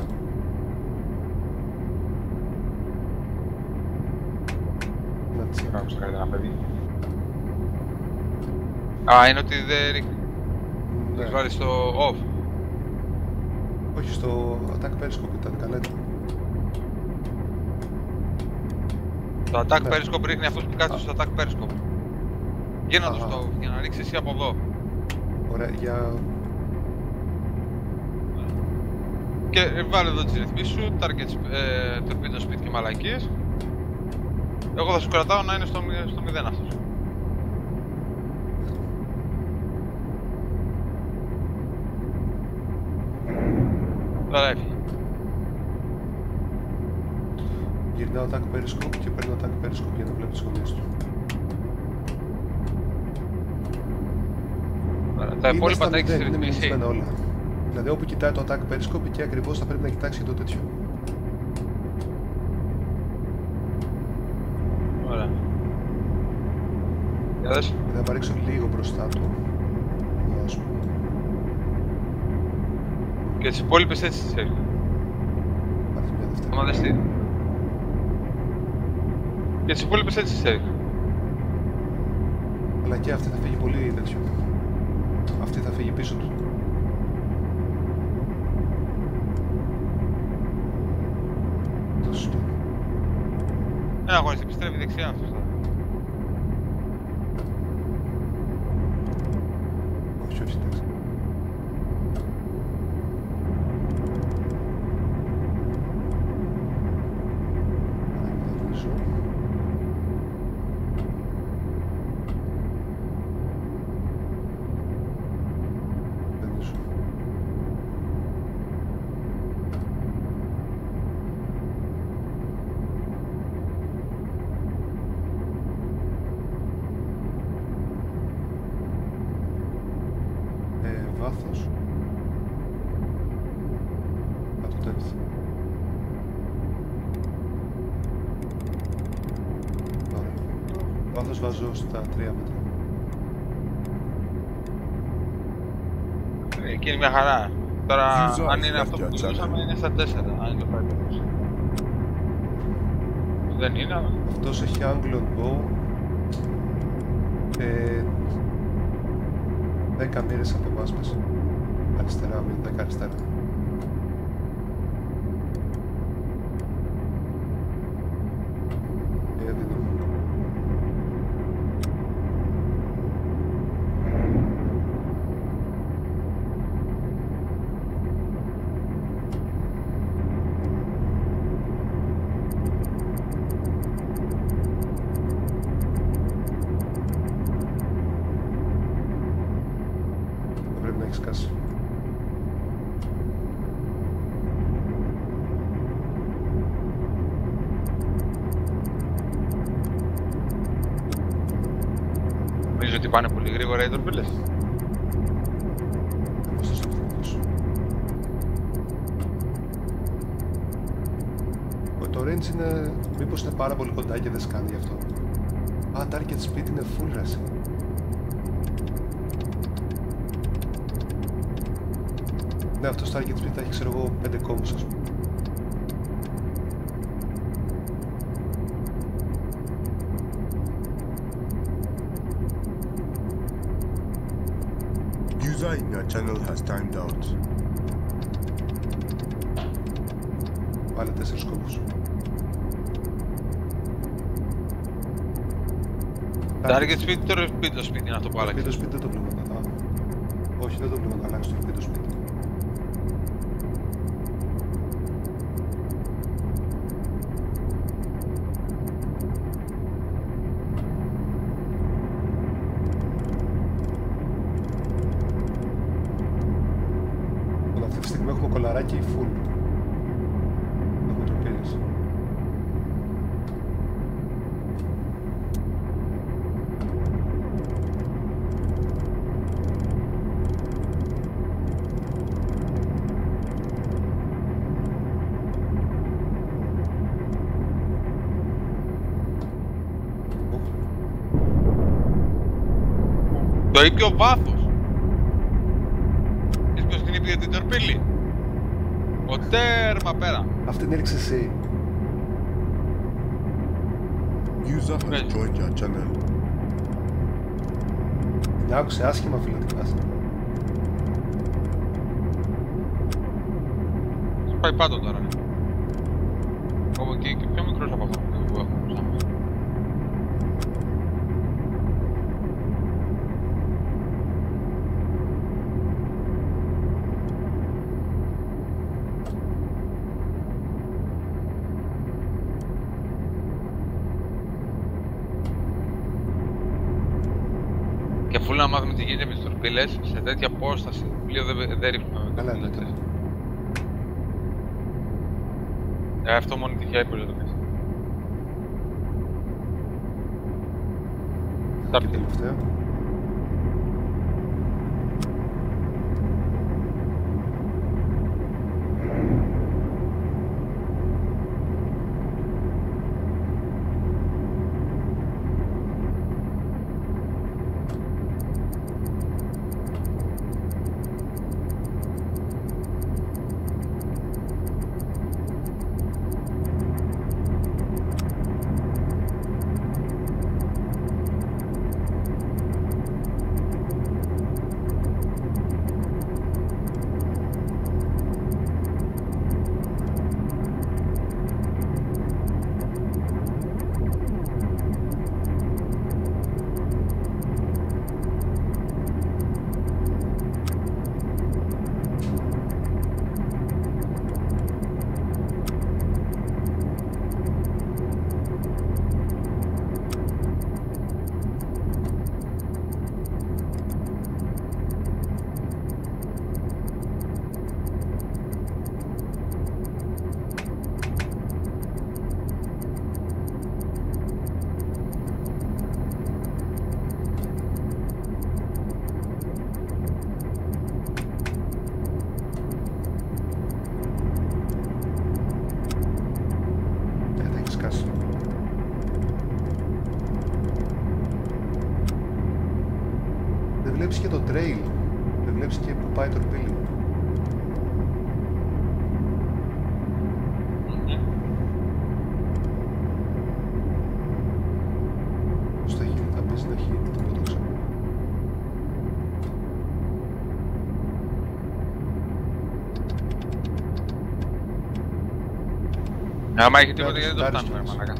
Να τις Κάπως καλύτερα, παιδί. Α, είναι ότι δεν ρίχνει. ναι. Τις βάλεις στο off. Όχι, στο attack periscope ήταν καλά. Το attack Ναι. periscope ρίχνει αυτός που κάθεται στο attack periscope. Γύρνα το Αχα. στο off για να ρίξεις εσύ από εδώ. Ωραία, για... Και βάλε εδώ τις ρυθμίσεις σου, target, ε, torpedo speed και μαλακίες. Εγώ θα σου κρατάω να είναι στο, μη- στο μηδέν αυτός. Τώρα έφυγε. Γυρνάω attack periscope και παίρνω attack periscope για να βλέπω τις γωνίες του. Ωραία. Τα Είναι υπόλοιπα στα τα έχεις μηδέν, είναι ρυθμίσει. μηνυμένα όλα. Δηλαδή όπου κοιτάει το attack periscope και ακριβώς θα πρέπει να κοιτάξει και το τέτοιο. Ωραία. Για δες. Δηλαδή θα ρίξω λίγο μπροστά του. Εδώ, ας πούμε. Και τις υπόλοιπες έτσι τις έχει. Πάρτε μια δεύτερη. Άμα δες τι. Και τις υπόλοιπες έτσι τις έχει. Αλλά και αυτή θα φύγει πολύ τέτοιο. Αυτή θα φύγει πίσω του. Δώσε το. Ένα αγώνις, επιστρέφει δεξιά αυτός τώρα. Όχι, όχι, εντάξει. βάθος. Α, το depth. Ωραία. Βάθος βάζω στα τρία μέτρα. Εκεί είναι μια χαρά. Τώρα, User αν είναι left αυτό your που channel. μιλούσαμε, είναι στα τέσσερα. Αν είναι το πέντε. Δεν είναι, αλλά... Αυτός έχει angle on bow. Ε, δέκα μοίρες από εμάς πες. Αριστερά, μην δέκα αριστερά. Ε, δίνω. Πρέπει να έχεις κάσει. Νομίζω ότι πάνε πολύ γρήγορα οι τορπίλες. Δεν μπορείς να σε αυτούς. Το range είναι... μήπως είναι πάρα πολύ κοντά και δεν σκάνει γι' αυτό. Α, target speed είναι full ράση. Ναι, αυτός target speed θα έχει, ξέρω εγώ, πέντε κόμμους, ας πούμε. User in your channel has timed out. Βάλε τέσσερις κόμμους. Target speed ή το repeat speed είναι αυτό που Το άλλαξε. repeat speed δεν το βλέπω να... Όχι, δεν το βλέπω να αλλάξει το repeat speed. Λοιπόν, αυτή τη στιγμή έχουμε κολαράκι full. Από το πήρες. Το είπε ο βάθος. Είσαι ποιος την είπε για την τορπίλη. Ο τέρμα πέρα. Αυτή την έριξε εσύ. User has Right. joined your channel. Την άκουσε άσχημα φιλοτικά. Πάει πάντο τώρα. Ναι. Από εκεί και πιο μικρός από αυτό που έχουμε μπροστά μας. Και αφού να μάθουμε τι γίνεται με τις τορπίλες, σε τέτοια απόσταση πλοίο δεν, δεν ρίχνουμε. Καλά, ναι, καλά. Ε, αυτό μόνο τυχαία μπορεί να το πεις. Και τελευταία. βλέπεις και το trail. Δεν βλέπεις και που πάει το ρπίλι. Στα χείλη θα πες να έχει τίποτα ξέρω. Άμα έχει τίποτα γιατί δεν το φτάνουμε, μαλάκα.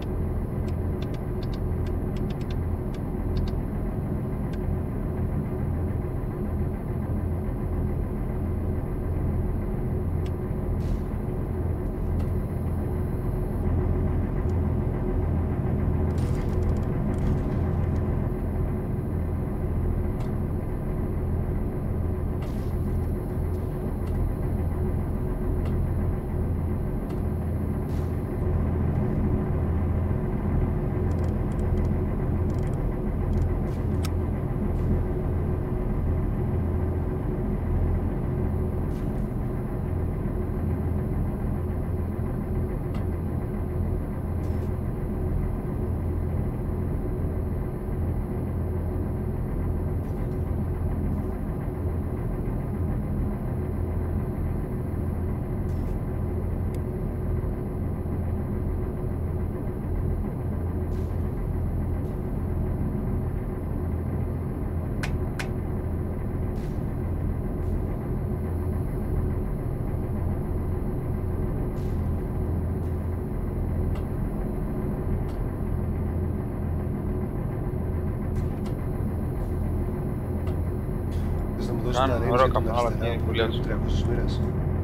Κάνουν ωραίο καπνό, αλλά και κουλιάζουν τριακόσιες μοίρες.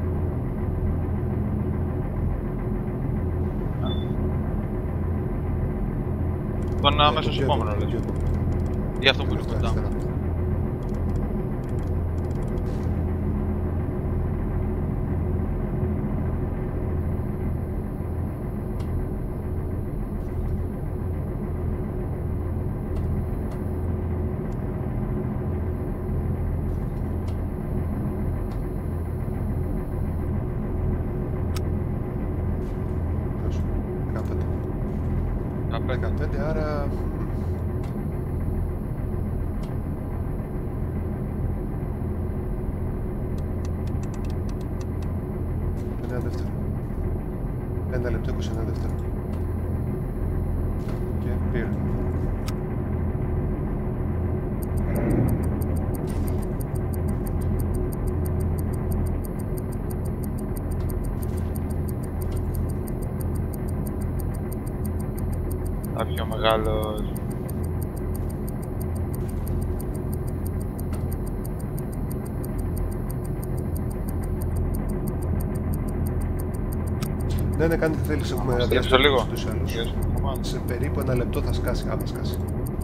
Τον αμέσως επόμενο λες. Για αυτό που είναι κοντά. δεκαπέντε, άρα... Ένα δεύτερο. Ένα λεπτό, είκοσι ένα δεύτερο. Και πήρα. Τα πιο μεγάλος. Ναι, ναι, κάνει τι θέλεις, έχουμε αδειαστεί λίγο. Σε περίπου ένα λεπτό θα σκάσει, άμα σκάσει.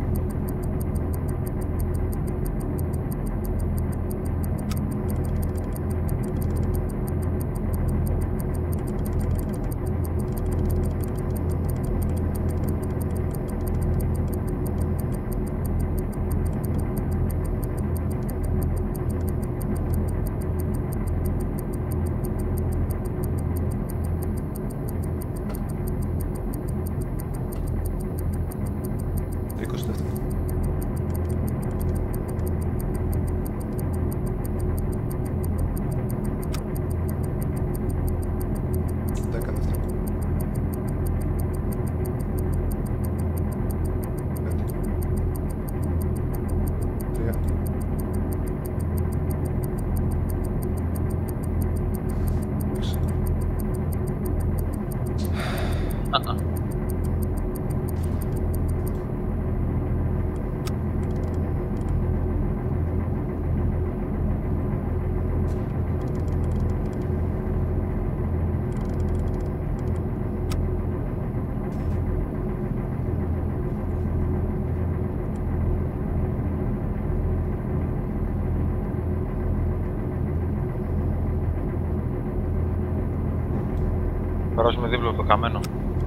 Περάσουμε δίπλα από το καμένο.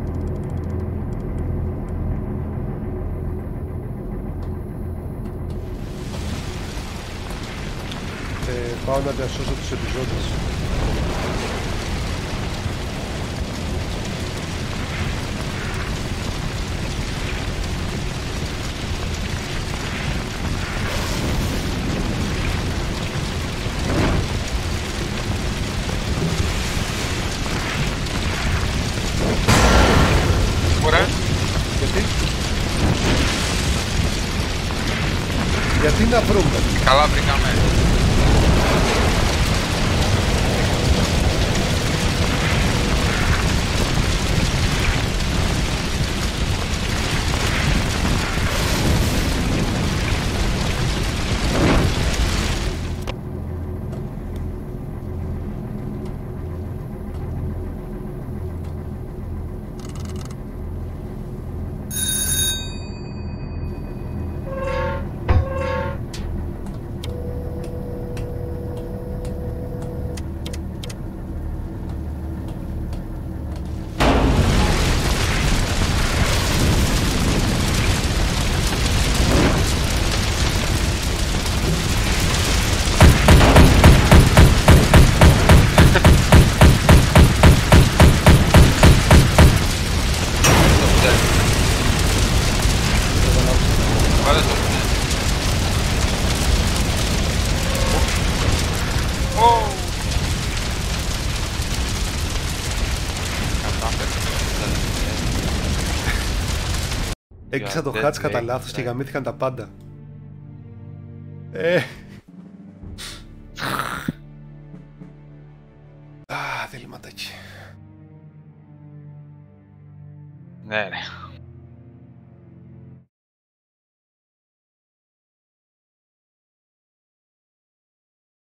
Ε, πάω να διασώσω τους επιζώντες. να βρούμε. Καλά βρήκαμε. Έκλεισα το hatch κατά λάθος και γαμήθηκαν τα πάντα. Ε. Α, δελματάκι. Ναι, ναι.